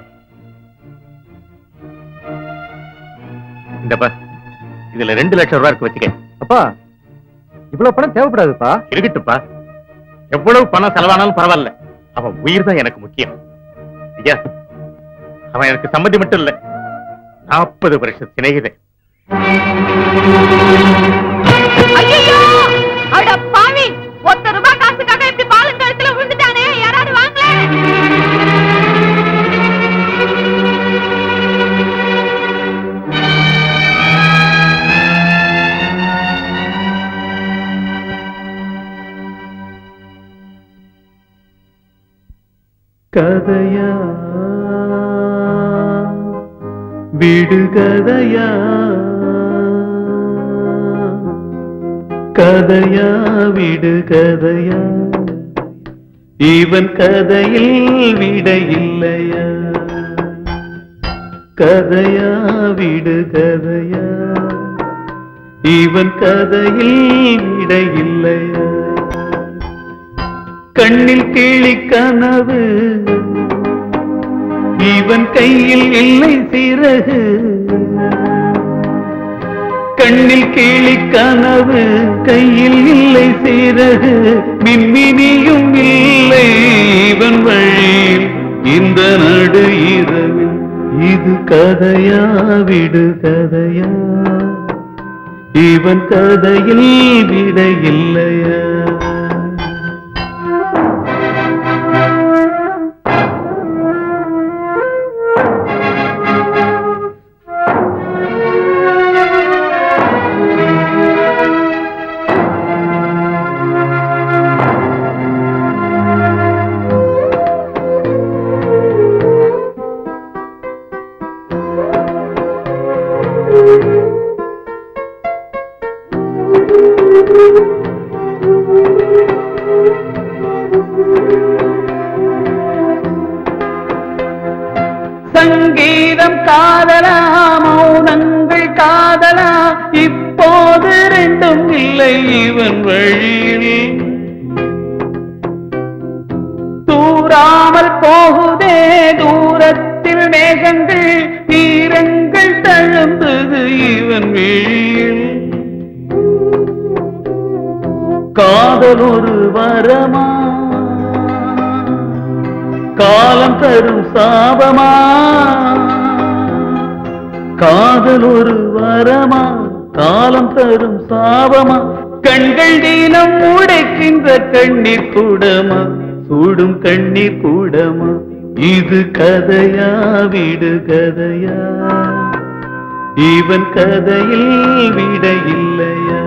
இந்த பஸ், இதுல ரெண்டு லட்சம் ரூபாய் இருக்கு, வச்சுக்க. அப்பா, இவ்வளவு பணம் தேவைப்படாதுப்பா. இருக்கட்டுப்பா, எவ்வளவு பணம் செலவானாலும் பரவாயில்ல, அவன் உயிர் தான் எனக்கு முக்கியம். ஐயா, அவன் எனக்கு சம்மதி மட்டும் இல்ல, நாற்பது வருஷம் சிநேகிதன். ஐயோ, அட பாவி, ஒத்த ரூபாய் காசுக்காக இப்படி பாலும் கழுத்துல விழுந்துட்டானே, யாராவது வாங்களே. கதையா விடுகதையா, கதையா விடுகதையா. இவன் கதையில் விட இல்லையா? கதையா விடு கதையா? இவன் கதையில் விட இல்லையா? கண்ணில் கிளி கனவு, இவன் கையில் இல்லை சிறகு. கண்ணில் கிளி கனவு, கையில் இல்லை சிறகு. மின்மினியும் இல்லை இவன் வழியில் இந்த நடு இரவில். இது கதையா விடு கதையா? இவன் கதையில் விட இல்லையா? சங்கீதம் காதலா, மௌனங்கள் காதலா? இப்போது ரெண்டும் இல்லை இவன் வழியில். தூராமல் போகுதே தூரத்தில் மேகங்கள், தீரங்கள் தழும்புது இவன் விழியில். காதல் ஒரு வரமா, காலம் தரும் சாபமா? காதல் ஒரு வரமா, காலம் தரும் சாபமா? கண்கள் தினம் உடைக்கின்ற கண்ணீர் கூடமா, சூடும் கண்ணீர் கூடமா? இது கதையா விடு கதையா? இவன் கதையில் விட இல்லையா?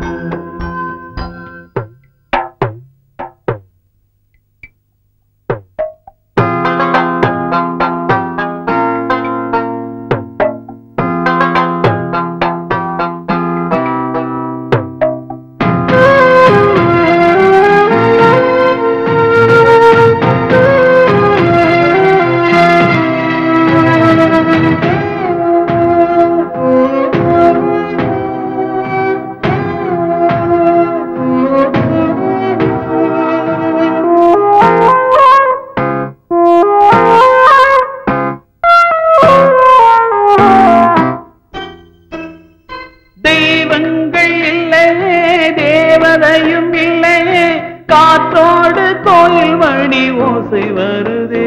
தெய்வங்கள் இல்லையே தேவதையும் இல்லையே, காற்றோடு கோயில் மணி ஓசை வருதே.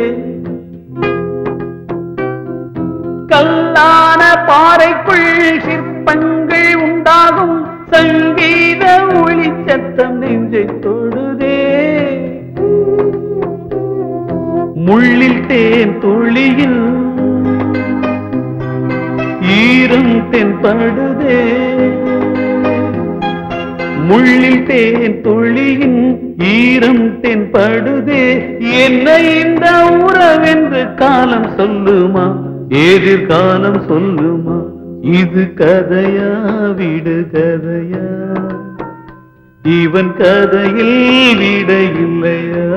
கல்லான பாறைக்குள் சிற்பங்கள் உண்டாகும், சங்கீத ஒளி சத்தம் நெஞ்சை தொடுதே. முள்ளில் தேன் துளியில் ஈரம் தென்படுதே. முள்ளில் தேன் துளியின் ஈரம் தென்படுதே. என்ன இந்த உறவென்று காலம் சொல்லுமா, எதிர்காலம் சொல்லுமா? இது கதையா விடு கதையா? இவன் கதையில் விட இல்லையா?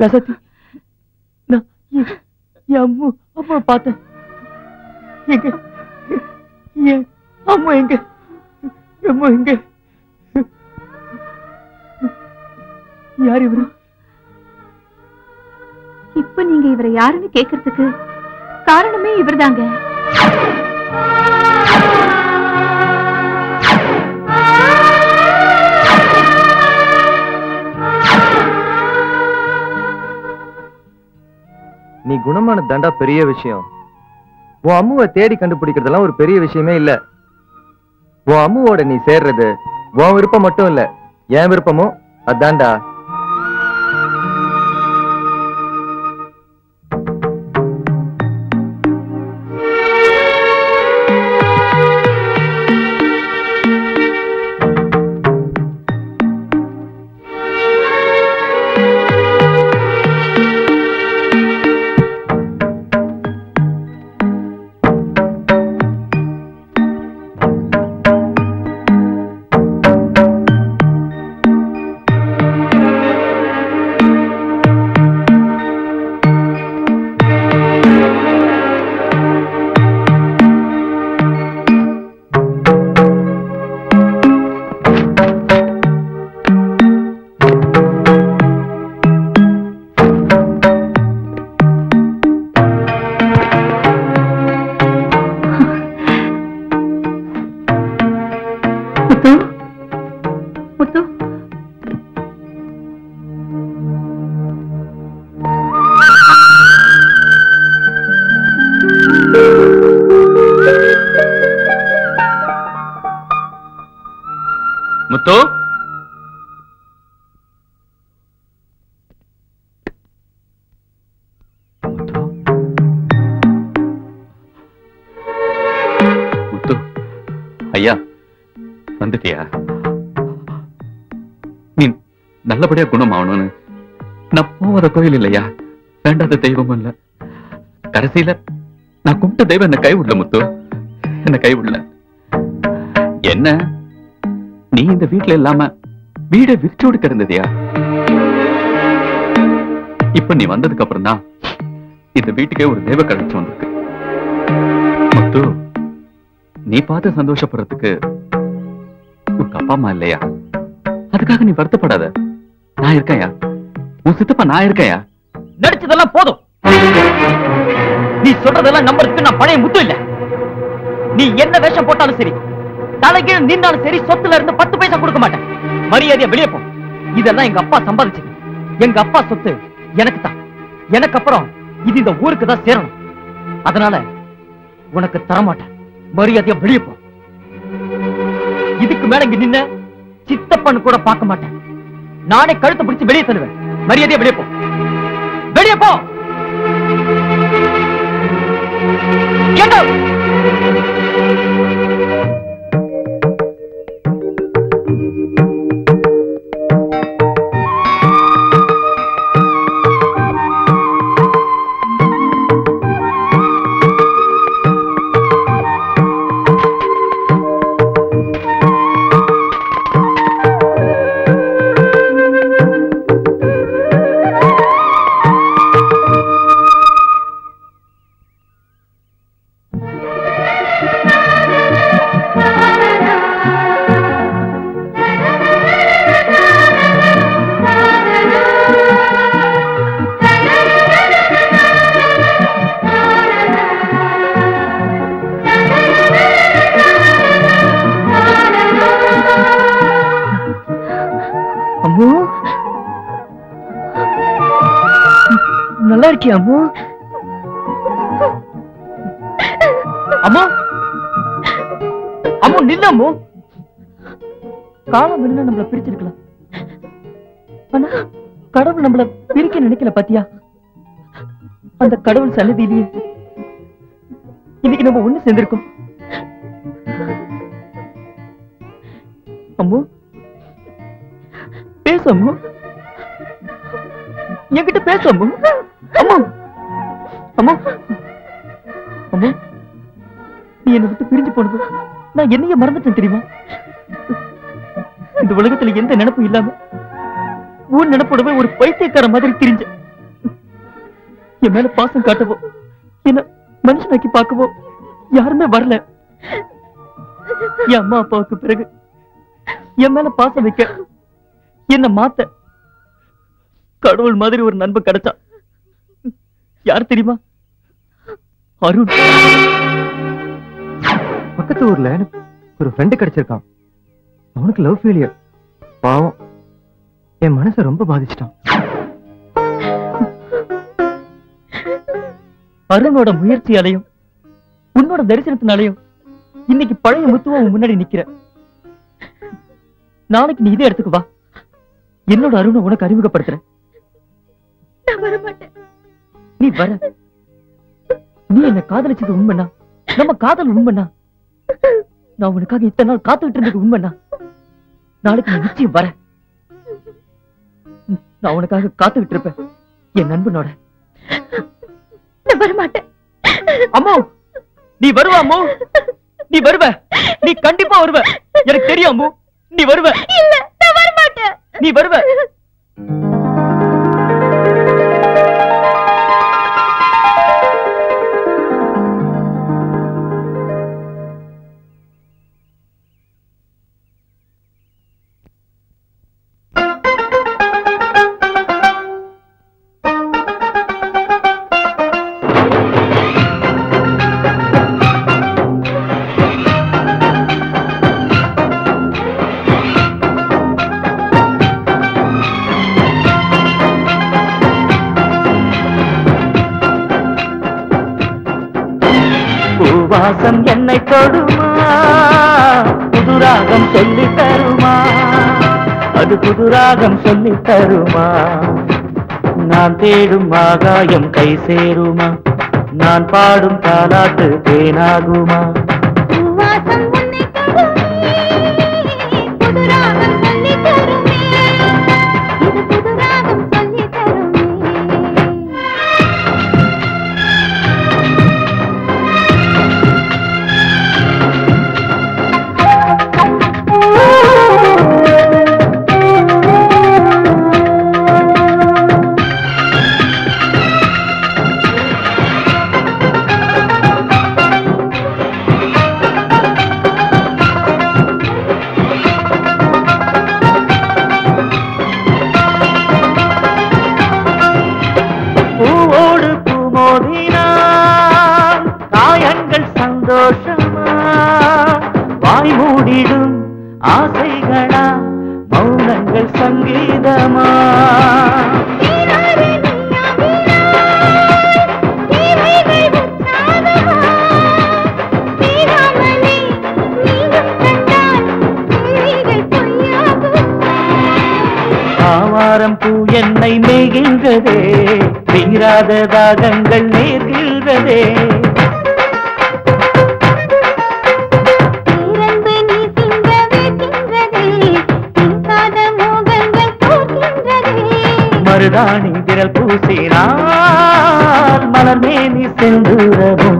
ரசத்தி நான் என் அம்மா அம்மா பார்த்தேன். எங்க என் அம்மா எங்க அம்மா எங்க? யார் இவரு? இப்ப நீங்க இவரை யாருன்னு கேக்குறதுக்கு காரணமே இவர்தாங்க. நீ குணமான தாண்டா பெரிய விஷயம். உன் அம்முவை தேடி கண்டுபிடிக்கிறதெல்லாம் ஒரு பெரிய விஷயமே இல்ல. உன் அம்முவோட நீ சேர்றது உன் விருப்பம் மட்டும் இல்ல, என் விருப்பமும் அதான்டா. முத்து, முத்து ஐயா வந்துட்டியா? நீ நல்லபடியா குணமாகணும்னு நான் போவத கோயில் இல்லையா, வேண்டாத தெய்வம் இல்ல. கடைசியில நான் கும்பிட்ட தெய்வம் என்ன கைவிடல முத்து, என்ன கைவிடல. என்ன நீ இந்த வீட்டுல இல்லாம வீட விரிச்சோடு கிடந்ததியா? இப்ப நீ வந்ததுக்கு அப்புறம் தான் இந்த வீட்டுக்கே ஒரு தேவை கிடைச்சு வந்திருக்கு. முத்து, நீ பார்த்து சந்தோஷப்படுறதுக்கு உங்க அப்பா அம்மா இல்லையா? அதுக்காக நீ வருத்தப்படாத, நான் இருக்கேயா, உன் சித்தப்பா நான் இருக்கேயா. நடிச்சதெல்லாம் போதும். நீ சொல்றதெல்லாம் நம்புறதுக்கு நான் பழைய முத்து இல்ல. நீ என்ன வேஷம் போட்டாலும் சரி, தலைகீழ நின்றாலும் சரி, சொத்துல இருந்து பத்து பைசா கொடுக்க மாட்டேன். மரியாதையா வெளியே போ. இதெல்லாம் எங்க அப்பா சம்பாதிச்சது. எங்க அப்பா சொத்து எனக்கு தான். எனக்கு அப்புறம் இது இந்த ஊருக்கு தான் சேரணும். அதனால உனக்கு தரமாட்டேன். மரியாதையா வெளியே போ. இதுக்கு மேல இங்க நின்ன சித்தப்பன்னு கூட பார்க்க மாட்டேன். நானே கழுத்தை பிடிச்சு வெளியே தருவேன். மரியாதையா வெளியே போ. வெளியே போ. Get out! நல்லா இருக்கியா அம்மு? அம்மு அம்மு நில்ல அம்மு. காலம் என்ன நம்மள பிரிச்சிருக்கலாம், ஆனா கடவுள் நம்மள பிரிக்க நினைக்கல பாத்தியா? அந்த கடவுள் சன்னதியிலேயே இன்னைக்கு நம்ம ஒண்ணு சேர்ந்திருக்கோம். அம்மு பேசு அம்மு, என்கிட்ட பேசு அம்மு. அம்மா அம்மா அம்மா, நீ என்னை விட்டு பிரிஞ்சு போனது நான் என்னைய மறந்துட்டேன் தெரியுமா? இந்த உலகத்துல எந்த நினைப்பும் இல்லாம ஊர் நினைப்போடவே ஒரு பைத்தியக்கார மாதிரி திரிஞ்ச. என் மேல பாசம் காட்டவோ என்ன மனுஷனாக்கி பார்க்கவோ யாருமே வரல. என் அம்மா அப்பாவுக்கு பிறகு என் மேல பாசம் வைக்க என்ன மாத்த கடவுள் மாதிரி ஒரு நண்பன் கிடைச்சா. யார் தெரியுமா? அருண். பக்கத்து ஊர்ல எனக்கு ஒரு ஃப்ரெண்டு கிடைச்சிருக்கான். அவனுக்கு லவ் ஃபெயிலியர். பாவம் என் மனசை ரொம்ப பாதிச்சிட்டான். அருணோட முயற்சியாலையும் உன்னோட தரிசனத்தினாலையும் இன்னைக்கு பழைய முத்துவ முன்னாடி நிக்கிற. நாளைக்கு நீ இதே இடத்துக்கு வா, என்னோட அருணை உனக்கு அறிமுகப்படுத்துறேன். நீ வர. நீ என்ன காதலிச்சது உண்மைண்ணா, நம்ம காதல் உண்மைண்ணா, நான் உனக்காக இத்தனை நாள் காத்துக்கிட்டு இருந்தது உண்மைண்ணா. நாளைக்கு நீ நிச்சயம் வர. நான் உனக்காக காத்துக்கிட்டு இருப்பேன் என் நண்பனோட. வரமாட்டேன். அம்மா நீ வருவ. அம்மா நீ வருவ. நீ கண்டிப்பா வருவ. எனக்கு தெரியும் அம்மு, நீ வருவ. இல்ல நான் வரமாட்டேன். நீ வருவ. வாசம் என்னை தொடுமா, புதுராகம் சொல்லி தருமா, அது புதுராகம் சொல்லி தருமா. நான் தேடும் ஆகாயம் கை சேருமா, நான் பாடும் தாலாட்டு தேனாகுமா. என்னை மேய்கின்றதே, தீராத தாகங்கள் நேர்கின்றதே. மருதாணி விரல் பூசினால் மலர் மேனி செந்துரமும்.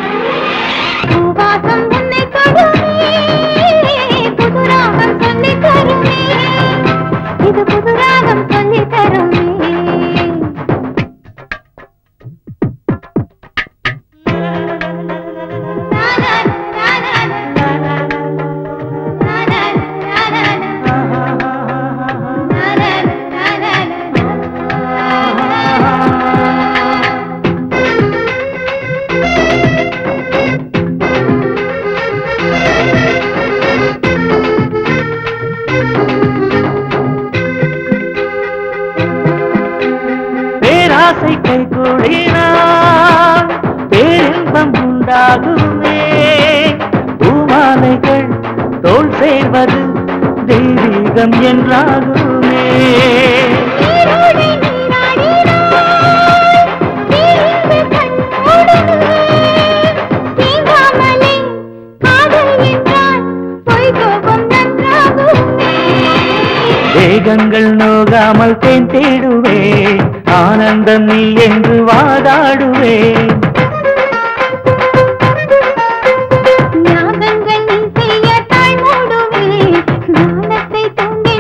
பூமாலைகள் தோல் சேர்வது தெய்வீகம் என்றாகுமே. வேகங்கள் நோகாமல் தேன் தேடுவே, ஆனந்தம் நீ என்று வாதாடுவே.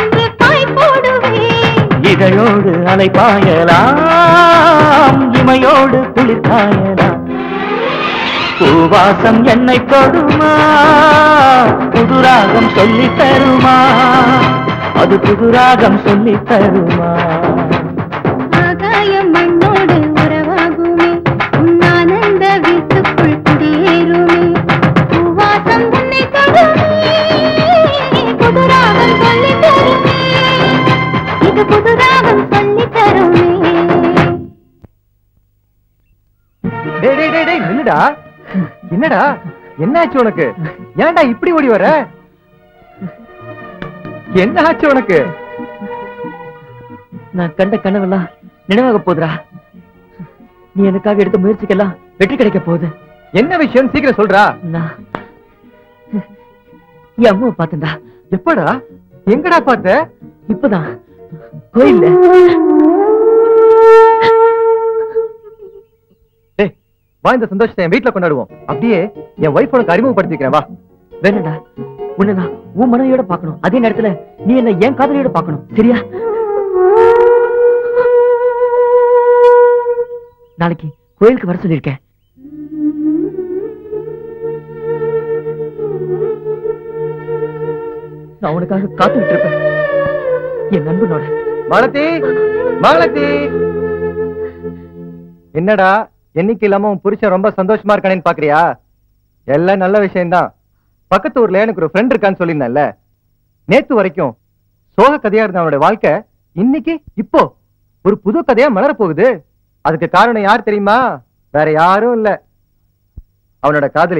இதழோடு அலை பாயலாம், இமையோ மண்ணோடு குளிர்காயலாம் பூவாசம் என்னை தொடுமா புதுராகம் சொல்லி தருமா அது புதுராகம் சொல்லி தருமா ஆகாயம் மண்ணோடு உறவாகுமே உன்னானந்த வீட்டுக்குள் குடியேறுமே பூவாசம் உன்னை தொடுமே புதுராகம் சொல்லி தருமே இது புதுராகம் சொல்லி தருமே. டேய் டேய் டேய் டேய் நில்லுடா. என்னடா என்ன ஆச்சு உனக்கு? ஏன்டா இப்படி ஓடி வர? என்ன ஆச்சு உனக்கு? நான் கண்ட கனவெல்லாம் நினைவாக போதுரா. நீ எனக்காக எடுத்த முயற்சிக்கெல்லாம் வெற்றி கிடைக்க போகுது. என்ன விஷயம் சீக்கிரம் சொல்றா. நான் என் அம்மாவை பார்த்தேன்டா. எப்படா? எங்கடா பார்த்த? இப்பதான் கோயில்ல. டேய் வா, இந்த சந்தோஷத்தை என் வீட்டுல கொண்டாடுவோம். அப்படியே என் வைஃப் உனக்கு அறிமுகப்படுத்திக்கிறேன் வா. வேணடா, உன்னை நான் உன் மனைவியோட பார்க்கணும். அதே நேரத்துல நீ என்ன என் காதலியோட பார்க்கணும். சரியா? நாளைக்கு கோயிலுக்கு வர சொல்லியிருக்கேன். நான் உனக்காக காத்துக்கிட்டு இருப்பேன் என் நண்பனோட. மாலதி, மாலதி. என்னடா என்னைக்கு இல்லாம உன் புருஷன் ரொம்ப சந்தோஷமா இருக்கானேன்னு பாக்குறியா? எல்லாம் நல்ல விஷயம்தான். பக்கத்து ஊர்ல எனக்கு ஒரு ஃப்ரெண்ட் இருக்கான்னு சொல்லியிருந்தேன்ல, நேத்து வரைக்கும் சோக கதையா இருந்த அவனோட வாழ்க்கை இன்னைக்கு இப்போ ஒரு புது கதையா மலர போகுது. அதுக்கு காரணம் யார் தெரியுமா? வேற யாரும் இல்ல, அவனோட காதலி.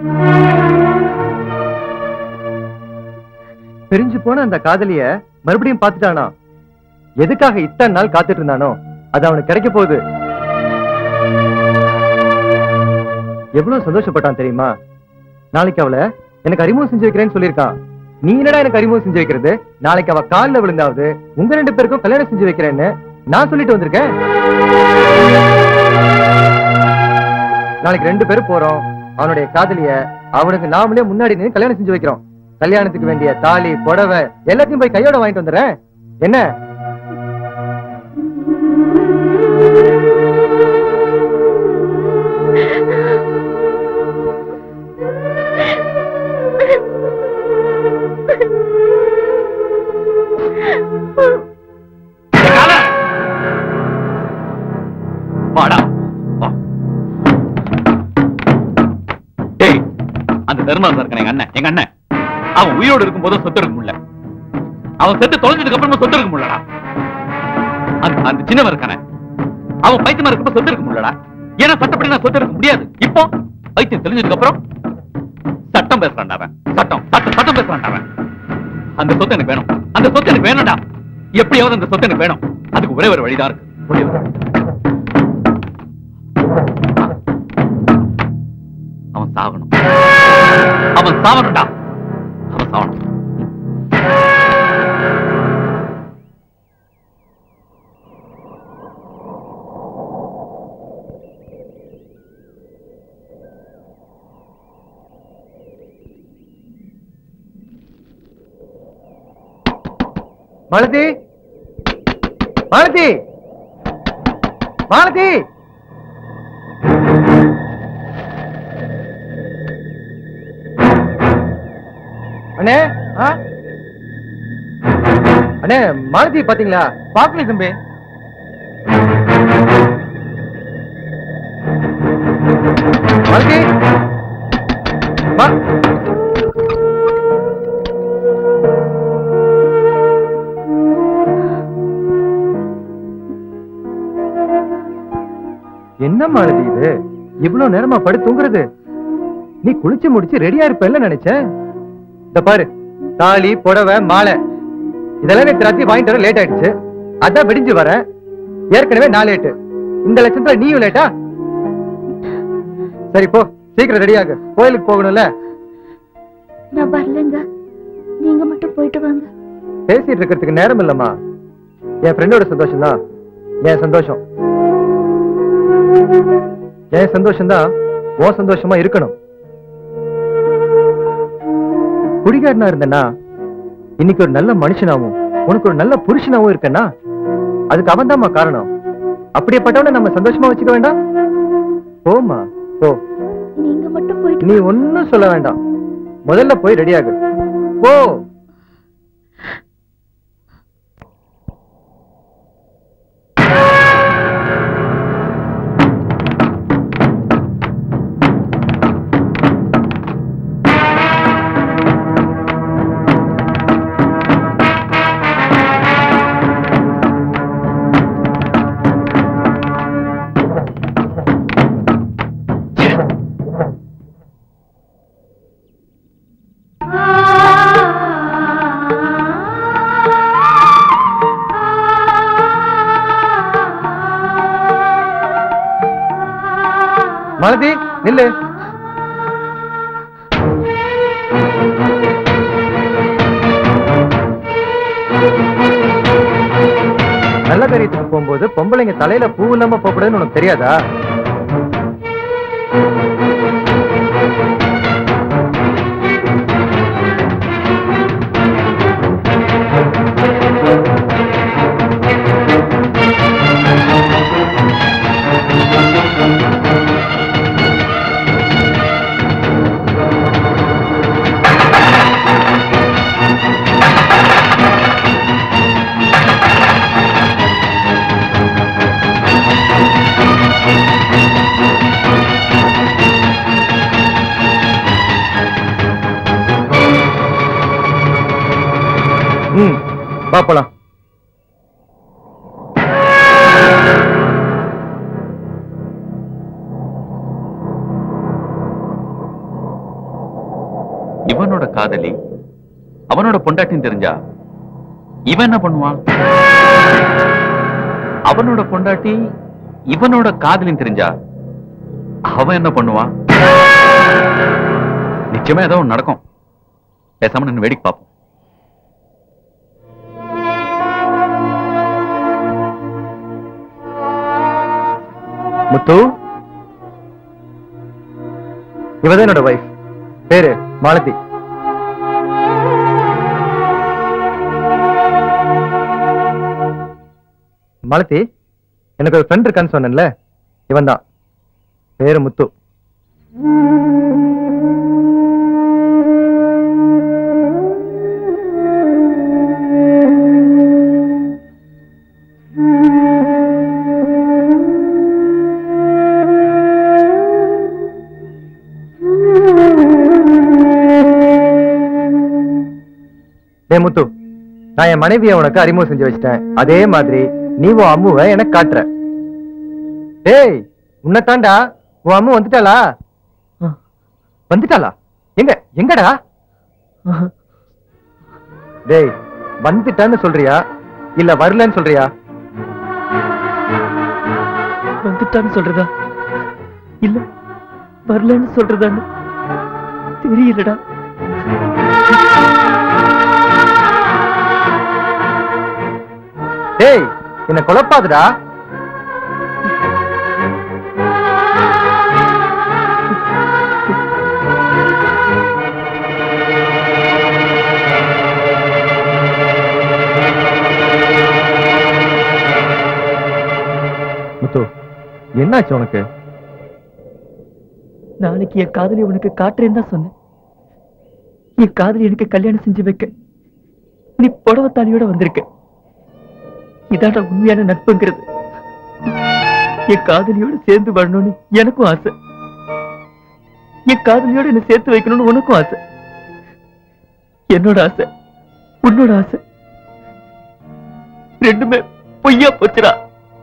பிரிஞ்சு போன அந்த காதலிய மறுபடியும் பார்த்துட்டானா? எதுக்காக இத்தனை நாள் காத்துட்டு இருந்தானோ அது அவனுக்கு கிடைக்க போகுது. எவ்வளவு சந்தோஷப்பட்டான் தெரியுமா? நாளைக்கு அவளை எனக்கு அறிமுகம் செஞ்சு வைக்கிறேன்னு சொல்லியிருக்கான். நீ என்னடா எனக்கு அறிமுகம் செஞ்சு வைக்கிறது? நாளைக்கு அவ காலில் விழுந்தாவது உங்க ரெண்டு பேருக்கும் கல்யாணம் செஞ்சு வைக்கிறேன்னு நான் சொல்லிட்டு வந்திருக்கேன். நாளைக்கு ரெண்டு பேரும் போறோம். அவனுடைய காதலிய அவனுக்கு நாமளே முன்னாடி நின்று கல்யாணம் செஞ்சு வைக்கிறோம். கல்யாணத்துக்கு வேண்டிய தாலி, புடவை எல்லாத்தையும் போய் கையோட வாங்கிட்டு வந்துடுறேன். என்ன? வாடா வா. டேய், அந்த தர்மராஜன் இருக்கானே எங்க அண்ணன், எங்க அண்ணன் அவன் உயிரோடு இருக்கும் போதும் சொத்து இருக்க முடியல. அவன் செத்து தொலைஞ்சதுக்கு அப்புறமா சொத்து இருக்க முடியலடா. அந்த அந்த சின்னவன் இருக்கானே அவன் பைத்தியமா இருக்கப்ப சொத்து இருக்க முடியலடா. ஏன்னா சட்டப்படி நான் சொத்து இருக்க முடியாது. இப்போ பைத்தியம் தெரிஞ்சதுக்கு அப்புறம் சட்டம் பேசுறான்டா அவன். சட்டம் சட்டம் சட்டம் பேசுறான்டா அவன். அந்த சொத்து எனக்கு வேணும், அந்த சொத்து எனக்கு வேணும்டா. எப்படியாவது அந்த சொத்து எனக்கு வேணும். அதுக்கு ஒரே ஒரு வழிதான் இருக்கு. ஒரே ஒரு வழி. அவன் சாகணும், அவன் சாவணும்டா, அவன் சாவணும். மாலதி, மாலதி, மாலதி. அண்ணே, அண்ணே மாலதி பாத்தீங்களா? பாக்கல தம்பி. மாலதி, என்ன மாலதி இது? இவ்வளவு நேரமா படுத்து தூங்குறது? நீ குளிச்சு முடிச்சு ரெடியா இருப்பேன்னு நினைச்சேன். இந்த பாரு, தாலி, புடவை, மாலை இதெல்லாம் நேற்று ராத்திரி வாங்கிட்டு வர லேட் ஆயிடுச்சு. அதான் விடிஞ்சு வரேன். ஏற்கனவே நான் லேட்டு. இந்த லட்சத்துல நீயும் லேட்டா? சரி போ, சீக்கிரம் ரெடியாக, கோயிலுக்கு போகணும்ல. நான் வரலங்க, நீங்க மட்டும் போயிட்டு வாங்க. பேசிட்டு இருக்கிறதுக்கு நேரம் இல்லம்மா. என் ஃப்ரெண்டோட சந்தோஷம் தான் என் சந்தோஷம். என் சந்தோஷம் தான் உன் சந்தோஷமா இருக்கணும். குடிகாரனா இருந்தனா இன்னைக்கு ஒரு நல்ல மனுஷனாவும் உனக்கு ஒரு நல்ல புருஷனாவும் இருக்கனா அதுக்கு அவன் தான் காரணம். அப்படியேப்பட்டவன நம்ம சந்தோஷமா வச்சுக்க வேண்டாம். போமா போ. நீங்க மட்டும் போயிட்டு நீ ஒன்னும் சொல்ல வேண்டாம். முதல்ல போய் ரெடி ஆகு. போ. மாலதி நில்லு. நல்ல காரியத்துக்கு போகும்போது பொம்பளைங்க தலையில பூ இல்லாம போகக்கூடாதுன்னு உனக்கு தெரியாதா? ம் பாப்பலாம். இவனோட காதலி அவனோட பொண்டாட்டின்னு தெரிஞ்சா இவன் என்ன பண்ணுவான்? அவனோட பொண்டாட்டி இவனோட காதலின்னு தெரிஞ்சா அவன் என்ன பண்ணுவான்? நிச்சயமா ஏதோ ஒண்ணு நடக்கும். பேசாம நின்னு வேடிக்கை பார்ப்போம். முத்து, இவதான் என்னோட வைஃப். பேரு மாலதி. மாலதி, எனக்கு ஒரு ஃப்ரெண்ட் இருக்கான்னு சொன்னேன்ல, இவன் தான். பேரு முத்து. முத்து, நான் என் மனைவியை உனக்கு அறிமுகம் செஞ்சு வச்சிட்டேன். அதே மாதிரி நீ உன் அம்முவை எனக்கு காட்டுற. டேய், உன்னதாண்டா. உன் அம்மு வந்துட்டாளா? வந்துட்டாளா? எங்க எங்கடா? டேய், வந்துட்டான்னு சொல்றியா இல்ல வரலன்னு சொல்றியா? வந்துட்டான்னு சொல்றதா இல்ல வரலன்னு சொல்றதான்னு தெரியலடா. டேய், என்ன குழப்பாதுடா. முத்து, என்னாச்சு உனக்கு? நாளைக்கு என் காதலி உனக்கு காட்டுறேன்னு தான் சொன்னேன். என் காதலி எனக்கு கல்யாணம் செஞ்சு வைக்க நீ புடவத்தாலியோட வந்திருக்க. இதாட உண்மையான நட்புங்கிறது. என் காதலியோட சேர்ந்து வரணும்னு எனக்கும் ஆசை. என் காதலியோட என்ன சேர்த்து வைக்கணும்னு உனக்கும் ஆசை. என்னோட ஆசை உன்னோட ஆசை ரெண்டுமே பொய்யா போச்சுடா.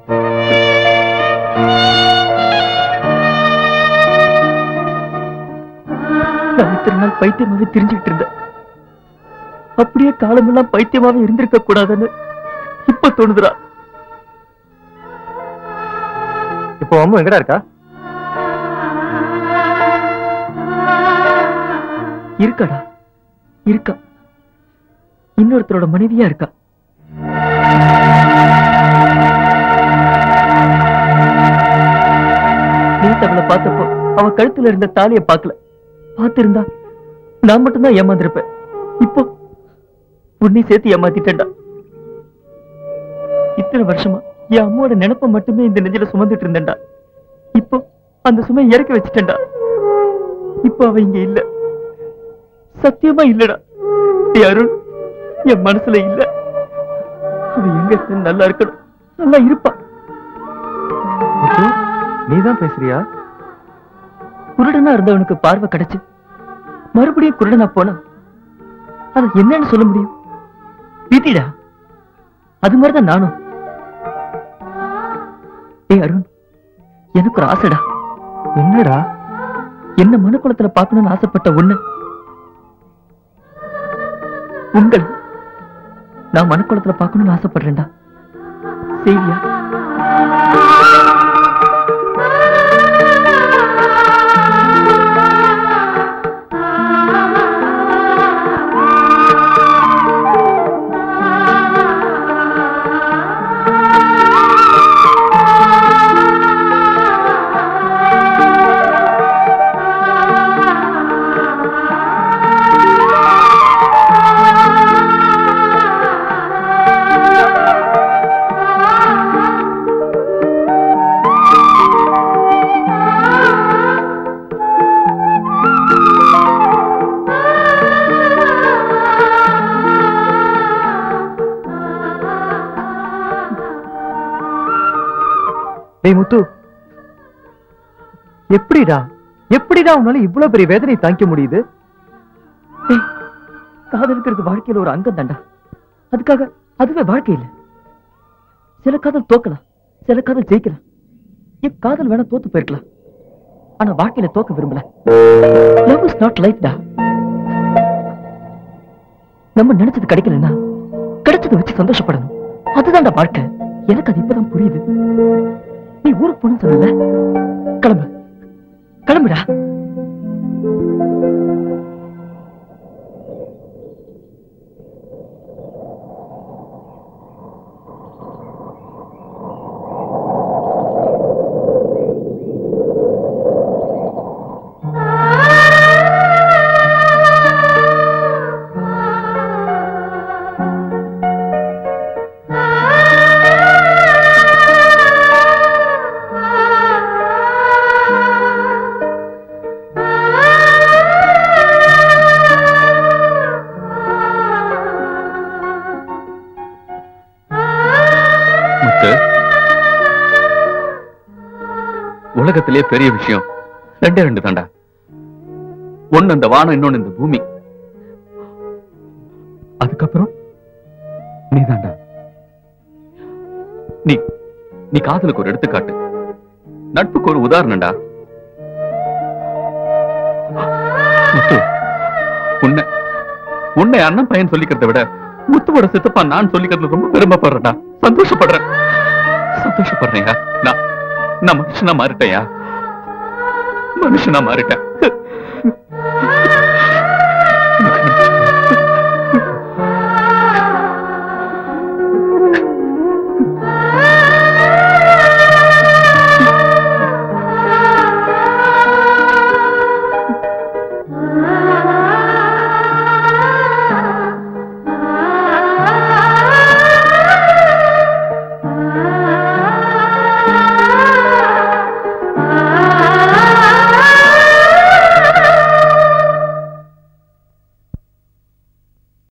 நான் இத்தனை நாள் பைத்தியமாவே தெரிஞ்சுக்கிட்டு இருந்தேன். அப்படியே காலமெல்லாம் பைத்தியமாவே இருந்திருக்க கூடாதுன்னு இப்ப தோணுதுடா. இப்போ அம்மா எங்கடா இருக்கா? இருக்காடா, இருக்கா. இன்னொருத்தரோட மனைவியா இருக்கா. நீ அவளை பார்த்தப்போ அவ கழுத்துல இருந்த தாலியை பார்க்கல. பார்த்திருந்தா நான் மட்டும்தான் ஏமாந்திருப்பேன். இப்போ உன்னை சேர்த்து ஏமாத்திட்டேன்டா. இத்தனை வருஷமா என் அம்மாவோட நினைப்ப மட்டுமே இந்த நெஞ்சில சுமந்துட்டு இருந்தேன்டா. இப்போ அந்த சுமை இறக்கி வச்சுட்டேன்டா. இப்போ அவ இங்க இல்ல, சத்தியமா இல்லடா. அருண் என் மனசுல இல்ல. அவ எங்க இருந்து நல்லா இருக்கணும், நல்லா இருப்பா. நீதான் பேசுறியா? குருடனா இருந்தவனுக்கு பார்வை கிடைச்சு மறுபடியும் குருடனா போனா அது என்னன்னு சொல்ல முடியும்? விதிடா. அது மாதிரிதான் நானும். ஏ அருண், எனக்கு ஒரு ஆசைடா. என்னடா? என்ன மனுக்குளத்துல பார்க்கணும்னு ஆசைப்பட்ட ஒண்ணு உங்கள் நான் மனுக்குளத்துல பார்க்கணும்னு ஆசைப்படுறேன்டா. செய்வியா? முத்து, எப்படிடா எப்படிடா உன்னால இவ்வளவு பெரிய வேதனை தாங்கிக்க முடியுது? காதலுக்கிறது வாழ்க்கையில ஒரு அங்கம் தாண்டா. அதுக்காக அதுவே வாழ்க்கை இல்ல. சில காதல் தோக்கலாம், சில காதல் ஜெயிக்கலாம். என் காதல் வேணா தோத்து போயிருக்கலாம், ஆனா வாழ்க்கையில தோக்க விரும்பல. லவ் இஸ் நாட் லைஃப் டா. நம்ம நினைச்சது கிடைக்கலன்னா கிடைச்சதை வச்சு சந்தோஷப்படணும். அதுதான்டா வாழ்க்கை. எனக்கு அது இப்பதான் புரியுது. நீ ஊருக்கு போகணும்னு சொன்னல, கிளம்பு கிளம்புடா. உலகத்திலே பெரிய விஷயம் ரெண்டே ரெண்டு தாண்டா. ஒண்ணு அந்த வானம், இன்னொன்னு இந்த பூமி. அதுக்கப்புறம் நீ தாண்டா. நீ நீ காதலுக்கு ஒரு எடுத்துக்காட்டு, நட்புக்கு ஒரு உதாரணம்டா. உன்னை உன்னை அண்ணன் பையன் சொல்லிக்கிறத விட முத்துவோட சித்தப்பா நான் சொல்லிக்கிறதுல ரொம்ப பெருமைப்படுறேன்டா. சந்தோஷப்படுறேன் சந்தோஷப்படுறேன். நான் நான் மனுஷனா மாறிட்டேயா, மனுஷனா மாறிட்டேன்.